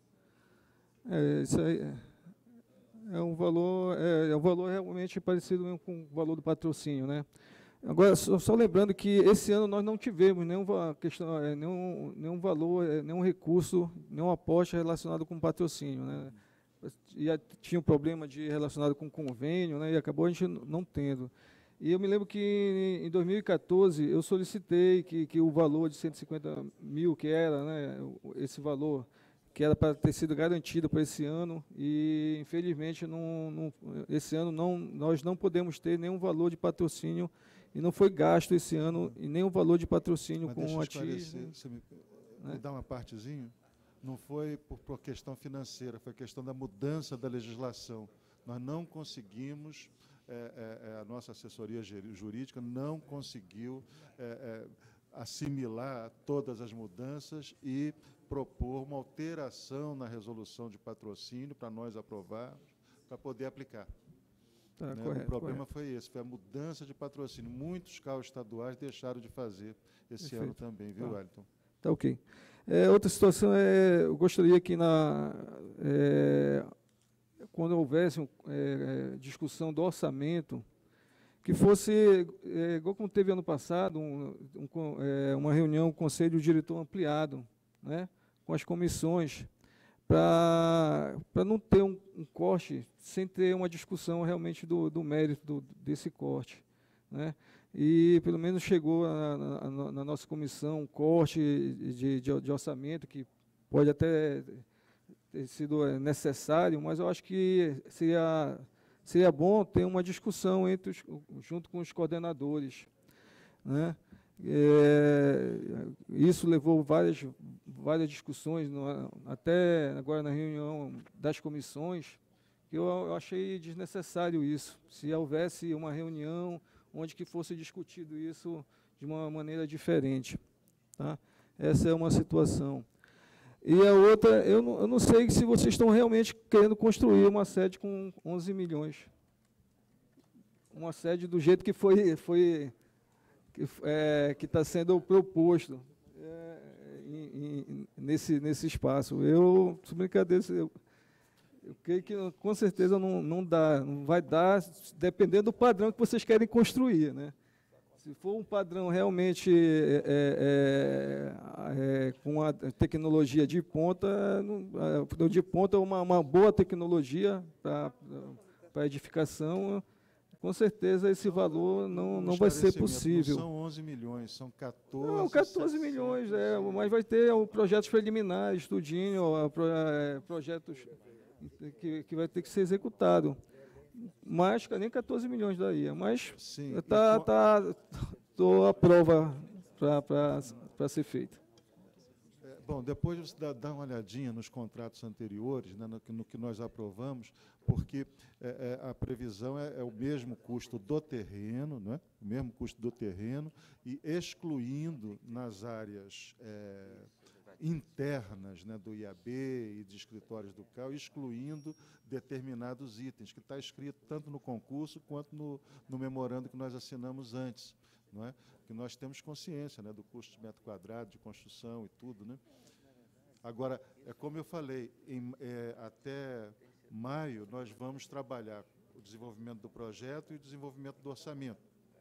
É, isso aí é, é um valor, é, é um valor realmente parecido mesmo com o valor do patrocínio, né? Agora, só, só lembrando que esse ano nós não tivemos nenhum, questão, é, nenhum, nenhum valor, é, nenhum recurso, nenhum aporte relacionado com patrocínio, né? E tinha um problema de relacionado com convênio, né? E acabou a gente não tendo. E eu me lembro que em dois mil e quatorze eu solicitei que, que o valor de cento e cinquenta mil, que era, né, esse valor, que era para ter sido garantido para esse ano, e infelizmente não, não, esse ano não, nós não podemos ter nenhum valor de patrocínio, e não foi gasto esse ano e nenhum valor de patrocínio Mas com deixa a eu T I S. esclarecer, você me, né? me dá uma partezinha? Não foi por, por questão financeira, foi questão da mudança da legislação. Nós não conseguimos, é, é, a nossa assessoria jurídica não conseguiu é, é, assimilar todas as mudanças e propor uma alteração na resolução de patrocínio para nós aprovarmos, para poder aplicar. Tá, né? correto, O problema correto. foi esse, foi a mudança de patrocínio. Muitos carros estaduais deixaram de fazer esse Perfeito. ano também, viu, Tá. Wellington? Tá ok. É, outra situação é, eu gostaria que na, é, quando houvesse um, é, discussão do orçamento, que fosse, é, igual como teve ano passado, um, um, é, uma reunião com o Conselho Diretor ampliado, né, com as comissões, para não ter um, um corte, sem ter uma discussão realmente do, do mérito do, desse corte, né? E pelo menos chegou na, na, na nossa comissão um corte de, de, de orçamento, que pode até ter sido necessário, mas eu acho que seria, seria bom ter uma discussão entre os, junto com os coordenadores, né? É, isso levou várias, várias discussões, no, até agora na reunião das comissões, que eu, eu achei desnecessário isso. Se houvesse uma reunião onde que fosse discutido isso de uma maneira diferente. Tá? Essa é uma situação. E a outra, eu não, eu não sei se vocês estão realmente querendo construir uma sede com onze milhões. Uma sede do jeito que foi... foi que é, está sendo proposto é, em, em, nesse, nesse espaço. Eu, sem brincadeira, eu, eu creio que com certeza não, não dá, não vai dar, dependendo do padrão que vocês querem construir, né? Se for um padrão realmente é, é, é, com a tecnologia de ponta, não, a, de ponta é uma, uma boa tecnologia para a edificação, com certeza esse valor não, não vai ser possível. Não são onze milhões, são quatorze. Não, quatorze milhões, é, mas vai ter o projetos preliminares, estudinho, é, projetos que, que vai ter que ser executado. Mas nem quatorze milhões daria, mas está tá, tô à prova para ser feita. É, Bom, depois você dá, dá uma olhadinha nos contratos anteriores, né, no, que- no que nós aprovamos, porque é, é, a previsão é, é o mesmo custo do terreno, né, o mesmo custo do terreno, e excluindo nas áreas é, internas, né, do I A B e de escritórios do C A U, excluindo determinados itens, que está escrito tanto no concurso quanto no, no memorando que nós assinamos antes. Não é? Que nós temos consciência, né, do custo de metro quadrado, de construção e tudo. Né? Agora, é como eu falei, em, é, até maio nós vamos trabalhar o desenvolvimento do projeto e o desenvolvimento do orçamento,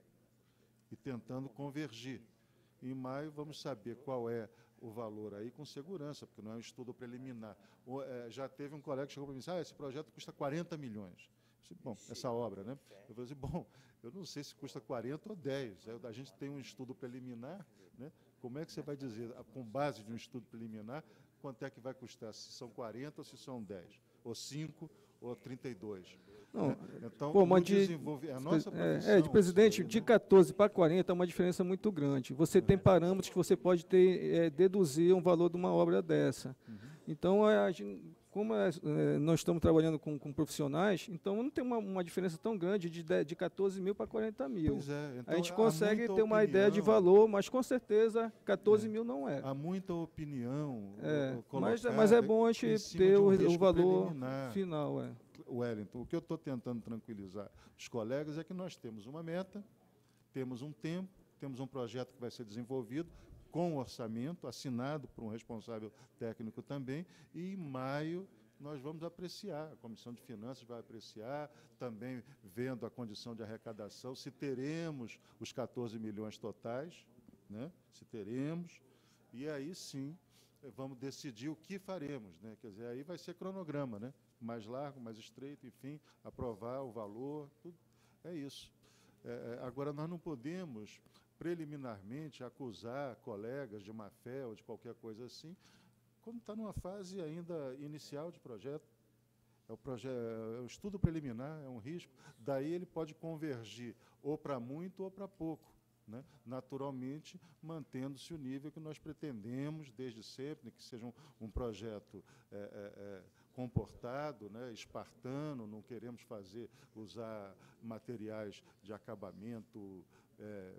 e tentando convergir. Em maio vamos saber qual é o valor aí com segurança, porque não é um estudo preliminar. O, é, já teve um colega que chegou para mim e disse, ah, esse projeto custa quarenta milhões. Eu disse, bom, essa obra, né? Eu falei assim, bom, eu não sei se custa quarenta ou dez. A gente tem um estudo preliminar, né? Como é que você vai dizer, com base de um estudo preliminar, quanto é que vai custar? Se são quarenta ou se são dez? Ou cinco ou trinta e dois? Não, Né? Então, pô, no mas de, desenvolve... a nossa é, é, de presidente, de catorze para quarenta é uma diferença muito grande. Você tem parâmetros que você pode ter, é, deduzir um valor de uma obra dessa. Uhum. Então, a gente, como é, é, nós estamos trabalhando com, com profissionais, então não tem uma, uma diferença tão grande de, de catorze mil para quarenta mil. Pois é, então, a gente consegue ter uma opinião, ideia de valor, mas com certeza catorze mil não é. Há muita opinião. É, mas, mas é bom a gente ter um o, o valor preliminar. final. É. Wellington, o que eu estou tentando tranquilizar os colegas é que nós temos uma meta, temos um tempo, temos um projeto que vai ser desenvolvido com orçamento, assinado por um responsável técnico também, e em maio nós vamos apreciar, a Comissão de Finanças vai apreciar, também vendo a condição de arrecadação, se teremos os catorze milhões totais, né? Se teremos, e aí sim vamos decidir o que faremos, né? Quer dizer, aí vai ser cronograma, né? Mais largo, mais estreito, enfim, aprovar o valor, tudo, é isso. É, agora, nós não podemos, preliminarmente, acusar colegas de má-fé ou de qualquer coisa assim, quando está numa fase ainda inicial de projeto. É o, proje é o estudo preliminar, é um risco, daí ele pode convergir ou para muito ou para pouco. Né? Naturalmente, mantendo-se o nível que nós pretendemos desde sempre, que seja um, um projeto é, é, é, comportado, né, espartano, não queremos fazer, usar materiais de acabamento é,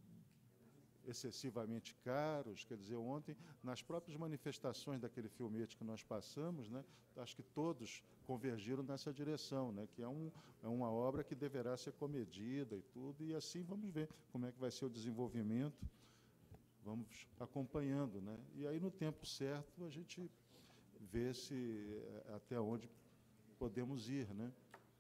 excessivamente caros. Quer dizer, ontem, nas próprias manifestações daquele filmete que nós passamos, né, acho que todos convergiram nessa direção, né, que é, um, é uma obra que deverá ser comedida e tudo, e assim vamos ver como é que vai ser o desenvolvimento, vamos acompanhando, né, e aí no tempo certo a gente vê se até onde podemos ir, né.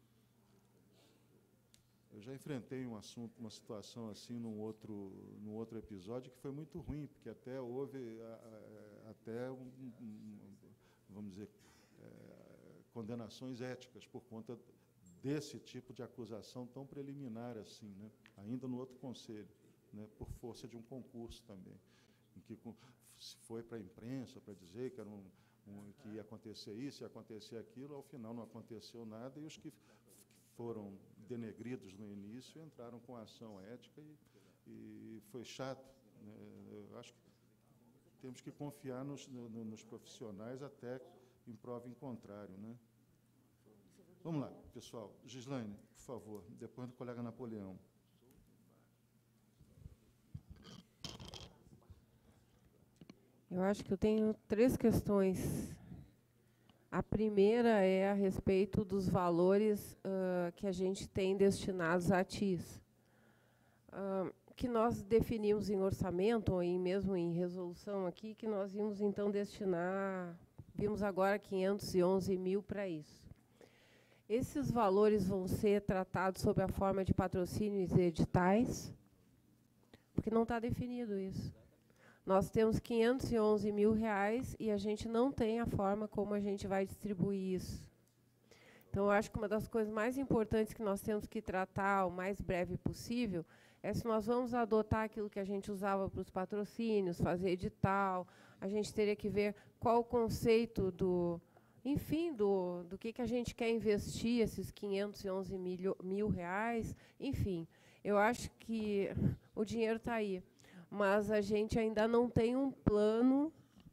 Eu já enfrentei um assunto, uma situação assim num outro, num outro episódio que foi muito ruim, porque até houve a, a, até um, um, vamos dizer, é, condenações éticas por conta desse tipo de acusação tão preliminar assim, né? Ainda no outro conselho, né? Por força de um concurso também, em que se foi para a imprensa para dizer que era um, um, que ia acontecer isso, ia acontecer aquilo, ao final não aconteceu nada, e os que foram denegridos no início entraram com ação ética e, e foi chato, né? Eu acho que temos que confiar nos, no, nos profissionais até em prova em contrário, né? Vamos lá, pessoal. Gislaine, por favor, depois do colega Napoleão. Eu acho que eu tenho três questões. A primeira é a respeito dos valores uh, que a gente tem destinados a T I S, uh, que nós definimos em orçamento, ou em, mesmo em resolução aqui, que nós íamos então destinar, vimos agora quinhentos e onze mil para isso. Esses valores vão ser tratados sob a forma de patrocínios e editais, porque não está definido isso. Nós temos quinhentos e onze mil reais e a gente não tem a forma como a gente vai distribuir isso. Então, eu acho que uma das coisas mais importantes que nós temos que tratar o mais breve possível é se nós vamos adotar aquilo que a gente usava para os patrocínios, fazer edital, a gente teria que ver qual o conceito do, enfim, do, do que, que a gente quer investir, esses quinhentos e onze mil reais, enfim. Eu acho que o dinheiro está aí, mas a gente ainda não tem um plano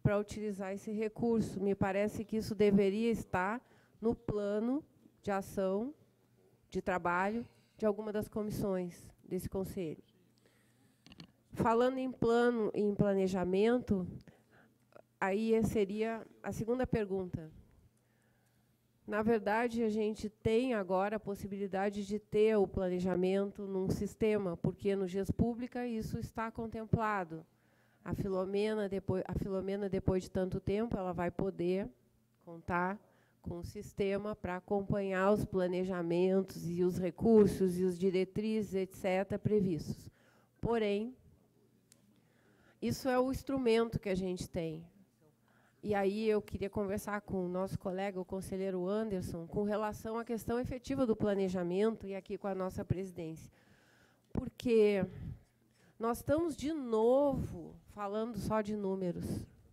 para utilizar esse recurso. Me parece que isso deveria estar no plano de ação, de trabalho, de alguma das comissões desse conselho. Falando em plano e em planejamento, aí seria a segunda pergunta. Na verdade, a gente tem agora a possibilidade de ter o planejamento num sistema, porque no G E S Pública isso está contemplado. A Filomena, depois, a Filomena, depois de tanto tempo, ela vai poder contar com um sistema para acompanhar os planejamentos e os recursos e os diretrizes, etcétera, previstos. Porém, isso é o instrumento que a gente tem. E aí eu queria conversar com o nosso colega, o conselheiro Anderson, com relação à questão efetiva do planejamento e aqui com a nossa presidência. Porque nós estamos, de novo, falando só de números.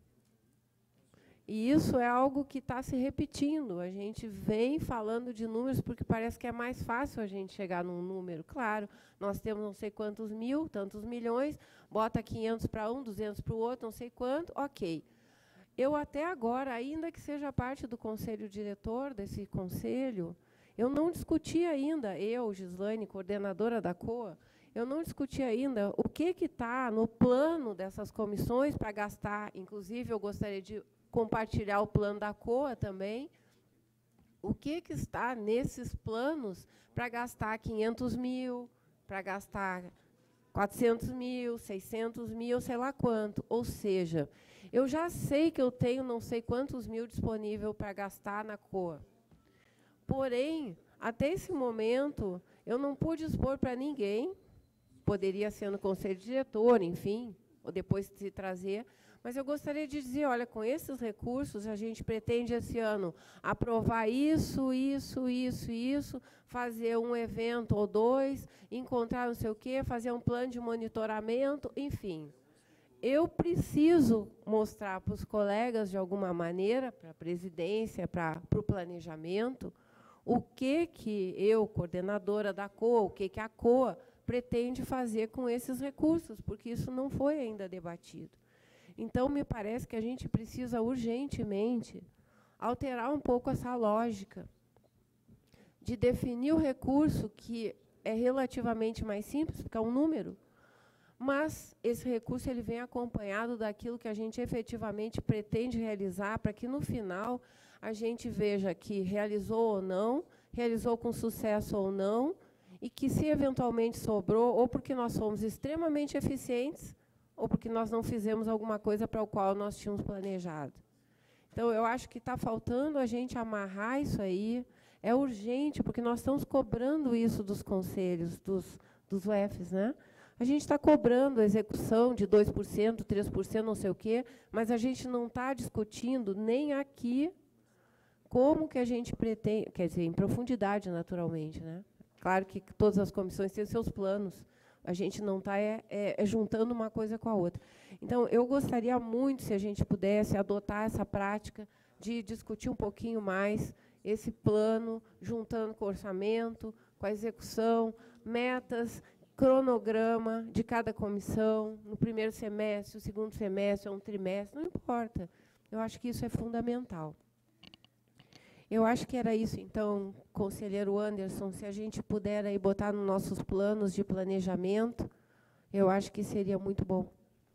E isso é algo que está se repetindo. A gente vem falando de números porque parece que é mais fácil a gente chegar num número. Claro, nós temos não sei quantos mil, tantos milhões, bota quinhentos para um, duzentos para o outro, não sei quanto, ok. Eu até agora, ainda que seja parte do conselho diretor desse conselho, eu não discuti ainda, eu, Gislaine, coordenadora da C O A, eu não discuti ainda o que que está no plano dessas comissões para gastar. Inclusive, eu gostaria de compartilhar o plano da C O A também. O que que está nesses planos para gastar quinhentos mil, para gastar quatrocentos mil, seiscentos mil, sei lá quanto. Ou seja, eu já sei que eu tenho não sei quantos mil disponível para gastar na C O A. Porém, até esse momento, eu não pude expor para ninguém, poderia ser no conselho diretor, enfim, ou depois se trazer, mas eu gostaria de dizer, olha, com esses recursos, a gente pretende, esse ano, aprovar isso, isso, isso, isso, fazer um evento ou dois, encontrar não sei o quê, fazer um plano de monitoramento, enfim. Eu preciso mostrar para os colegas, de alguma maneira, para a presidência, para, para o planejamento, o que, que eu, coordenadora da C O A, o que, que a C O A pretende fazer com esses recursos, porque isso não foi ainda debatido. Então, me parece que a gente precisa urgentemente alterar um pouco essa lógica de definir o recurso, que é relativamente mais simples, porque é um número, mas esse recurso ele vem acompanhado daquilo que a gente efetivamente pretende realizar, para que, no final, a gente veja que realizou ou não, realizou com sucesso ou não, e que, se eventualmente sobrou, ou porque nós somos extremamente eficientes, ou porque nós não fizemos alguma coisa para o qual nós tínhamos planejado. Então, eu acho que está faltando a gente amarrar isso aí. É urgente, porque nós estamos cobrando isso dos conselhos, dos, dos U E Fs, né? A gente está cobrando a execução de dois por cento, três por cento, não sei o quê, mas a gente não está discutindo nem aqui como que a gente pretende, quer dizer, em profundidade, naturalmente, né? Claro que todas as comissões têm seus planos. A gente não está é, é, é juntando uma coisa com a outra. Então, eu gostaria muito, se a gente pudesse adotar essa prática de discutir um pouquinho mais esse plano, juntando com o orçamento, com a execução, metas, cronograma de cada comissão, no primeiro semestre, o segundo semestre, ou um trimestre, não importa. Eu acho que isso é fundamental. Eu acho que era isso, então, conselheiro Anderson, se a gente puder aí botar nos nossos planos de planejamento, eu acho que seria muito bom.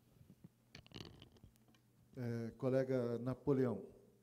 É, colega Napoleão.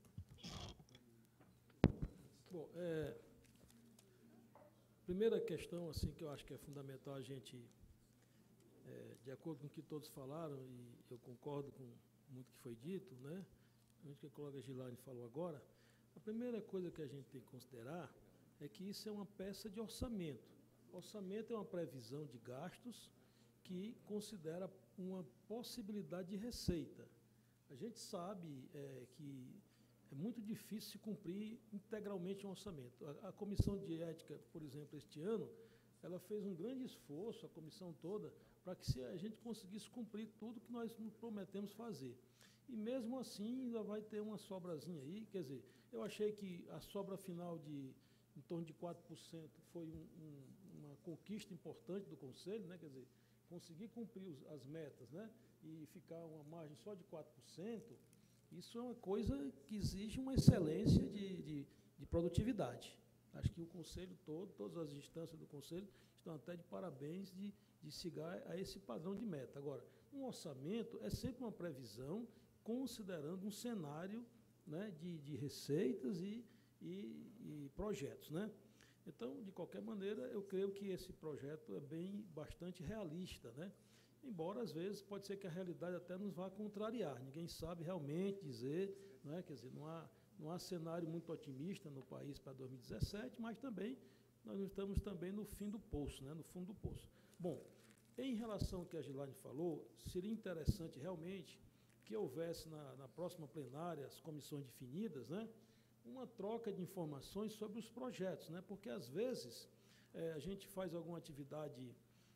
Bom, é, primeira questão assim, que eu acho que é fundamental a gente, é, de acordo com o que todos falaram, e eu concordo com muito que foi dito, né, o que a colega Gislaine falou agora, a primeira coisa que a gente tem que considerar é que isso é uma peça de orçamento. Orçamento é uma previsão de gastos que considera uma possibilidade de receita. A gente sabe é, que é muito difícil se cumprir integralmente um orçamento. A, a Comissão de Ética, por exemplo, este ano, ela fez um grande esforço, a comissão toda, para que se a gente conseguisse cumprir tudo que nós nos prometemos fazer. E, mesmo assim, ainda vai ter uma sobrazinha aí. Quer dizer, eu achei que a sobra final de em torno de quatro por cento foi um, um, uma conquista importante do Conselho, né? Quer dizer, conseguir cumprir os, as metas, né? E ficar uma margem só de quatro por cento, Isso é uma coisa que exige uma excelência de, de, de produtividade. Acho que o Conselho todo, todas as instâncias do Conselho, estão até de parabéns de, de chegar a esse padrão de meta. Agora, um orçamento é sempre uma previsão, considerando um cenário, né, de, de receitas e, e, e projetos, né? Então, de qualquer maneira, eu creio que esse projeto é bem, bastante realista, né? Embora, às vezes, pode ser que a realidade até nos vá contrariar. Ninguém sabe realmente dizer, né? Quer dizer, não há, não há cenário muito otimista no país para dois mil e dezessete, mas também nós estamos também no fim do poço, né? No fundo do poço. Bom, em relação ao que a Gislaine falou, seria interessante realmente que houvesse na, na próxima plenária, as comissões definidas, né, uma troca de informações sobre os projetos, né, porque, às vezes, é, a gente faz alguma atividade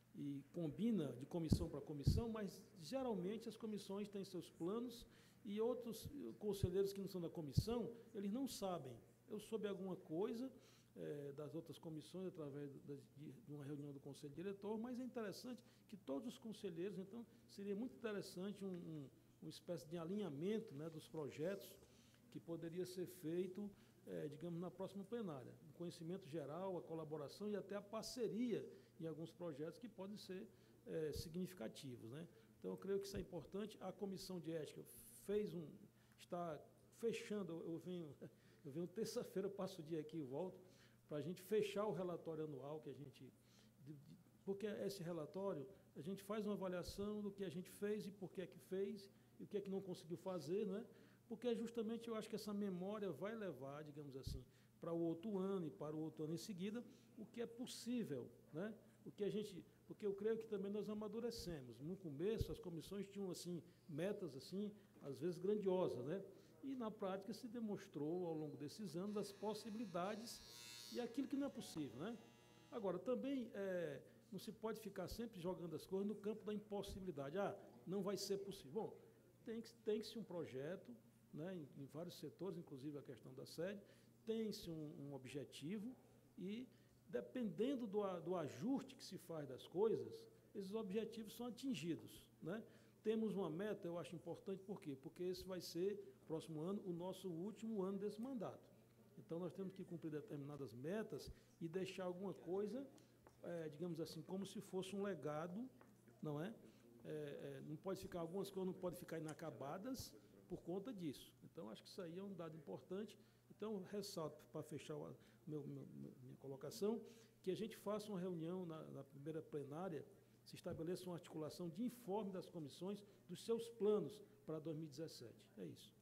e combina de comissão para comissão, mas, geralmente, as comissões têm seus planos e outros conselheiros que não são da comissão, eles não sabem. Eu soube alguma coisa é, das outras comissões, através de, de uma reunião do Conselho Diretor, mas é interessante que todos os conselheiros, então, seria muito interessante um, um uma espécie de alinhamento, né, dos projetos que poderia ser feito, é, digamos, na próxima plenária. O conhecimento geral, a colaboração e até a parceria em alguns projetos que podem ser é, significativos, né? Então, eu creio que isso é importante. A Comissão de Ética fez um, está fechando, eu venho, eu venho terça-feira, passo o dia aqui e volto, para a gente fechar o relatório anual que a gente... De, de, porque esse relatório, a gente faz uma avaliação do que a gente fez e por que é que fez, e o que é que não conseguiu fazer, não é? Porque justamente eu acho que essa memória vai levar, digamos assim, para o outro ano e para o outro ano em seguida, o que é possível, né? O que a gente, porque eu creio que também nós amadurecemos. No começo, as comissões tinham assim metas assim, às vezes grandiosas, né? E na prática se demonstrou ao longo desses anos as possibilidades e aquilo que não é possível, né? Agora, também é, não se pode ficar sempre jogando as coisas no campo da impossibilidade. Ah, não vai ser possível. Bom, tem que tem-se um projeto, né, em, em vários setores, inclusive a questão da sede, tem-se um, um objetivo e, dependendo do, do ajuste que se faz das coisas, esses objetivos são atingidos, né? Temos uma meta, eu acho importante, por quê? Porque esse vai ser, próximo ano, o nosso último ano desse mandato. Então, nós temos que cumprir determinadas metas e deixar alguma coisa, é, digamos assim, como se fosse um legado, não é? É, é, não pode ficar, algumas coisas não podem ficar inacabadas por conta disso. Então, acho que isso aí é um dado importante. Então, ressalto, para fechar o meu, meu, minha colocação, que a gente faça uma reunião na, na primeira plenária, se estabeleça uma articulação de informe das comissões dos seus planos para dois mil e dezessete. É isso.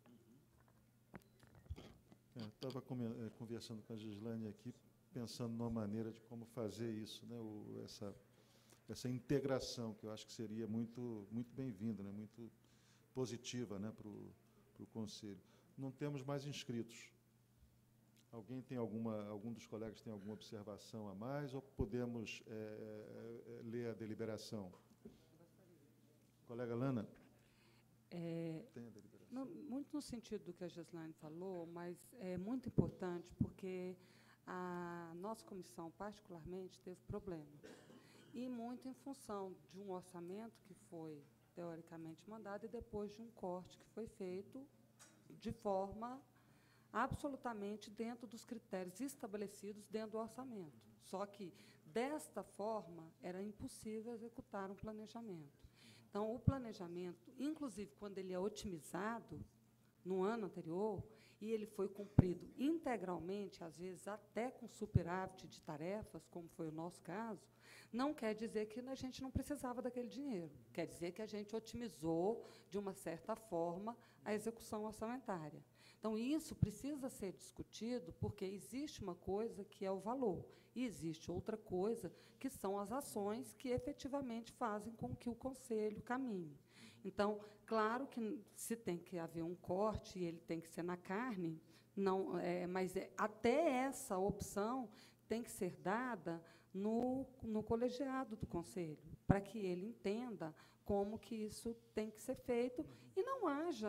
Estava é, conversando com a Gislaine aqui, pensando numa maneira de como fazer isso, né, o, essa, essa integração, que eu acho que seria muito, muito bem-vinda, né, muito positiva, né, para o Conselho. Não temos mais inscritos. Alguém tem alguma, algum dos colegas tem alguma observação a mais, ou podemos é, é, ler a deliberação? Colega Lana? É, tem a deliberação. No, muito no sentido do que a Gislaine falou, mas é muito importante porque a nossa comissão, particularmente, teve problema. E muito em função de um orçamento que foi, teoricamente, mandado e depois de um corte que foi feito de forma absolutamente dentro dos critérios estabelecidos dentro do orçamento. Só que, desta forma, era impossível executar um planejamento. Então, o planejamento, inclusive quando ele é otimizado no ano anterior, e ele foi cumprido integralmente, às vezes até com superávit de tarefas, como foi o nosso caso, não quer dizer que a gente não precisava daquele dinheiro. Quer dizer que a gente otimizou, de uma certa forma, a execução orçamentária. Então, isso precisa ser discutido, porque existe uma coisa que é o valor, e existe outra coisa, que são as ações que efetivamente fazem com que o Conselho caminhe. Então, claro que se tem que haver um corte, e ele tem que ser na carne, não, é, mas é, até essa opção tem que ser dada no, no colegiado do Conselho, para que ele entenda como que isso tem que ser feito, e não haja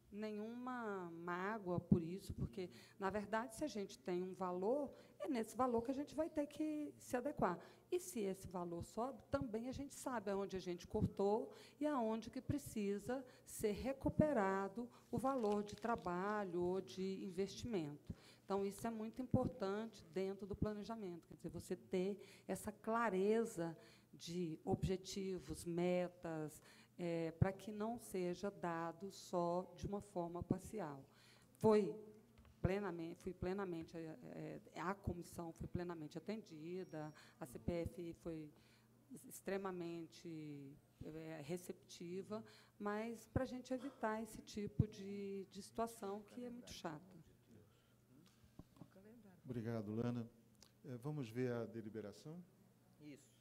nenhuma mágoa por isso, porque, na verdade, se a gente tem um valor, é nesse valor que a gente vai ter que se adequar. E se esse valor sobe, também a gente sabe aonde a gente cortou e aonde que precisa ser recuperado o valor de trabalho ou de investimento. Então, isso é muito importante dentro do planejamento, quer dizer, você ter essa clareza de objetivos, metas, é, para que não seja dado só de uma forma parcial. Foi plenamente, fui plenamente, é, a comissão foi plenamente atendida, a C P F foi extremamente é, receptiva, mas para a gente evitar esse tipo de, de situação que é muito chata. Obrigado, Lana. É, vamos ver a deliberação? Isso.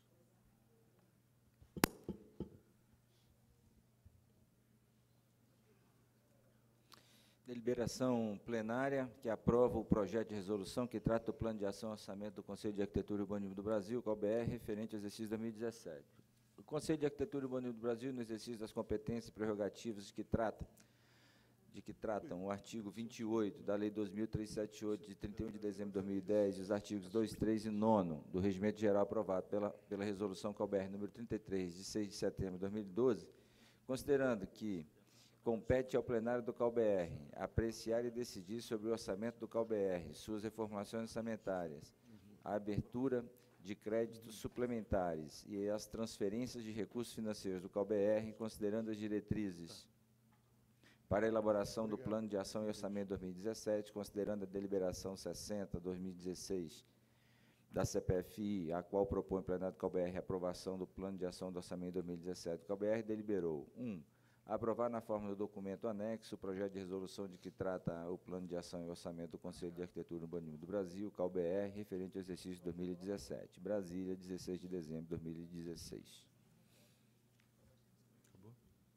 Deliberação plenária que aprova o projeto de resolução que trata do Plano de Ação e Orçamento do Conselho de Arquitetura e Urbanismo do Brasil, C A U B R, referente ao exercício dois mil e dezessete. O Conselho de Arquitetura e Urbanismo do Brasil, no exercício das competências e prerrogativas de que trata, de que tratam o artigo vinte e oito da Lei dois mil trezentos e setenta e oito, de trinta e um de dezembro de dois mil e dez, e os artigos dois, três e nove do Regimento Geral aprovado pela, pela Resolução C A U B R número trinta e três, de seis de setembro de dois mil e doze, considerando que compete ao plenário do C A U B R apreciar e decidir sobre o orçamento do C A U B R, suas reformulações orçamentárias, a abertura de créditos suplementares e as transferências de recursos financeiros do C A U B R, considerando as diretrizes para a elaboração do Plano de Ação e Orçamento dois mil e dezessete, considerando a deliberação sessenta barra dois mil e dezesseis da C P F I, a qual propõe o plenário do C A U B R a aprovação do Plano de Ação do Orçamento dois mil e dezessete. O C A U B R deliberou um aprovar na forma do documento anexo o projeto de resolução de que trata o Plano de Ação e Orçamento do Conselho de Arquitetura e Urbanismo do Brasil, C A U B R, referente ao exercício dois mil e dezessete. Brasília, dezesseis de dezembro de dois mil e dezesseis. Acabou?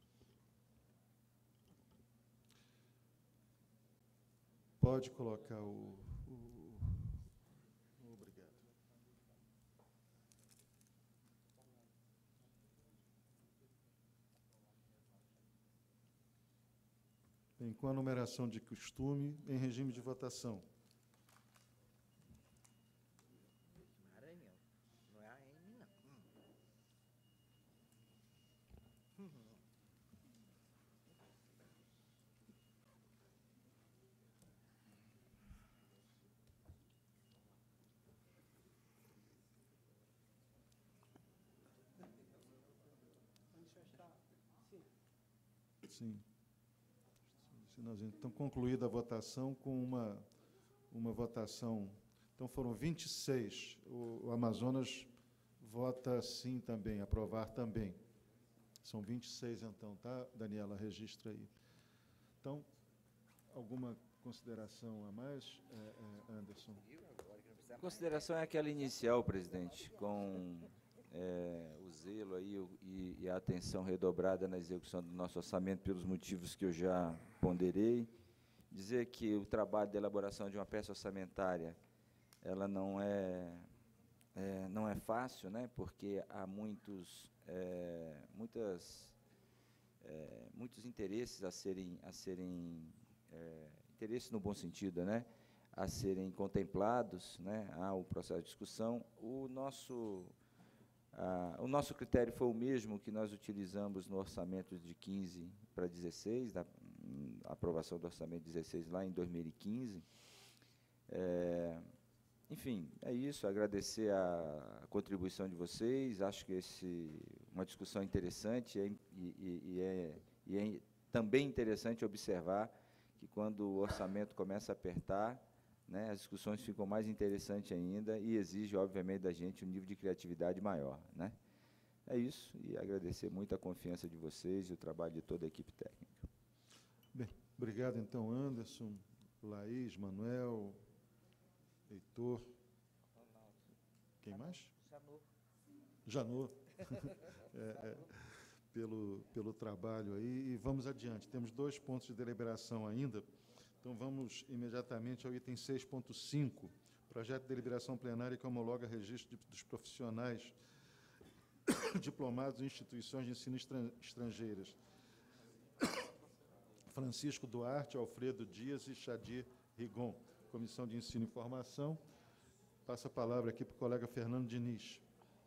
Pode colocar o... o... Obrigado. Bem, com a numeração de costume, em regime de votação. Maranhão. Não é a N, não. Hum. Sim. Então, concluída a votação com uma, uma votação. Então, foram vinte e seis. O, o Amazonas vota sim também, aprovar também. São vinte e seis, então, tá? Daniela, registra aí. Então, alguma consideração a mais, é, é, Anderson? A consideração é aquela inicial, presidente, com é, o zelo aí, o, e, e a atenção redobrada na execução do nosso orçamento pelos motivos que eu já ponderei. Dizer que o trabalho de elaboração de uma peça orçamentária, ela não é, é, não é fácil, né, porque há muitos, é, muitas, é, muitos interesses a serem, a serem é, interesses no bom sentido, né, a serem contemplados, né, há o processo de discussão. O nosso, a, o nosso critério foi o mesmo que nós utilizamos no orçamento de quinze para dezesseis, da a aprovação do orçamento dezesseis lá em dois mil e quinze. É, enfim, é isso, agradecer a, a contribuição de vocês, acho que esse uma discussão interessante, é, e, e, e, é, e é também interessante observar que quando o orçamento começa a apertar, né, as discussões ficam mais interessantes ainda e exige, obviamente, da gente um nível de criatividade maior, né? É isso, e agradecer muito a confiança de vocês e o trabalho de toda a equipe técnica. Bem, obrigado, então, Anderson, Laís, Manuel, Heitor. Quem mais? Janô. Janô. é, é, pelo, pelo trabalho aí. E vamos adiante. Temos dois pontos de deliberação ainda. Então, vamos imediatamente ao item seis ponto cinco, projeto de deliberação plenária que homologa registro de, dos profissionais diplomados em instituições de ensino estran, estrangeiras. Francisco Duarte, Alfredo Dias e Chadir Rigon. Comissão de Ensino e Formação. Passa a palavra aqui para o colega Fernando Diniz.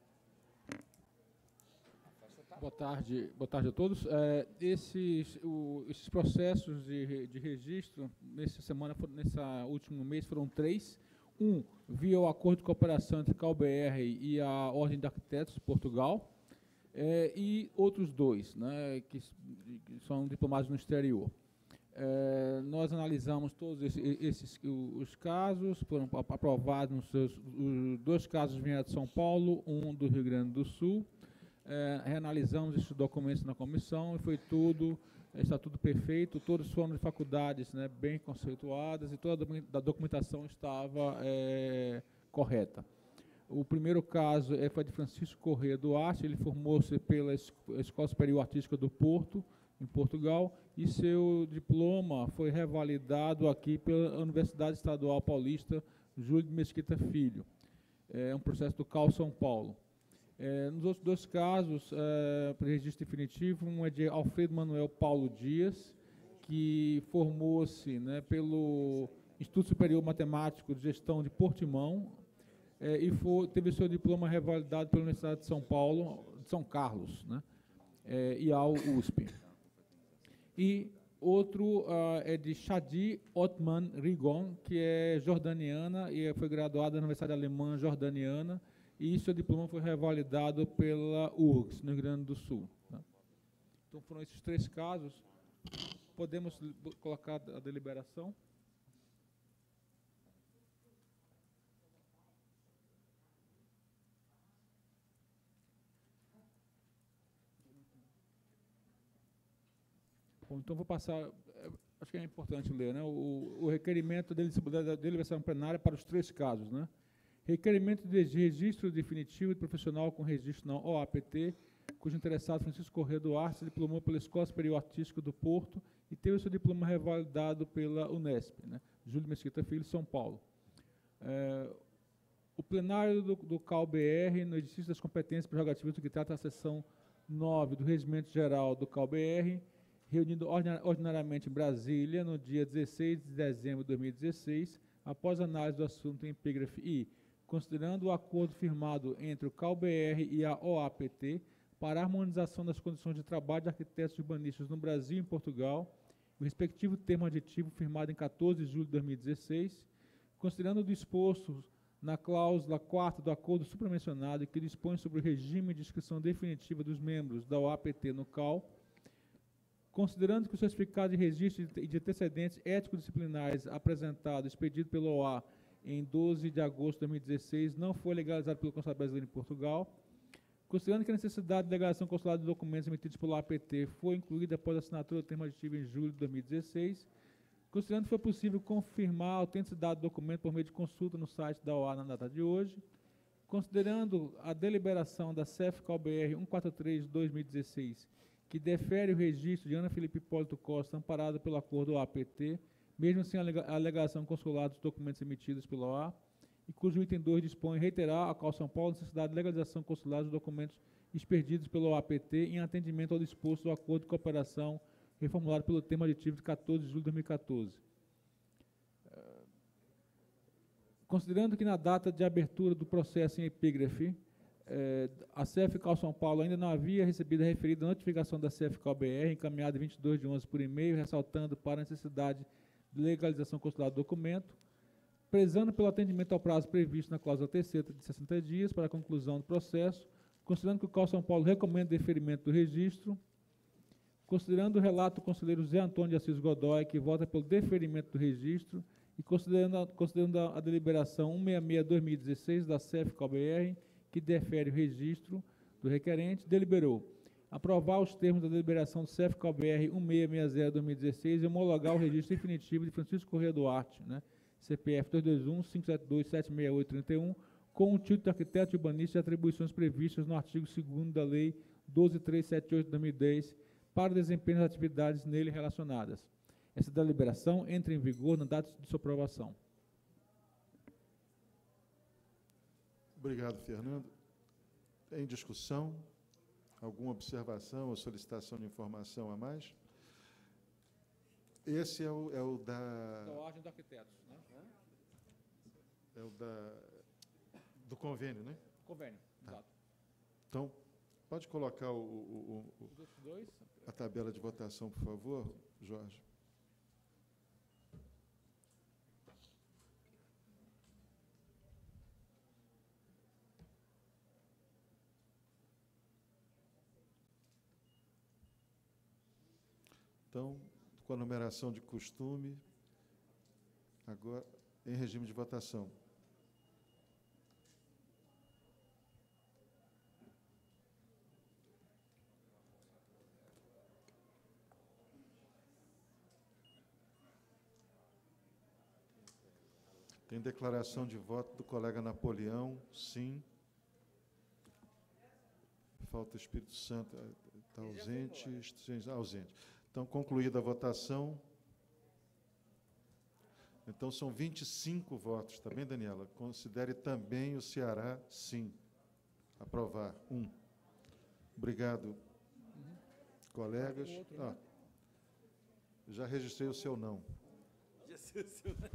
Boa tarde, boa tarde a todos. É, esses, o, esses processos de, de registro, nessa semana, nesse último mês, foram três. Um, via o acordo de cooperação entre a C A U B R e a Ordem de Arquitetos de Portugal, é, e outros dois, né, que, que são diplomados no exterior. É, nós analisamos todos esses, esses os casos, foram aprovados nos seus, os dois casos vieram de São Paulo, um do Rio Grande do Sul. É, reanalisamos esses documentos na comissão e foi tudo, está tudo perfeito, todos foram de faculdades, né, bem conceituadas, e toda a documentação estava é, correta. O primeiro caso é, foi de Francisco Corrêa Duarte, ele formou-se pela Escola Superior Artística do Porto, em Portugal, e seu diploma foi revalidado aqui pela Universidade Estadual Paulista Júlio de Mesquita Filho. É um processo do C A U São Paulo. É, nos outros dois casos, é, para registro definitivo, um é de Alfredo Manuel Paulo Dias, que formou-se, né, pelo Instituto Superior Matemático de Gestão de Portimão, é, e foi, teve seu diploma revalidado pela Universidade de São Paulo, de São Carlos, né, é, e ao U S P. E outro uh, é de Chadir Othman Rigon, que é jordaniana e foi graduada na Universidade Alemã Jordaniana, e seu diploma foi revalidado pela U R G S, no Rio Grande do Sul. Né? Então, foram esses três casos. Podemos colocar a deliberação? Bom, então, vou passar... Acho que é importante ler, né? O, o requerimento da deliberação plenária para os três casos, né? Requerimento de registro definitivo de profissional com registro na O A P T, cujo interessado Francisco Corrêa Duarte se diplomou pela Escola Superior Artística do Porto e teve seu diploma revalidado pela Unesp, né, Júlio Mesquita Filho, São Paulo. É, o plenário do, do C A U B R, no exercício das competências prerrogativas do que trata a seção nove do Regimento Geral do C A U B R, reunido ordinariamente em Brasília, no dia dezesseis de dezembro de dois mil e dezesseis, após análise do assunto em epígrafe e considerando o acordo firmado entre o C A U B R e a O A P T para a harmonização das condições de trabalho de arquitetos urbanistas no Brasil e em Portugal, o respectivo termo aditivo firmado em quatorze de julho de dois mil e dezesseis, considerando o disposto na cláusula quarta do acordo supramencionado que dispõe sobre o regime de inscrição definitiva dos membros da O A P T no C A U, considerando que o certificado de registro e de antecedentes ético-disciplinares apresentado e expedido pela O A em doze de agosto de dois mil e dezesseis, não foi legalizado pelo Consulado Brasileiro em Portugal, considerando que a necessidade de legalização consular de documentos emitidos pelo A P T foi incluída após a assinatura do termo aditivo em julho de dois mil e dezesseis, considerando que foi possível confirmar a autenticidade do documento por meio de consulta no site da O A na data de hoje, considerando a deliberação da C E F C A U B R cento e quarenta e três de dois mil e dezesseis, que defere o registro de Ana Felipe Hipólito Costa, amparado pelo acordo O A P T, mesmo sem a alegação consular dos documentos emitidos pela O A, e cujo item dois dispõe reiterar a C A U São Paulo a necessidade de legalização consular dos documentos expedidos pela O A P T em atendimento ao disposto do acordo de cooperação reformulado pelo termo aditivo de quatorze de julho de dois mil e quatorze. Considerando que na data de abertura do processo em epígrafe, eh, a C F C A U São Paulo ainda não havia recebido a referida notificação da C F C A U B R, encaminhada em vinte e dois de onze por e-mail, ressaltando para a necessidade de legalização consular do documento, prezando pelo atendimento ao prazo previsto na cláusula terceira de sessenta dias para a conclusão do processo, considerando que o C A U São Paulo recomenda o deferimento do registro, considerando o relato do conselheiro Zé Antônio de Assis Godoy, que vota pelo deferimento do registro, e considerando a, considerando a, a deliberação cento e sessenta e seis barra dois mil e dezesseis da C F C A U B R, que defere o registro do requerente, deliberou aprovar os termos da deliberação do C F C A U B R cento e sessenta barra dois mil e dezesseis e homologar o registro definitivo de Francisco Corrêa Duarte, né, C P F dois dois um, cinco sete dois, sete seis oito três um, com o título de arquiteto urbanista e atribuições previstas no artigo segundo da Lei doze mil trezentos e setenta e oito de dois mil e dez para o desempenho das atividades nele relacionadas. Essa deliberação entra em vigor na data de sua aprovação. Obrigado, Fernando. Em discussão, alguma observação ou solicitação de informação a mais? Esse é o, é o da... Da Ordem dos Arquitetos, né? É o da, do convênio, né? Convênio, tá. Exato. Então, pode colocar o, o, o, Os outros dois? a tabela de votação, por favor, Jorge. Então, com a numeração de costume, agora em regime de votação. Tem declaração de voto do colega Napoleão, sim. Falta Espírito Santo, está ausente, ausente. Então, concluída a votação. Então, são vinte e cinco votos, está bem, Daniela? Considere também o Ceará, sim. Aprovar. Um. Obrigado, uhum. colegas. Outro, ah, né? Já registrei o seu não. Já sei o seu não.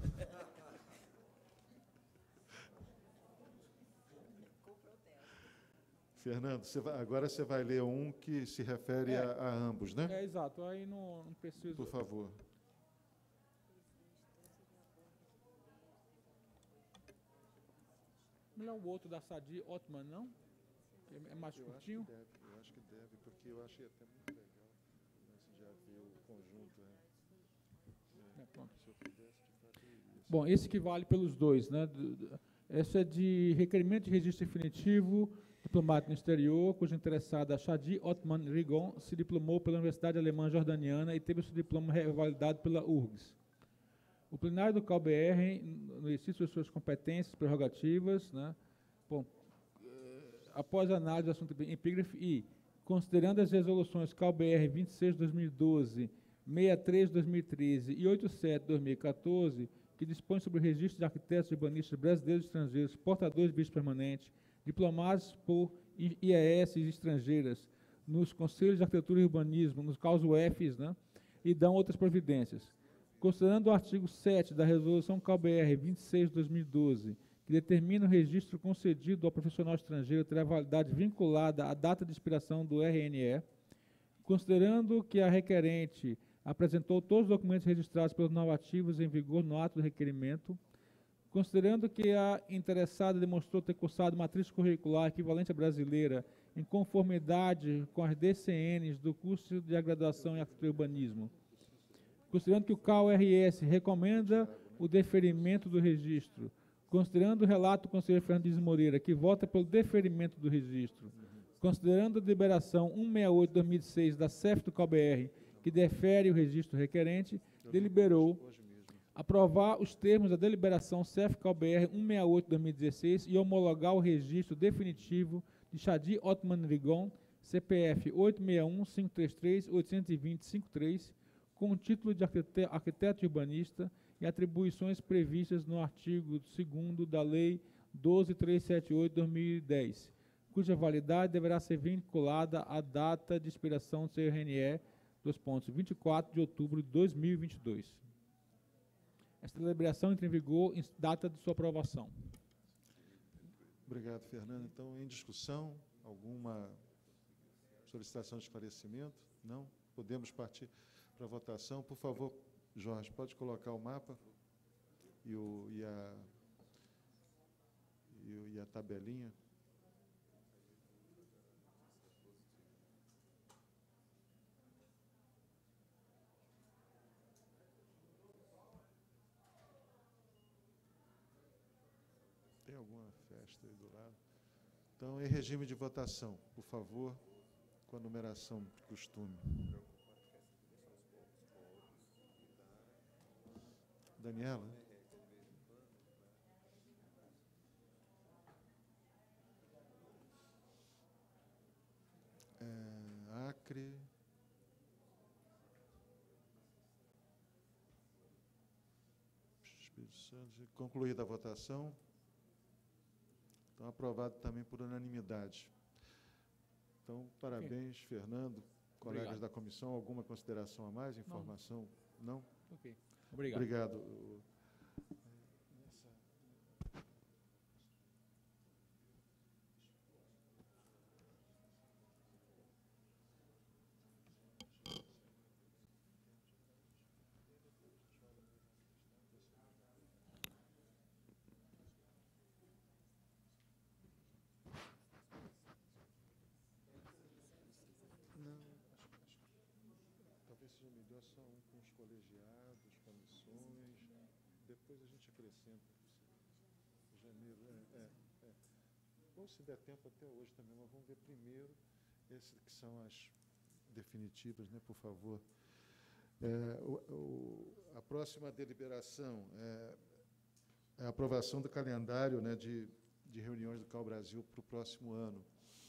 Fernando, você vai, agora você vai ler um que se refere é, a, a ambos, né? É, exato. Aí não, não preciso... Por favor. Não é o outro da Sadi Otman, não? É mais eu curtinho? Acho que deve, eu acho que deve, porque eu achei até muito legal esse já ver o conjunto. É. É, pronto. Se eu pudesse, de fato, eu iria. Bom, esse que vale pelos dois, né? Esse é de requerimento de registro definitivo diplomático no exterior, cujo interessado, a Shadi Otman Rigon, se diplomou pela Universidade Alemã Jordaniana e teve seu diploma revalidado pela U R G S. O plenário do C A U B R, no exercício de suas competências e prerrogativas, né, bom, após a análise do assunto em epígrafe e, considerando as resoluções C A U B R vinte e seis de dois mil e doze, sessenta e três de dois mil e treze e oitenta e sete de dois mil e quatorze, que dispõem sobre o registro de arquitetos e urbanistas brasileiros e estrangeiros, portadores de visto permanente, diplomados por I E S estrangeiras, nos Conselhos de Arquitetura e Urbanismo, nos causos U Fs, né, e dão outras providências. Considerando o artigo sete da Resolução C A U B R vinte e seis de dois mil e doze, que determina o registro concedido ao profissional estrangeiro ter a validade vinculada à data de expiração do R N E, considerando que a requerente apresentou todos os documentos registrados pelos normativos em vigor no ato do requerimento, considerando que a interessada demonstrou ter cursado matriz curricular equivalente à brasileira em conformidade com as D C Ns do curso de graduação em Arquitetura e Urbanismo, considerando que o C A U R S recomenda o deferimento do registro, considerando o relato do conselheiro Fernandes Moreira, que vota pelo deferimento do registro, considerando a deliberação cento e sessenta e oito de dois mil e seis da C E F do C A U B R, que defere o registro requerente, deliberou aprovar os termos da deliberação C E F C A U B R cento e sessenta e oito de dois mil e dezesseis e homologar o registro definitivo de Shadi Otman Rigon, C P F oito seis um, cinco três três, oito dois zero, cinco três, com o título de arquiteto urbanista e atribuições previstas no artigo segundo da Lei doze mil trezentos e setenta e oito de dois mil e dez, cuja validade deverá ser vinculada à data de expiração do seu R N E, dois pontos, vinte e quatro de outubro de dois mil e vinte e dois. Esta deliberação entra em vigor em data de sua aprovação. Obrigado, Fernando. Então, em discussão, alguma solicitação de esclarecimento? Não? Podemos partir para a votação. Por favor, Jorge, pode colocar o mapa e, o, e, a, e, o, e a tabelinha. Tem alguma festa aí do lado? Então, em regime de votação, por favor, com a numeração de costume. Daniela? É, Acre. Espírito Santo. Concluída a votação. Então, aprovado também por unanimidade. Então, parabéns, okay. Fernando, colegas Obrigado. Da comissão. Alguma consideração a mais? Informação? Não? Não? Ok. Obrigado. Obrigado. Talvez seja melhor só um com os colegiados, comissões, depois a gente acrescenta. Janeiro, é, é, é. Ou se der tempo até hoje também, mas vamos ver primeiro esses que são as definitivas, né, por favor. É, o, o, a próxima deliberação é, é a aprovação do calendário, né, de, de reuniões do C A U Brasil para o próximo ano.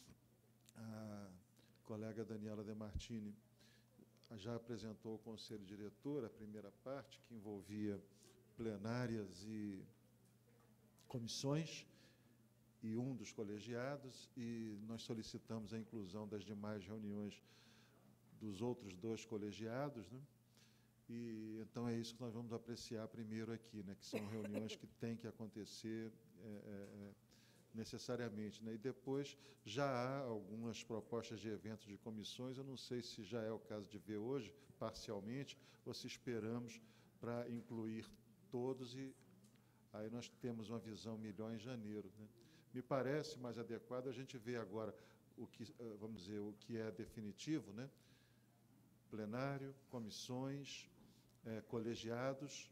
A colega Daniela De Martini já apresentou ao Conselho Diretor a primeira parte, que envolvia plenárias e comissões, e um dos colegiados, e nós solicitamos a inclusão das demais reuniões dos outros dois colegiados, né? E então é isso que nós vamos apreciar primeiro aqui, né? Que são reuniões que têm que acontecer é, é, necessariamente, né? E depois já há algumas propostas de eventos de comissões, eu não sei se já é o caso de ver hoje, parcialmente, ou se esperamos para incluir todos, e aí nós temos uma visão melhor em janeiro, né? Me parece mais adequado a gente ver agora o que, vamos dizer, o que é definitivo, né? Plenário, comissões, é, colegiados,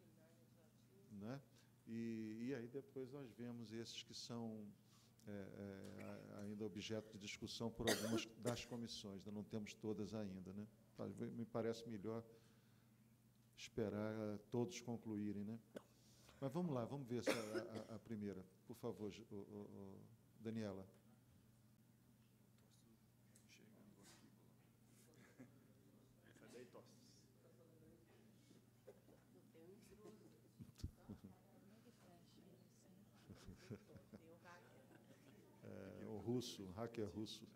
né? E, e aí depois nós vemos esses que são é, é, ainda objeto de discussão por algumas das comissões, né? Não temos todas ainda, né? Me parece melhor esperar todos concluírem, né? Mas vamos lá, vamos ver essa, a, a primeira. Por favor, o, o, o Daniela. É, o russo, hacker russo.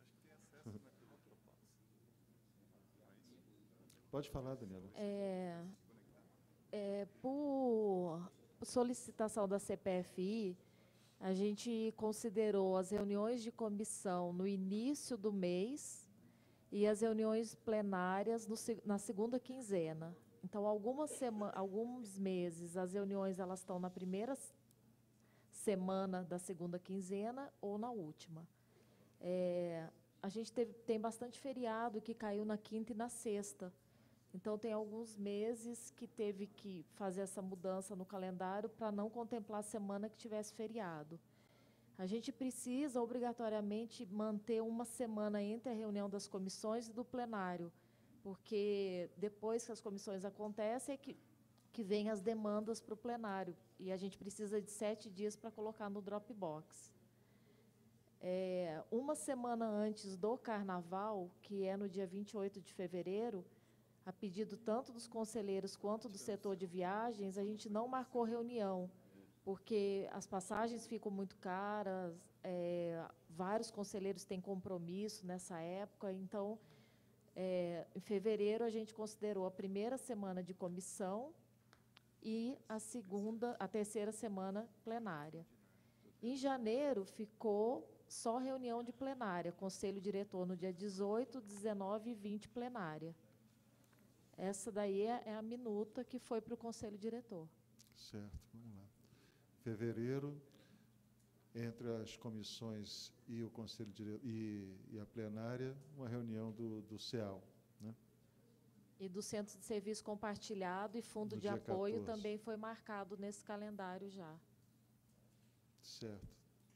Pode falar, Daniela. É, é, por solicitação da C P F I, a gente considerou as reuniões de comissão no início do mês e as reuniões plenárias no, na segunda quinzena. Então, algumas sema, alguns meses, as reuniões elas estão na primeira semana da segunda quinzena ou na última. É, a gente teve, tem bastante feriado que caiu na quinta e na sexta. Então, tem alguns meses que teve que fazer essa mudança no calendário para não contemplar a semana que tivesse feriado. A gente precisa, obrigatoriamente, manter uma semana entre a reunião das comissões e do plenário, porque depois que as comissões acontecem, é que, que vem as demandas para o plenário, e a gente precisa de sete dias para colocar no Dropbox. É, uma semana antes do Carnaval, que é no dia vinte e oito de fevereiro, a pedido tanto dos conselheiros quanto do setor de viagens, a gente não marcou reunião, porque as passagens ficam muito caras, é, vários conselheiros têm compromisso nessa época, então, é, em fevereiro, a gente considerou a primeira semana de comissão e a segunda, a terceira semana plenária. Em janeiro, ficou só reunião de plenária, conselho diretor no dia dezoito, dezenove e vinte plenária. Essa daí é, é a minuta que foi para o conselho diretor. Certo, vamos lá. Fevereiro, entre as comissões e o conselho diretor e, e a plenária, uma reunião do, do C E A L, né? E do Centro de Serviço Compartilhado e Fundo No de dia Apoio quatorze. também foi marcado nesse calendário já. Certo.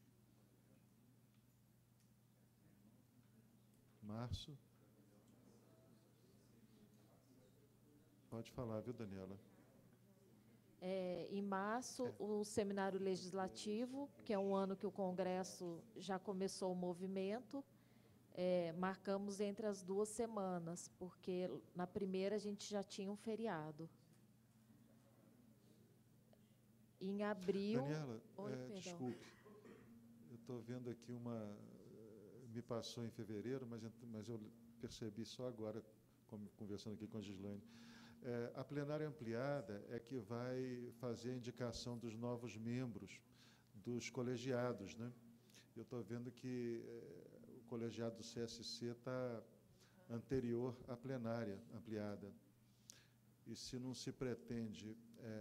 Março. Pode falar, viu, Daniela? É, em março, é. o Seminário Legislativo, que é um ano que o Congresso já começou o movimento, é, marcamos entre as duas semanas, porque na primeira a gente já tinha um feriado. Em abril... Daniela, Oi, é, perdão. desculpe, eu estou vendo aqui uma... Me passou em fevereiro, mas, mas eu percebi só agora, como, conversando aqui com a Gislaine. É, a plenária ampliada é que vai fazer a indicação dos novos membros dos colegiados, né? Eu estou vendo que é, o colegiado do C S C está anterior à plenária ampliada. E se não se pretende... É,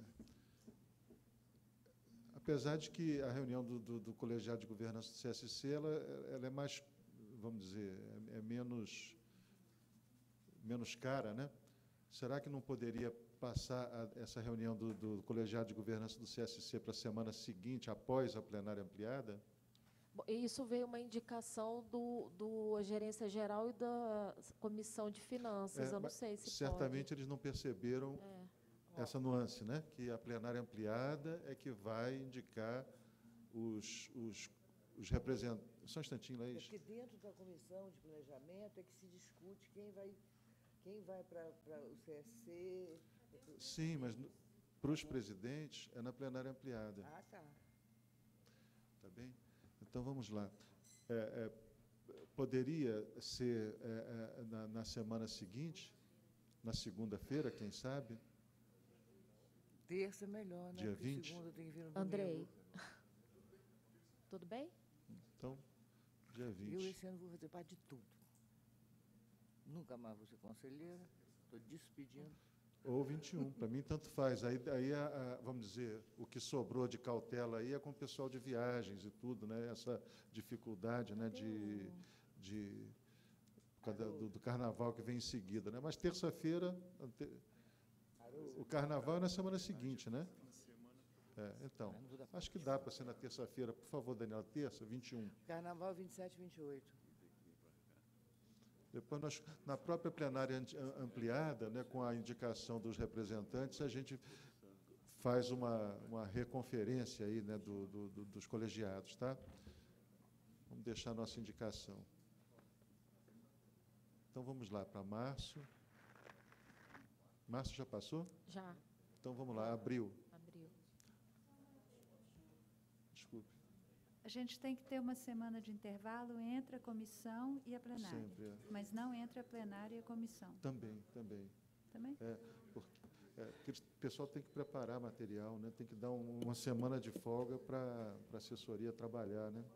apesar de que a reunião do, do, do colegiado de governança do C S C ela, ela é mais, vamos dizer, é, é menos, menos cara, né? Será que não poderia passar a, essa reunião do, do colegiado de governança do C S C para a semana seguinte, após a plenária ampliada? Bom, isso veio uma indicação do, do Gerência Geral e da Comissão de Finanças, É, eu não sei se certamente pode. eles não perceberam É. essa nuance, né? Que a plenária ampliada é que vai indicar os, os, os representantes. Só um instantinho, Laís. É porque dentro da comissão de planejamento é que se discute quem vai, quem vai para o C S C. Sim, mas para os presidentes é na plenária ampliada. Ah, tá. Tá bem? Então, vamos lá. É, é, poderia ser é, é, na, na semana seguinte, na segunda-feira, quem sabe? Terça é melhor, né? Dia Porque vinte? segunda tem que vir no Andrei, domingo. tudo bem? Então, dia vinte. Eu esse ano vou fazer parte de tudo. Nunca mais vou ser conselheira, estou despedindo. Ou vinte e um, para mim tanto faz. Aí, aí a, a, vamos dizer, o que sobrou de cautela aí é com o pessoal de viagens e tudo, né? Essa dificuldade, né? De, de por causa do, do carnaval que vem em seguida, né? Mas terça-feira, ante, o carnaval é na semana seguinte, né? É, então, acho que dá para ser na terça-feira. Por favor, Daniela, terça, vinte e um. Carnaval vinte e sete e vinte e oito. Depois, nós, na própria plenária ampliada, né, com a indicação dos representantes, a gente faz uma, uma reconferência aí, né, do, do, do, dos colegiados, tá? Vamos deixar a nossa indicação. Então, vamos lá para março. Março já passou? Já. Então, vamos lá, abril. Abril. Desculpe. A gente tem que ter uma semana de intervalo entre a comissão e a plenária. Sempre, é. Mas não entre a plenária e a comissão. Também, também. Também? É, porque, é, porque o pessoal tem que preparar material, né? Tem que dar um, uma semana de folga para a assessoria trabalhar, né?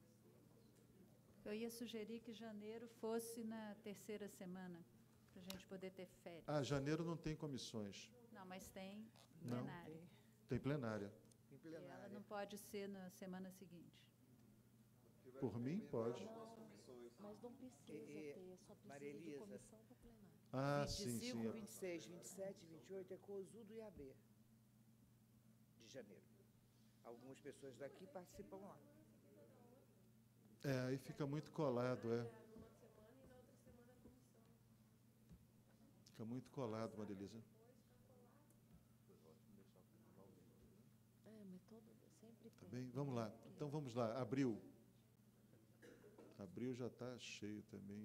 Eu ia sugerir que janeiro fosse na terceira semana, para a gente poder ter férias. Ah, janeiro não tem comissões. Não, mas tem Não. plenária. Tem plenária. E ela não pode ser na semana seguinte. Por mim, pode. Mas não precisa ter, só Maria precisa de Elisa. comissão para plenário. Ah, vinte e sim, cinco, sim. vinte e seis, vinte e sete, vinte e oito é Cosudo e A B, de janeiro. Algumas pessoas daqui participam lá. É, aí fica muito colado, é. Fica muito colado, Maria Elisa. É, mas todo, sempre Tá tem. bem? Vamos lá. Então, vamos lá. Abril. Abril já está cheio também.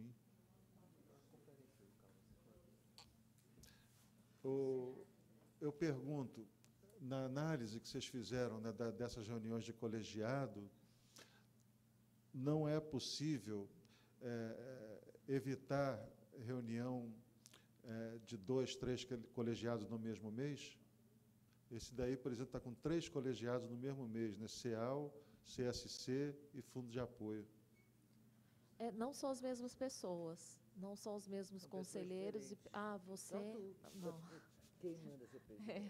O, eu pergunto, na análise que vocês fizeram, né, da, dessas reuniões de colegiado, não é possível é, evitar reunião é, de dois, três colegiados no mesmo mês? Esse daí, por exemplo, está com três colegiados no mesmo mês, né? CEAL, C S C e Fundo de Apoio. É, não são as mesmas pessoas, não são os mesmos conselheiros. E, ah, você... Não. Quem manda ser presidente? É.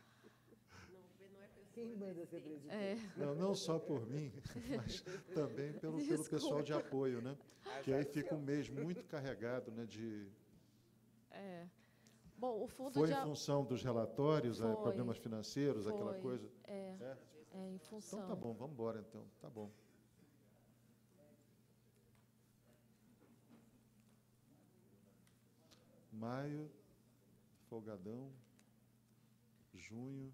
Quem manda ser presidente? É. Não, não só por mim, mas também pelo, pelo pessoal de apoio, né? Que aí fica um mês muito carregado, né? De... É. Bom, o fundo Foi de em a- função dos relatórios, Foi, eh, problemas financeiros, aquela foi, coisa? É, É? é, em função. Então tá bom, vamos embora então, tá bom. Maio, folgadão, junho,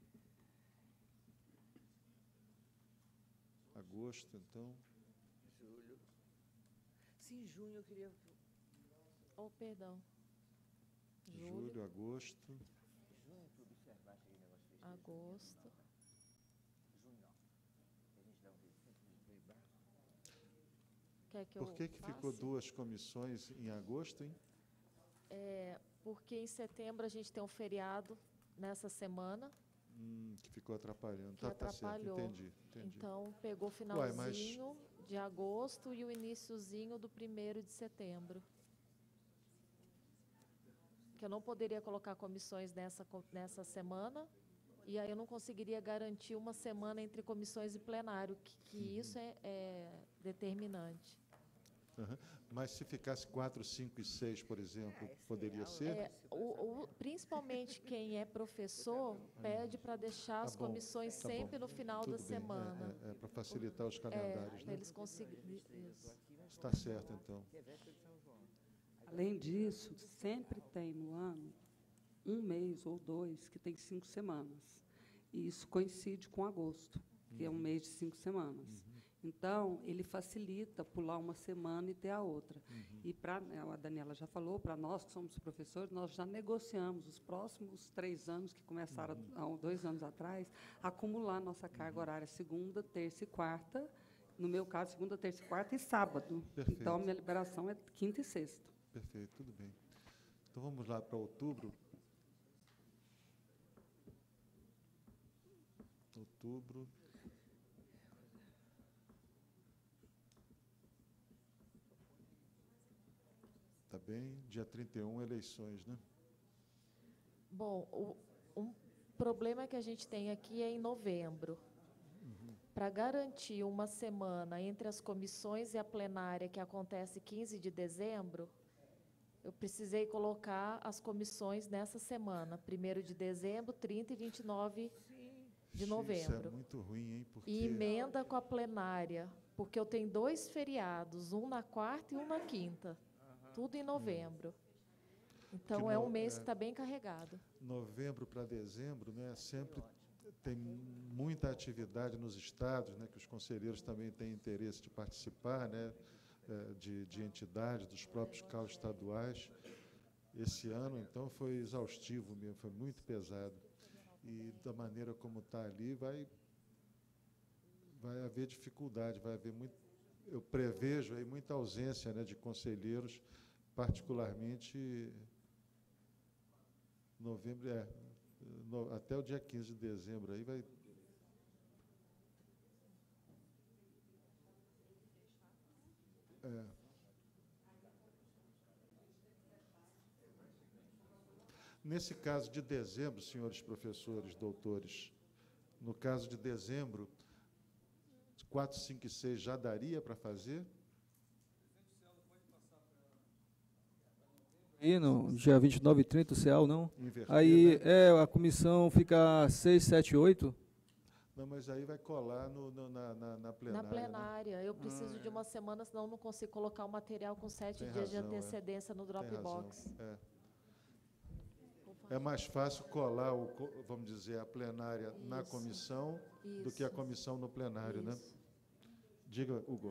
agosto, então. Julho. Sim, junho eu queria... Oh, perdão. Julho, agosto. Junho é tudo observar aquele negócio fez. Agosto. Junho não. A gente dá um jeito sempre de equilibrar. Quer que Por eu que que ficou passe? duas comissões em agosto, hein? É, porque em setembro a gente tem um feriado nessa semana. Hum, que ficou atrapalhando. Que Tá, tá certo, atrapalhou. entendi, entendi. Então, pegou o Uai, mas- finalzinho de agosto e o iniciozinho do primeiro de setembro. Que eu não poderia colocar comissões nessa, co- nessa semana, e aí eu não conseguiria garantir uma semana entre comissões e plenário, que, que Uhum. isso é, é determinante. Aham. Mas se ficasse quatro, cinco e seis, por exemplo, poderia ser? É, o, o- principalmente quem é professor pede para deixar as Tá bom, comissões tá bom. sempre no final Tudo da bem, é, semana. É, para facilitar os calendários, É, né? para eles conseguirem. Isso. Está certo, então. Além disso, sempre tem no ano um mês ou dois que tem cinco semanas. E isso coincide com agosto, que é um Uhum. mês de cinco semanas. Então, ele facilita pular uma semana e ter a outra. Uhum. E, para a Daniela já falou, para nós que somos professores, nós já negociamos os próximos três anos, que começaram Uhum. há dois anos atrás, acumular nossa carga horária segunda, terça e quarta. No meu caso, segunda, terça e quarta e sábado. Perfeito. Então, a minha liberação é quinta e sexta. Perfeito, tudo bem. Então vamos lá para outubro. Outubro. Tá bem. Dia trinta e um, eleições, né? Bom, o, um problema que a gente tem aqui é em novembro. Para garantir uma semana entre as comissões e a plenária, que acontece quinze de dezembro, eu precisei colocar as comissões nessa semana, primeiro de dezembro, trinta e vinte e nove de novembro. Isso é muito ruim, hein? Porque E emenda com a plenária, porque eu tenho dois feriados, um na quarta e um na quinta, tudo em novembro. Então, Que é no- um mês é- que está bem carregado. novembro para dezembro, né, sempre tem muita atividade nos estados, né, que os conselheiros também têm interesse de participar, né, eh, de, de entidades, dos próprios caos estaduais. Esse ano, então, foi exaustivo mesmo, foi muito pesado. E da maneira como está ali, vai, vai haver dificuldade, vai haver muito. Eu prevejo aí muita ausência, né, de conselheiros, particularmente novembro, é, no- até o dia quinze de dezembro, aí vai. É. Nesse caso de dezembro, senhores professores, doutores, no caso de dezembro, quatro, cinco e seis já daria para fazer? Aí, no dia vinte e nove e trinta, o C E A L, não? Inverter, Aí, né? é, a comissão fica seis, sete, oito. Não, mas aí vai colar no, no- na, na, na plenária. Na né? plenária. Eu preciso de uma semana, senão eu não consigo colocar o material com sete Tem dias de razão, é. antecedência no Tem razão, Dropbox. é. É mais fácil colar, o, co- vamos dizer, a plenária na Isso. comissão do que a Isso. comissão no plenário, né? Isso. Diga, Hugo.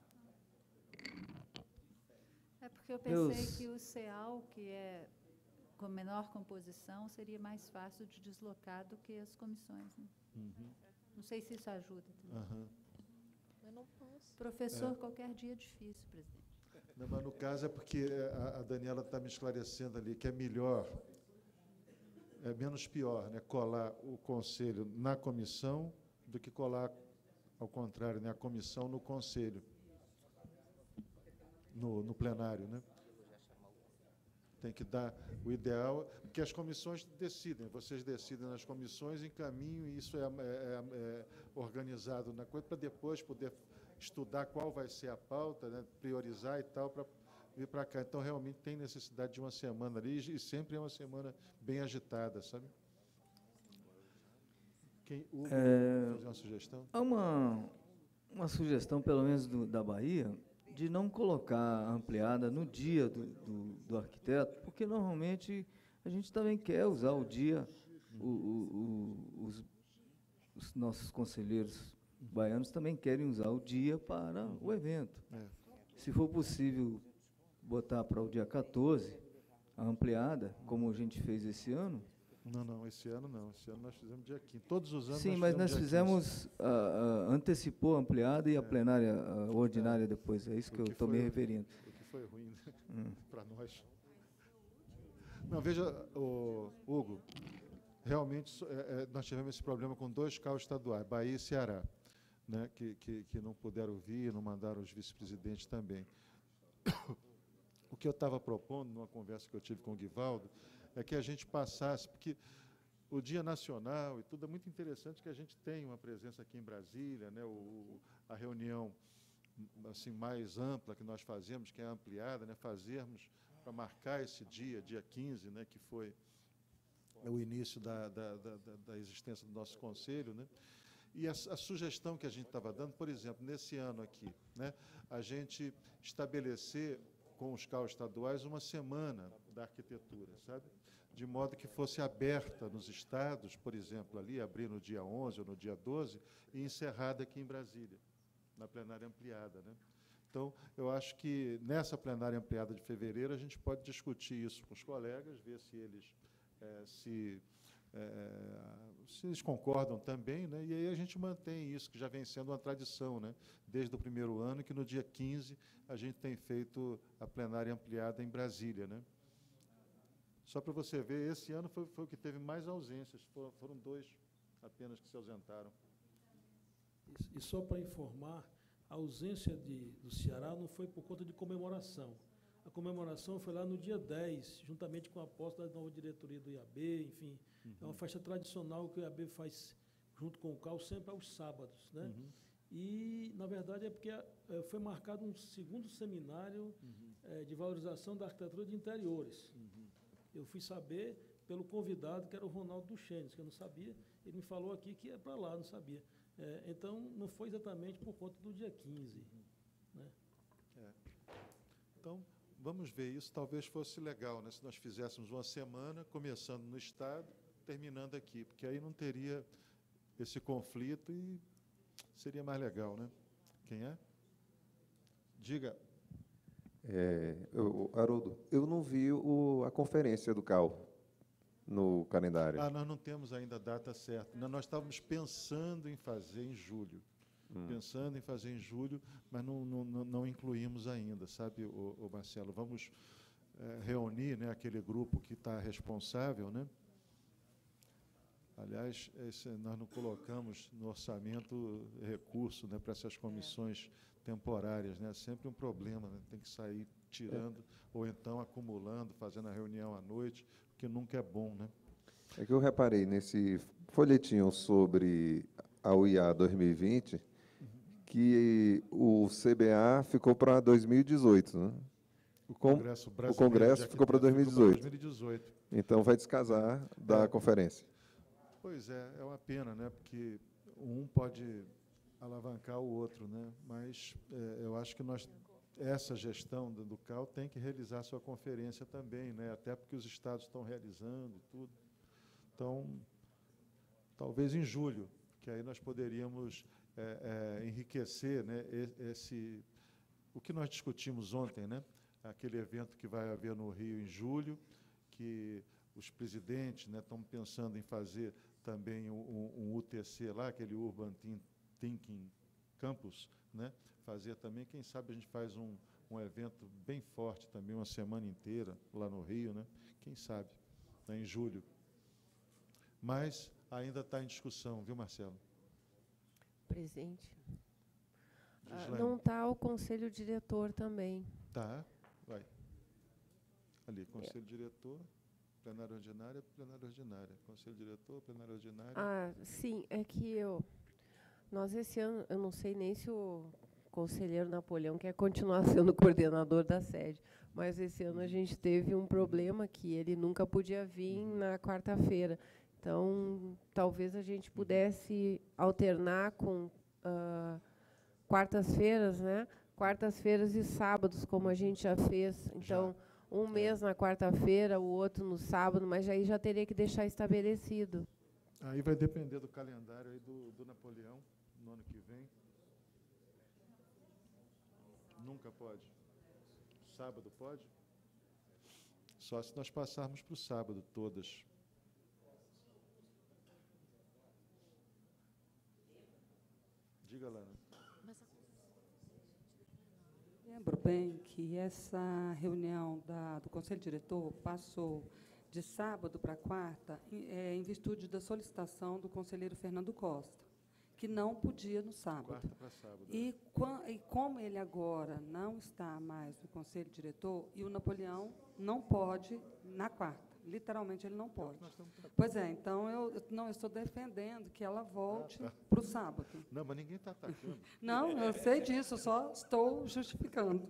É porque eu pensei Meus- que o C E A L, que é com menor composição, seria mais fácil de deslocar do que as comissões. Né? Uhum. Não sei se isso ajuda. também. Aham. Eu não posso. Professor, É. qualquer dia é difícil, presidente. Não, mas no caso é porque é, a, a Daniela está me esclarecendo ali que é melhor, é menos pior, né, colar o conselho na comissão do que colar, ao contrário, né, a comissão no conselho, no, no plenário, né? Tem que dar o ideal, porque as comissões decidem, vocês decidem nas comissões, encaminham, e isso é, é- é- é organizado na coisa, para depois poder estudar qual vai ser a pauta, né, priorizar e tal, para vir para cá. Então, realmente, tem necessidade de uma semana ali, e sempre é uma semana bem agitada, sabe? Quem, Hugo, É, fazer uma sugestão? Há uma, uma sugestão, pelo menos do, da Bahia, de não colocar a ampliada no dia do, do, do arquiteto, porque normalmente a gente também quer usar o dia, o, o, o, os, os nossos conselheiros baianos também querem usar o dia para o evento. É. Se for possível botar para o dia quatorze, a ampliada, como a gente fez esse ano. Não, não, esse ano não. Esse ano nós fizemos dia quinze. Todos os anos Sim, nós mas nós fizemos dia fizemos, ah, ah, antecipou a ampliada e a plenária ah, ordinária depois, é isso que O eu que estou me foi- referindo. O que foi ruim, né? Hum. Para nós. Não, veja, o, Hugo, realmente so- é, é, nós tivemos esse problema com dois C A Os estaduais, Bahia e Ceará, né, que, que, que não puderam vir, não mandaram os vice-presidentes também. O que eu estava propondo, numa conversa que eu tive com o Guivaldo, é que a gente passasse, porque o Dia Nacional e tudo é muito interessante que a gente tenha uma presença aqui em Brasília, né, o, a reunião assim, mais ampla que nós fazemos, que é ampliada, né, fazermos para marcar esse dia, dia quinze, né, que foi o início da, da, da, da existência do nosso conselho, né? E a, a sugestão que a gente estava dando, por exemplo, nesse ano aqui, né, a gente estabelecer com os C A Os estaduais uma semana da arquitetura, sabe? De modo que fosse aberta nos estados, por exemplo, ali, abrir no dia onze ou no dia doze, e encerrada aqui em Brasília, na plenária ampliada, né? Então, eu acho que nessa plenária ampliada de fevereiro a gente pode discutir isso com os colegas, ver se eles eh, se, eh, se eles concordam também, né? E aí a gente mantém isso, que já vem sendo uma tradição, né? Desde o primeiro ano, que no dia quinze a gente tem feito a plenária ampliada em Brasília, né? Só para você ver, esse ano foi, foi o que teve mais ausências, foram, foram dois apenas que se ausentaram. E só para informar, a ausência de, do Ceará não foi por conta de comemoração. A comemoração foi lá no dia dez, juntamente com a posse da nova diretoria do I A B, enfim. Uhum. É uma festa tradicional que o I A B faz junto com o C A U sempre aos sábados, né? Uhum. E, na verdade, é porque é, foi marcado um segundo seminário uhum. é, de valorização da arquitetura de interiores. Uhum. Eu fui saber pelo convidado, que era o Ronaldo Duchenes, que eu não sabia. Ele me falou aqui que ia para lá, não sabia. É, então, não foi exatamente por conta do dia quinze. Né? É. Então, vamos ver isso. Talvez fosse legal, né, se nós fizéssemos uma semana, começando no Estado, terminando aqui, porque aí não teria esse conflito e seria mais legal, né? Quem é? Diga. É, eu, Haroldo, eu não vi o, a conferência do C A U no calendário. Ah, nós não temos ainda a data certa. Nós estávamos pensando em fazer em julho. Hum. Pensando em fazer em julho, mas não, não, não incluímos ainda, sabe, o, o Marcelo? Vamos é, reunir, né, aquele grupo que está responsável, né? Aliás, esse, nós não colocamos no orçamento recurso, né, para essas comissões temporárias, né? Sempre um problema, né? Tem que sair tirando, é. ou então acumulando, fazendo a reunião à noite, que nunca é bom, né? É que eu reparei nesse folhetinho sobre a U I A dois mil e vinte, uhum. que o C B A ficou para dois mil e dezoito, né? O Congresso Brasileiro o Congresso ficou para dois mil e dezoito. Então vai descasar da é. conferência. Pois é, é uma pena, né? Porque um pode alavancar o outro, né? Mas é, eu acho que nós, essa gestão do, do C A U tem que realizar sua conferência também, né? Até porque os estados estão realizando e tudo. Então, talvez em julho, que aí nós poderíamos é, é, enriquecer, né, esse, o que nós discutimos ontem, né? Aquele evento que vai haver no Rio em julho, que os presidentes, né, estão pensando em fazer também um, um U T C lá, aquele Urban Thinking Campus, né? Fazer também, quem sabe a gente faz um, um evento bem forte também, uma semana inteira lá no Rio, né? Quem sabe, né, em julho. Mas ainda está em discussão, viu, Marcelo? Presente. Ah, não está o conselho diretor também. Tá, vai. Ali, conselho é. diretor, plenária ordinária, plenária ordinária. Conselho diretor, plenária ordinária. Ah, sim, é que eu... Nós, esse ano, eu não sei nem se o conselheiro Napoleão quer continuar sendo coordenador da sede, mas esse ano a gente teve um problema que ele nunca podia vir na quarta-feira. Então, talvez a gente pudesse alternar com uh, quartas-feiras, né? Quartas-feiras e sábados, como a gente já fez. Então, um mês na quarta-feira, o outro no sábado, mas aí já teria que deixar estabelecido. Aí vai depender do calendário aí do, do Napoleão, no ano que vem. Nunca pode. Sábado pode? Só se nós passarmos para o sábado, todas. Diga, Lana. Lembro bem que essa reunião da, do Conselho Diretor passou de sábado para quarta, em, é, em virtude da solicitação do conselheiro Fernando Costa, que não podia no sábado. Quarta para sábado. E, quan- e como ele agora não está mais no conselho diretor, e o Napoleão não pode na quarta. Literalmente, ele não pode. Pois é, então, eu eu não eu estou defendendo que ela volte Ah, tá. para o sábado. Não, mas ninguém está atacando. Não, eu sei disso, eu só estou justificando.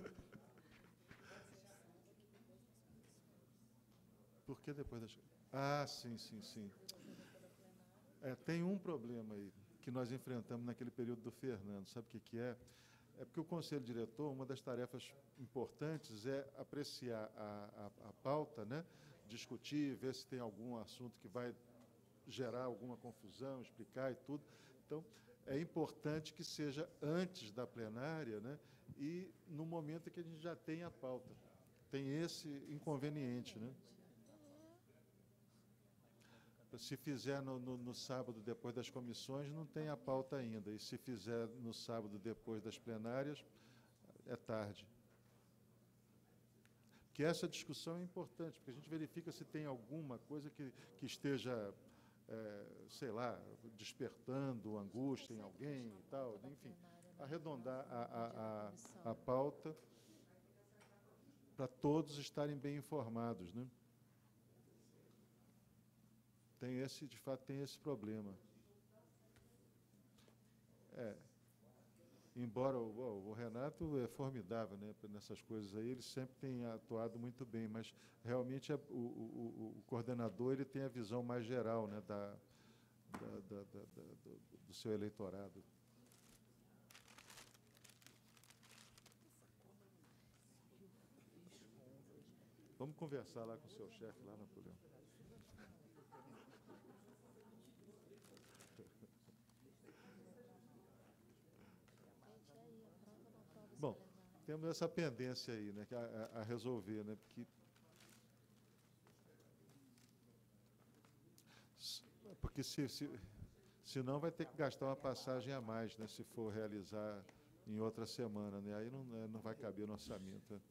Por que depois das... Ah, sim, sim, sim. É, tem um problema aí que nós enfrentamos naquele período do Fernando. Sabe o que, que é? É porque o Conselho Diretor, uma das tarefas importantes é apreciar a, a, a pauta, né? Discutir, ver se tem algum assunto que vai gerar alguma confusão, explicar e tudo. Então, é importante que seja antes da plenária, né? E no momento em que a gente já tem a pauta. Tem esse inconveniente, né? Se fizer no, no, no sábado depois das comissões, não tem a pauta ainda. E se fizer no sábado depois das plenárias, é tarde. Que essa discussão é importante, porque a gente verifica se tem alguma coisa que, que esteja, é, sei lá, despertando angústia em alguém e tal. Enfim, arredondar a, a, a, a pauta para todos estarem bem informados, né? Tem esse, de fato, tem esse problema. É, embora o, o Renato é formidável, né, nessas coisas aí, ele sempre tem atuado muito bem, mas realmente é, o, o, o coordenador ele tem a visão mais geral, né, da, da, da, da, da, do, do seu eleitorado. Vamos conversar lá com o seu chefe, lá, Napoleão. Bom, temos essa pendência aí, né, que a, a, a resolver, né, porque porque se, se senão vai ter que gastar uma passagem a mais, né, se for realizar em outra semana, né, aí não não vai caber no orçamento. Né?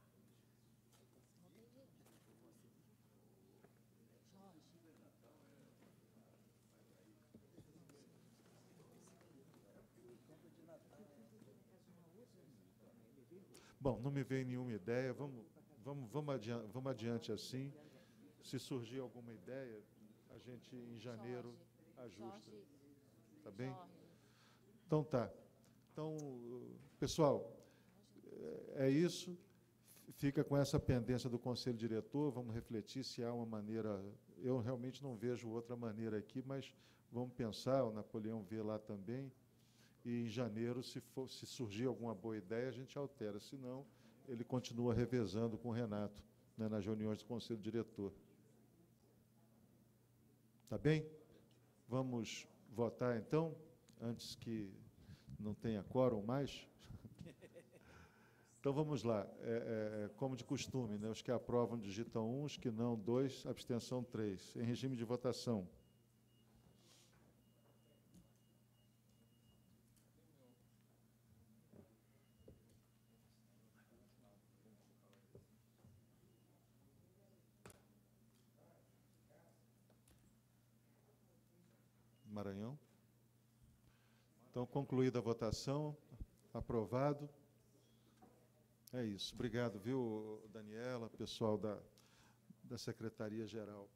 Bom, não me vem nenhuma ideia, vamos, vamos, vamos, adiante, vamos adiante assim. Se surgir alguma ideia, a gente em janeiro ajusta. Tá bem? Então tá. Então, pessoal, é isso. Fica com essa pendência do Conselho Diretor, vamos refletir se há uma maneira. Eu realmente não vejo outra maneira aqui, mas vamos pensar, o Napoleão vê lá também. E em janeiro, se, for, se surgir alguma boa ideia, a gente altera. Se não, ele continua revezando com o Renato, né, nas reuniões do Conselho Diretor. Tá bem? Vamos votar, então, antes que não tenha quórum mais. Então, vamos lá. É, é, como de costume, né, os que aprovam digitam um, os que não, dois, abstenção, três. Em regime de votação. Maranhão. Então, concluída a votação, aprovado. É isso. Obrigado, viu, Daniela, pessoal da, da Secretaria-Geral.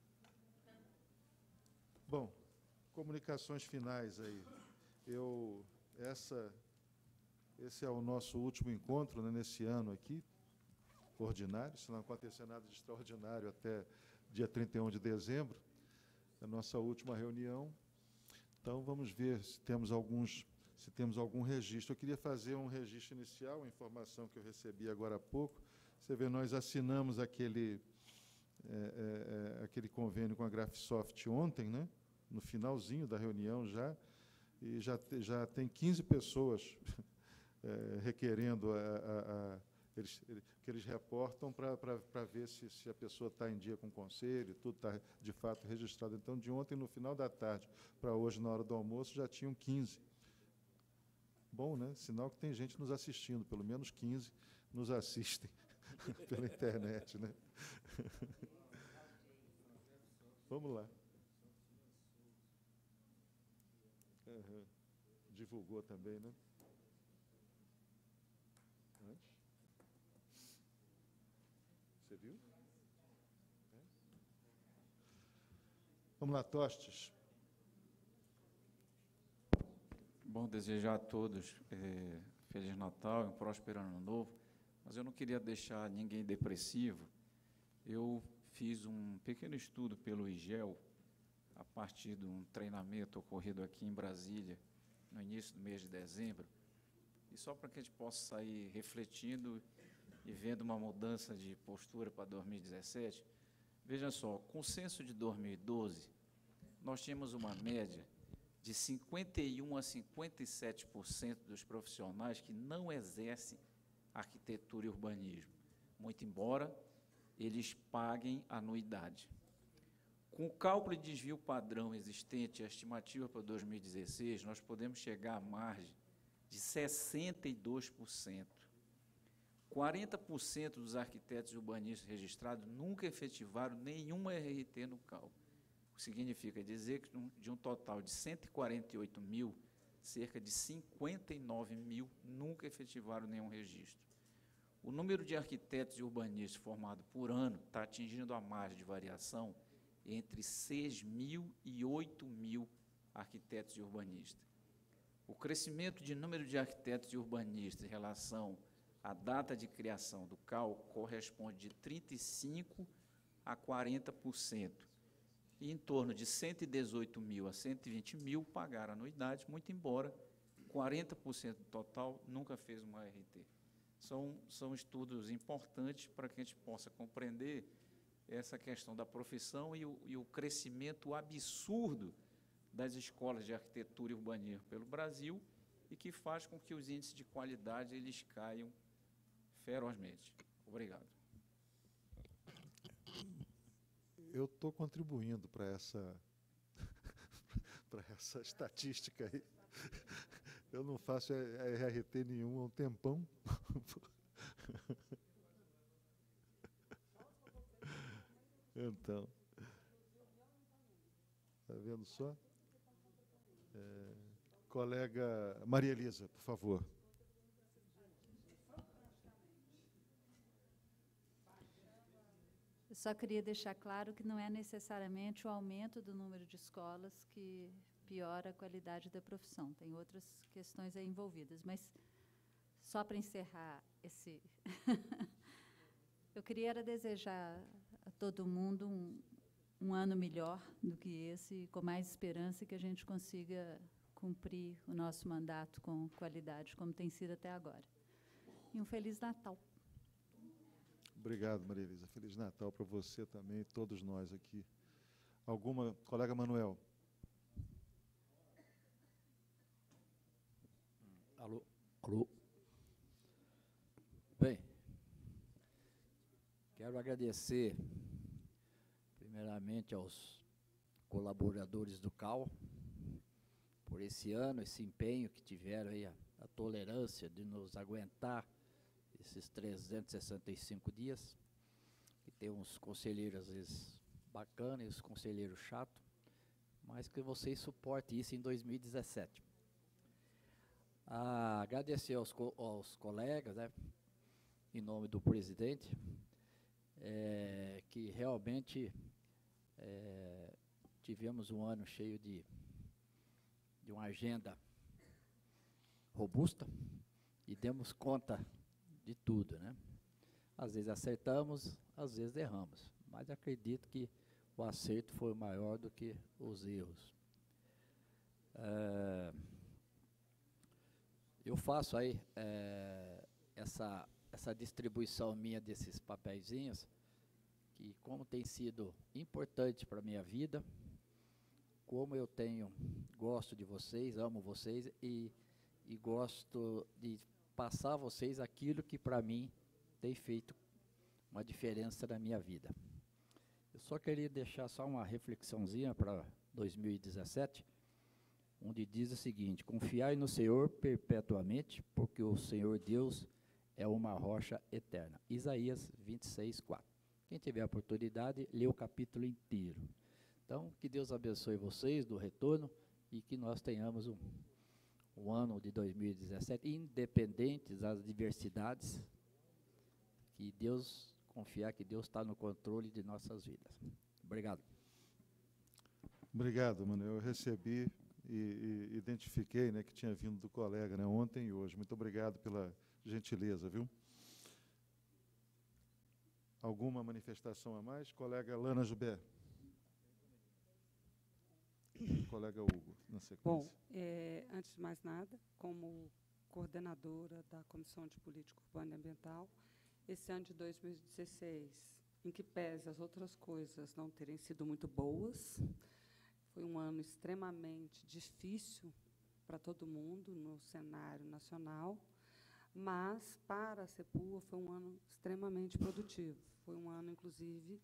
Bom, comunicações finais aí. Eu, essa, esse é o nosso último encontro, né, nesse ano aqui, ordinário, se não acontecer nada de extraordinário até dia trinta e um de dezembro, a nossa última reunião. Então, vamos ver se temos alguns, se temos algum registro. Eu queria fazer um registro inicial, a informação que eu recebi agora há pouco. Você vê, nós assinamos aquele, é, é, aquele convênio com a Graphisoft ontem, né? No finalzinho da reunião já, e já, te, já tem quinze pessoas é, requerendo a, a, a Eles, que eles reportam para ver se, se a pessoa está em dia com o conselho, tudo está de fato registrado. Então, de ontem, no final da tarde, para hoje, na hora do almoço, já tinham quinze. Bom, né? Sinal que tem gente nos assistindo, pelo menos quinze nos assistem pela internet, né? Vamos lá. Uhum. Divulgou também, né? Antes. Você viu? É. Vamos lá, Tostes. Bom, desejar a todos é, Feliz Natal e um próspero Ano Novo, mas eu não queria deixar ninguém depressivo. Eu fiz um pequeno estudo pelo I G E L, a partir de um treinamento ocorrido aqui em Brasília, no início do mês de dezembro, e só para que a gente possa sair refletindo e vendo uma mudança de postura para dois mil e dezessete. Veja só, com o censo de dois mil e doze, nós tínhamos uma média de cinquenta e um a cinquenta e sete por cento dos profissionais que não exercem arquitetura e urbanismo, muito embora eles paguem anuidade. Com o cálculo de desvio padrão existente, a estimativa para dois mil e dezesseis, nós podemos chegar à margem de sessenta e dois por cento. quarenta por cento dos arquitetos e urbanistas registrados nunca efetivaram nenhuma R R T no cálculo. O que significa dizer que de um total de cento e quarenta e oito mil, cerca de cinquenta e nove mil nunca efetivaram nenhum registro. O número de arquitetos e urbanistas formados por ano está atingindo a margem de variação entre seis mil e oito mil arquitetos e urbanistas. O crescimento de número de arquitetos e urbanistas em relação à data de criação do C A U corresponde de trinta e cinco por cento a quarenta por cento. E em torno de cento e dezoito mil a cento e vinte mil pagaram anuidade, muito embora quarenta por cento do total nunca fez uma R T. São, são estudos importantes para que a gente possa compreender essa questão da profissão e o, e o crescimento absurdo das escolas de arquitetura e urbanismo pelo Brasil e que faz com que os índices de qualidade eles caiam ferozmente. Obrigado. Eu estou contribuindo para essa, para essa estatística aí. Eu não faço R R T nenhum há um tempão. Então, está vendo só? É, colega Maria Elisa, por favor. Eu só queria deixar claro que não é necessariamente o aumento do número de escolas que piora a qualidade da profissão. Tem outras questões aí envolvidas, mas só para encerrar esse... Eu queria era desejar a todo mundo um, um ano melhor do que esse, com mais esperança e que a gente consiga cumprir o nosso mandato com qualidade, como tem sido até agora. E um Feliz Natal. Obrigado, Maria Elisa. Feliz Natal para você também, todos nós aqui. Alguma... Colega Manuel. Alô? Alô? Bem, quero agradecer, primeiramente, aos colaboradores do C A U por esse ano, esse empenho que tiveram aí, a, a tolerância de nos aguentar esses trezentos e sessenta e cinco dias, que tem uns conselheiros, às vezes, bacanas e os conselheiros chatos, mas que vocês suportem isso em dois mil e dezessete. Ah, agradecer aos, co aos colegas, né, em nome do presidente, é, que realmente é, tivemos um ano cheio de, de uma agenda robusta e demos conta de tudo, né? Às vezes acertamos, às vezes erramos, mas acredito que o acerto foi maior do que os erros. É, eu faço aí é, essa, essa distribuição minha desses papeizinhos, que como tem sido importante para a minha vida, como eu tenho, gosto de vocês, amo vocês e, e gosto de passar a vocês aquilo que para mim tem feito uma diferença na minha vida. Eu só queria deixar só uma reflexãozinha para dois mil e dezessete, onde diz o seguinte: confiai no Senhor perpetuamente, porque o Senhor Deus é uma rocha eterna. Isaías vinte e seis, quatro. Quem tiver a oportunidade, lê o capítulo inteiro. Então, que Deus abençoe vocês do retorno e que nós tenhamos um, um ano de dois mil e dezessete, independentes das diversidades, que Deus, confiar que Deus está no controle de nossas vidas. Obrigado. Obrigado, Manuel. Eu recebi e, e identifiquei, né, que tinha vindo do colega, né, ontem e hoje. Muito obrigado pela gentileza, viu? Alguma manifestação a mais? Colega Lana Jubé. Colega Hugo, na sequência. Bom, é, antes de mais nada, como coordenadora da Comissão de Política Urbana e Ambiental, esse ano de dois mil e dezesseis, em que pese as outras coisas não terem sido muito boas, foi um ano extremamente difícil para todo mundo no cenário nacional, mas, para a CEPUA, foi um ano extremamente produtivo. Foi um ano, inclusive,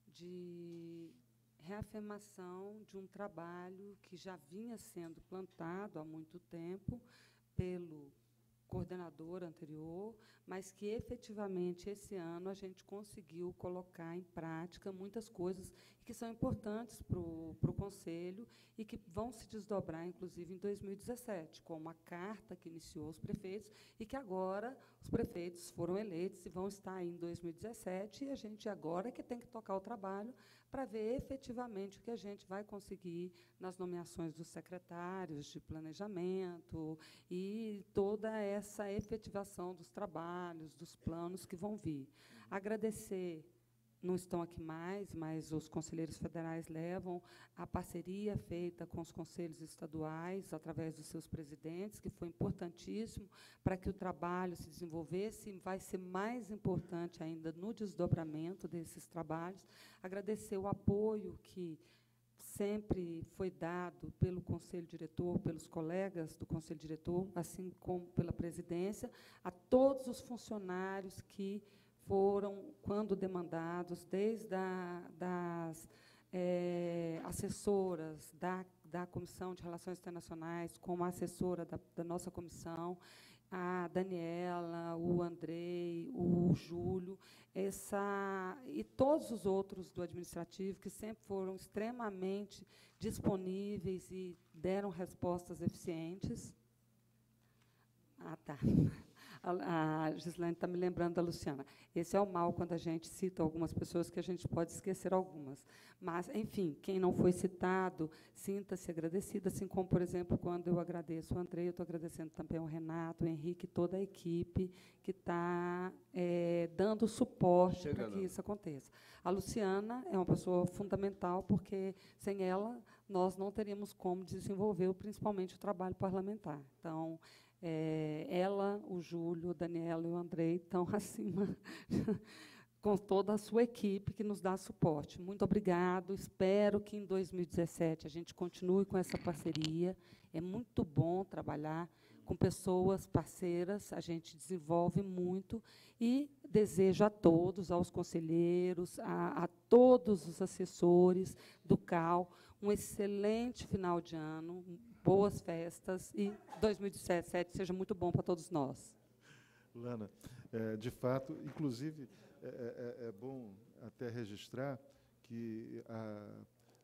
de reafirmação de um trabalho que já vinha sendo plantado há muito tempo pelo coordenador anterior, mas que, efetivamente, esse ano a gente conseguiu colocar em prática muitas coisas que são importantes para o para o Conselho e que vão se desdobrar, inclusive, em dois mil e dezessete, como a carta que iniciou os prefeitos e que agora os prefeitos foram eleitos e vão estar aí em dois mil e dezessete, e a gente agora que tem que tocar o trabalho para ver efetivamente o que a gente vai conseguir nas nomeações dos secretários de planejamento e toda essa efetivação dos trabalhos, dos planos que vão vir. Agradecer, não estão aqui mais, mas os conselheiros federais levam a parceria feita com os conselhos estaduais, através dos seus presidentes, que foi importantíssimo para que o trabalho se desenvolvesse, e vai ser mais importante ainda no desdobramento desses trabalhos. Agradecer o apoio que sempre foi dado pelo Conselho Diretor, pelos colegas do Conselho Diretor, assim como pela presidência, a todos os funcionários que foram, quando demandados, desde a, das é, assessoras da, da Comissão de Relações Internacionais, como a assessora da, da nossa comissão, a Daniela, o Andrei, o Júlio, essa, e todos os outros do administrativo, que sempre foram extremamente disponíveis e deram respostas eficientes. Ah, tá. A, a Gislaine está me lembrando da Luciana. Esse é o mal quando a gente cita algumas pessoas, que a gente pode esquecer algumas. Mas, enfim, quem não foi citado, sinta-se agradecido, assim como, por exemplo, quando eu agradeço o André, eu estou agradecendo também ao Renato, o Henrique, toda a equipe que está é, dando suporte para que isso aconteça. A Luciana é uma pessoa fundamental, porque, sem ela, nós não teríamos como desenvolver, principalmente, o trabalho parlamentar. Então, É, ela, o Júlio, o Daniela e o Andrei estão acima com toda a sua equipe que nos dá suporte. Muito obrigado. Espero que em dois mil e dezessete a gente continue com essa parceria. É muito bom trabalhar com pessoas parceiras, a gente desenvolve muito, e desejo a todos, aos conselheiros, a, a todos os assessores do C A U, um excelente final de ano, boas festas, e dois mil e dezessete seja muito bom para todos nós. Lana, é, de fato, inclusive, é, é, é bom até registrar que, a,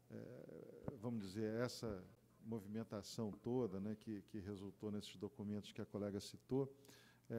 é, vamos dizer, essa movimentação toda, né, que, que resultou nesses documentos que a colega citou, é,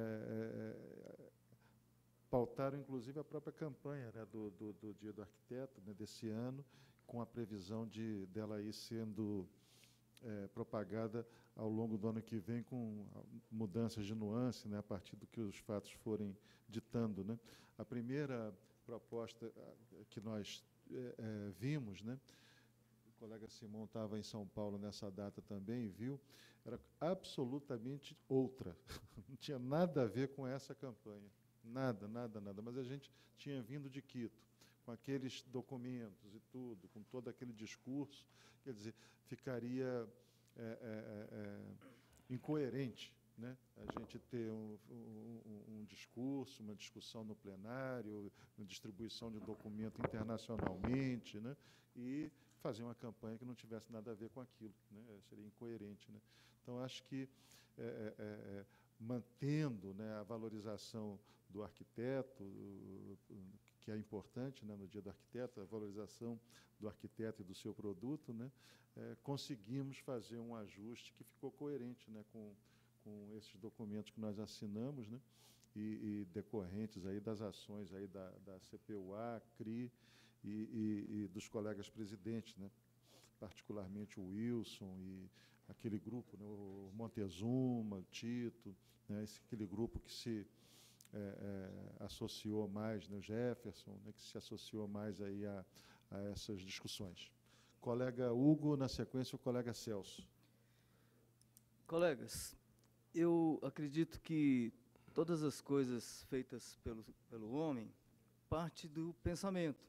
é, pautaram, inclusive, a própria campanha, né, do, do, do Dia do Arquiteto, né, desse ano, com a previsão de dela ir sendo é, propagada ao longo do ano que vem, com mudanças de nuance, né, a partir do que os fatos forem ditando, né. A primeira proposta que nós é, é, vimos, né, o colega Simão estava em São Paulo nessa data também, viu, era absolutamente outra, não tinha nada a ver com essa campanha, nada, nada, nada, mas a gente tinha vindo de Quito, com aqueles documentos e tudo, com todo aquele discurso, quer dizer, ficaria é, é, é, incoerente, né, a gente ter um, um, um discurso, uma discussão no plenário, uma distribuição de documento internacionalmente, né, e fazer uma campanha que não tivesse nada a ver com aquilo, né, seria incoerente, né. Então, acho que, é, é, é, mantendo, né, a valorização do arquiteto, que é importante, né, no Dia do Arquiteto, a valorização do arquiteto e do seu produto, né, é, conseguimos fazer um ajuste que ficou coerente, né, com, com esses documentos que nós assinamos, né, e, e decorrentes aí das ações aí da, da C P U A, C R I e, e, e dos colegas presidentes, né, particularmente o Wilson e aquele grupo, né, o Montezuma, o Tito, né, esse, aquele grupo que se é, é, associou mais, né, o Jefferson, né, que se associou mais aí a, a essas discussões. Colega Hugo, na sequência o colega Celso. Colegas, eu acredito que todas as coisas feitas pelo, pelo homem parte do pensamento.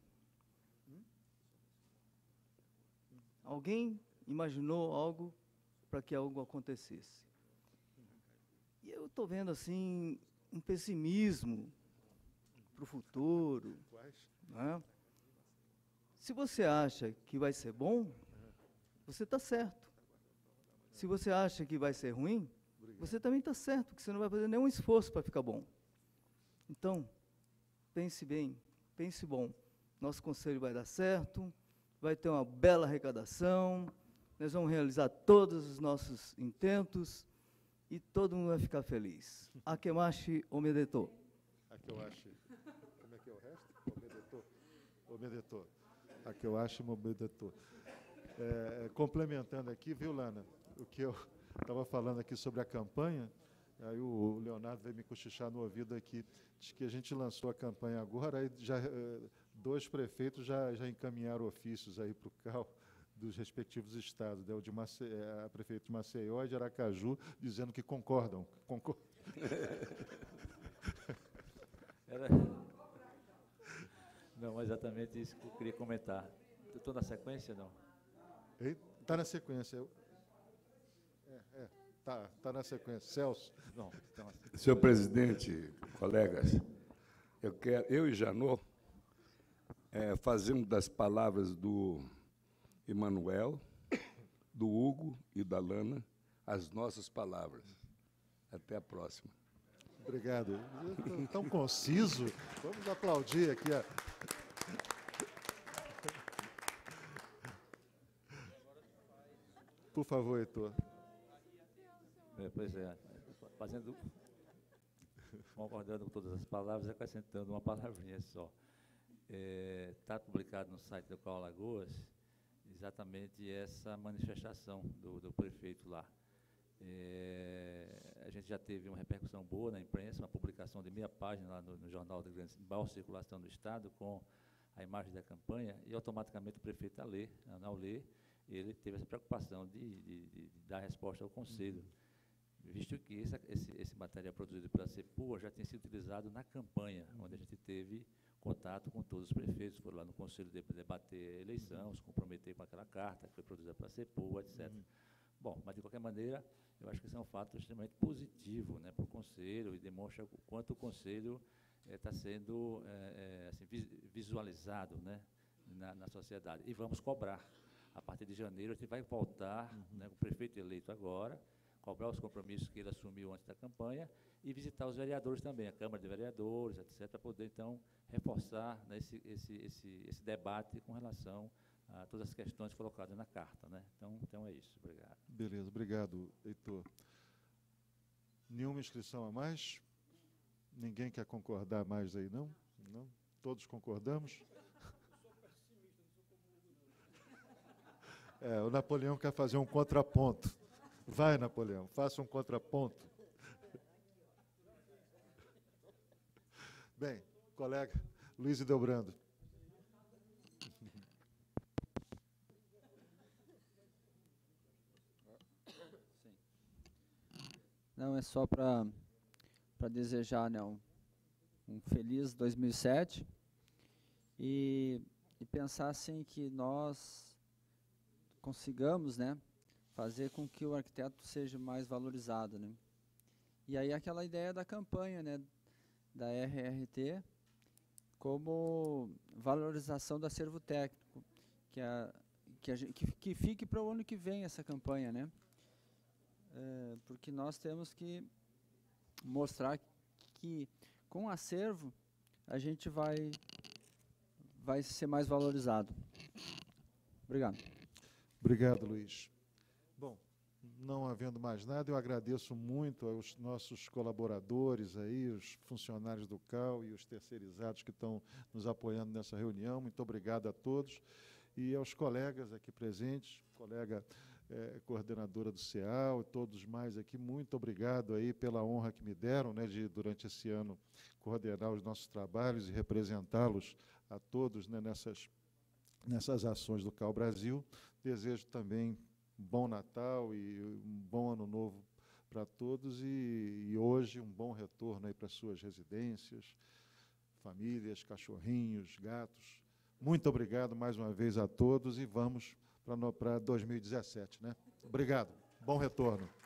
Alguém imaginou algo para que algo acontecesse. E eu estou vendo, assim, um pessimismo para o futuro. Né? Se você acha que vai ser bom, você está certo. Se você acha que vai ser ruim, você também está certo, porque você não vai fazer nenhum esforço para ficar bom. Então, pense bem, pense bom. Nosso conselho vai dar certo, vai ter uma bela arrecadação, nós vamos realizar todos os nossos intentos e todo mundo vai ficar feliz. Akemashi omedetou. Akemashi. Como é que é o resto? Omedetou. Omedetou. Akemashi omedetou. É, complementando aqui, viu, Lana, o que eu estava falando aqui sobre a campanha, aí o Leonardo veio me cochichar no ouvido aqui, diz que a gente lançou a campanha agora, aí já, dois prefeitos já, já encaminharam ofícios aí para o C A U dos respectivos estados, né, o de Mace, a prefeito de Maceió e de Aracaju, dizendo que concordam. concordam. Era... Não, exatamente isso que eu queria comentar. Estou na sequência, não? Está na sequência. Eu... É, é, tá, tá na sequência. Celso. Não, então, assim... Senhor presidente, colegas, eu, quero, eu e Janot é, fazemos das palavras do Emanuel, do Hugo e da Lana as nossas palavras. Até a próxima. Obrigado. Tão conciso. Vamos aplaudir aqui. A... Por favor, Heitor. É, pois é, fazendo, concordando com todas as palavras, acrescentando uma palavrinha só. Está é, publicado no site do C A U Alagoas exatamente essa manifestação do, do prefeito lá. É, a gente já teve uma repercussão boa na imprensa, uma publicação de meia página lá no, no jornal da grande maior circulação do Estado, com a imagem da campanha, e automaticamente o prefeito, ao ler, ao ler ele teve essa preocupação de, de, de dar resposta ao Conselho, visto que esse, esse, esse material produzido pela CEPUA já tinha sido utilizado na campanha, onde a gente teve contato com todos os prefeitos, foram lá no Conselho de debater a eleição, se comprometer com aquela carta que foi produzida pela CEPUA, etcétera. Uhum. Bom, mas, de qualquer maneira, eu acho que isso é um fato extremamente positivo, né, para o Conselho, e demonstra o quanto o Conselho está eh, sendo eh, eh, assim, visualizado, né, na, na sociedade. E vamos cobrar. A partir de janeiro, a gente vai voltar, uhum, né, com o prefeito eleito agora, cobrar os compromissos que ele assumiu antes da campanha e visitar os vereadores também, a Câmara de Vereadores, etcétera, para poder, então, reforçar, né, esse, esse, esse, esse debate com relação a todas as questões colocadas na carta. Né? Então, então, é isso. Obrigado. Beleza, obrigado, Heitor. Nenhuma inscrição a mais? Ninguém quer concordar mais aí, não? Não? Todos concordamos? É, o Napoleão quer fazer um contraponto. Vai, Napoleão, faça um contraponto. Bem, colega Luiz Delbrando. Não, é só para para desejar, né, um, um feliz dois mil e sete e, e pensar assim que nós consigamos, né, fazer com que o arquiteto seja mais valorizado, né. E aí aquela ideia da campanha, né, da R R T como valorização do acervo técnico, que, a, que, a, que, que fique para o ano que vem essa campanha, né, é, porque nós temos que mostrar que com o acervo a gente vai vai ser mais valorizado. Obrigado. Obrigado, Luiz. Bom, não havendo mais nada, eu agradeço muito aos nossos colaboradores aí, os funcionários do C A U e os terceirizados que estão nos apoiando nessa reunião. Muito obrigado a todos. E aos colegas aqui presentes, colega eh, coordenadora do C E A U, e todos mais aqui, muito obrigado aí pela honra que me deram, né, de, durante esse ano, coordenar os nossos trabalhos e representá-los a todos, né, nessas, nessas ações do C A U Brasil. Desejo também um bom Natal e um bom Ano Novo para todos e, e hoje um bom retorno aí para suas residências, famílias, cachorrinhos, gatos. Muito obrigado mais uma vez a todos e vamos para dois mil e dezessete, né? Obrigado. Bom retorno.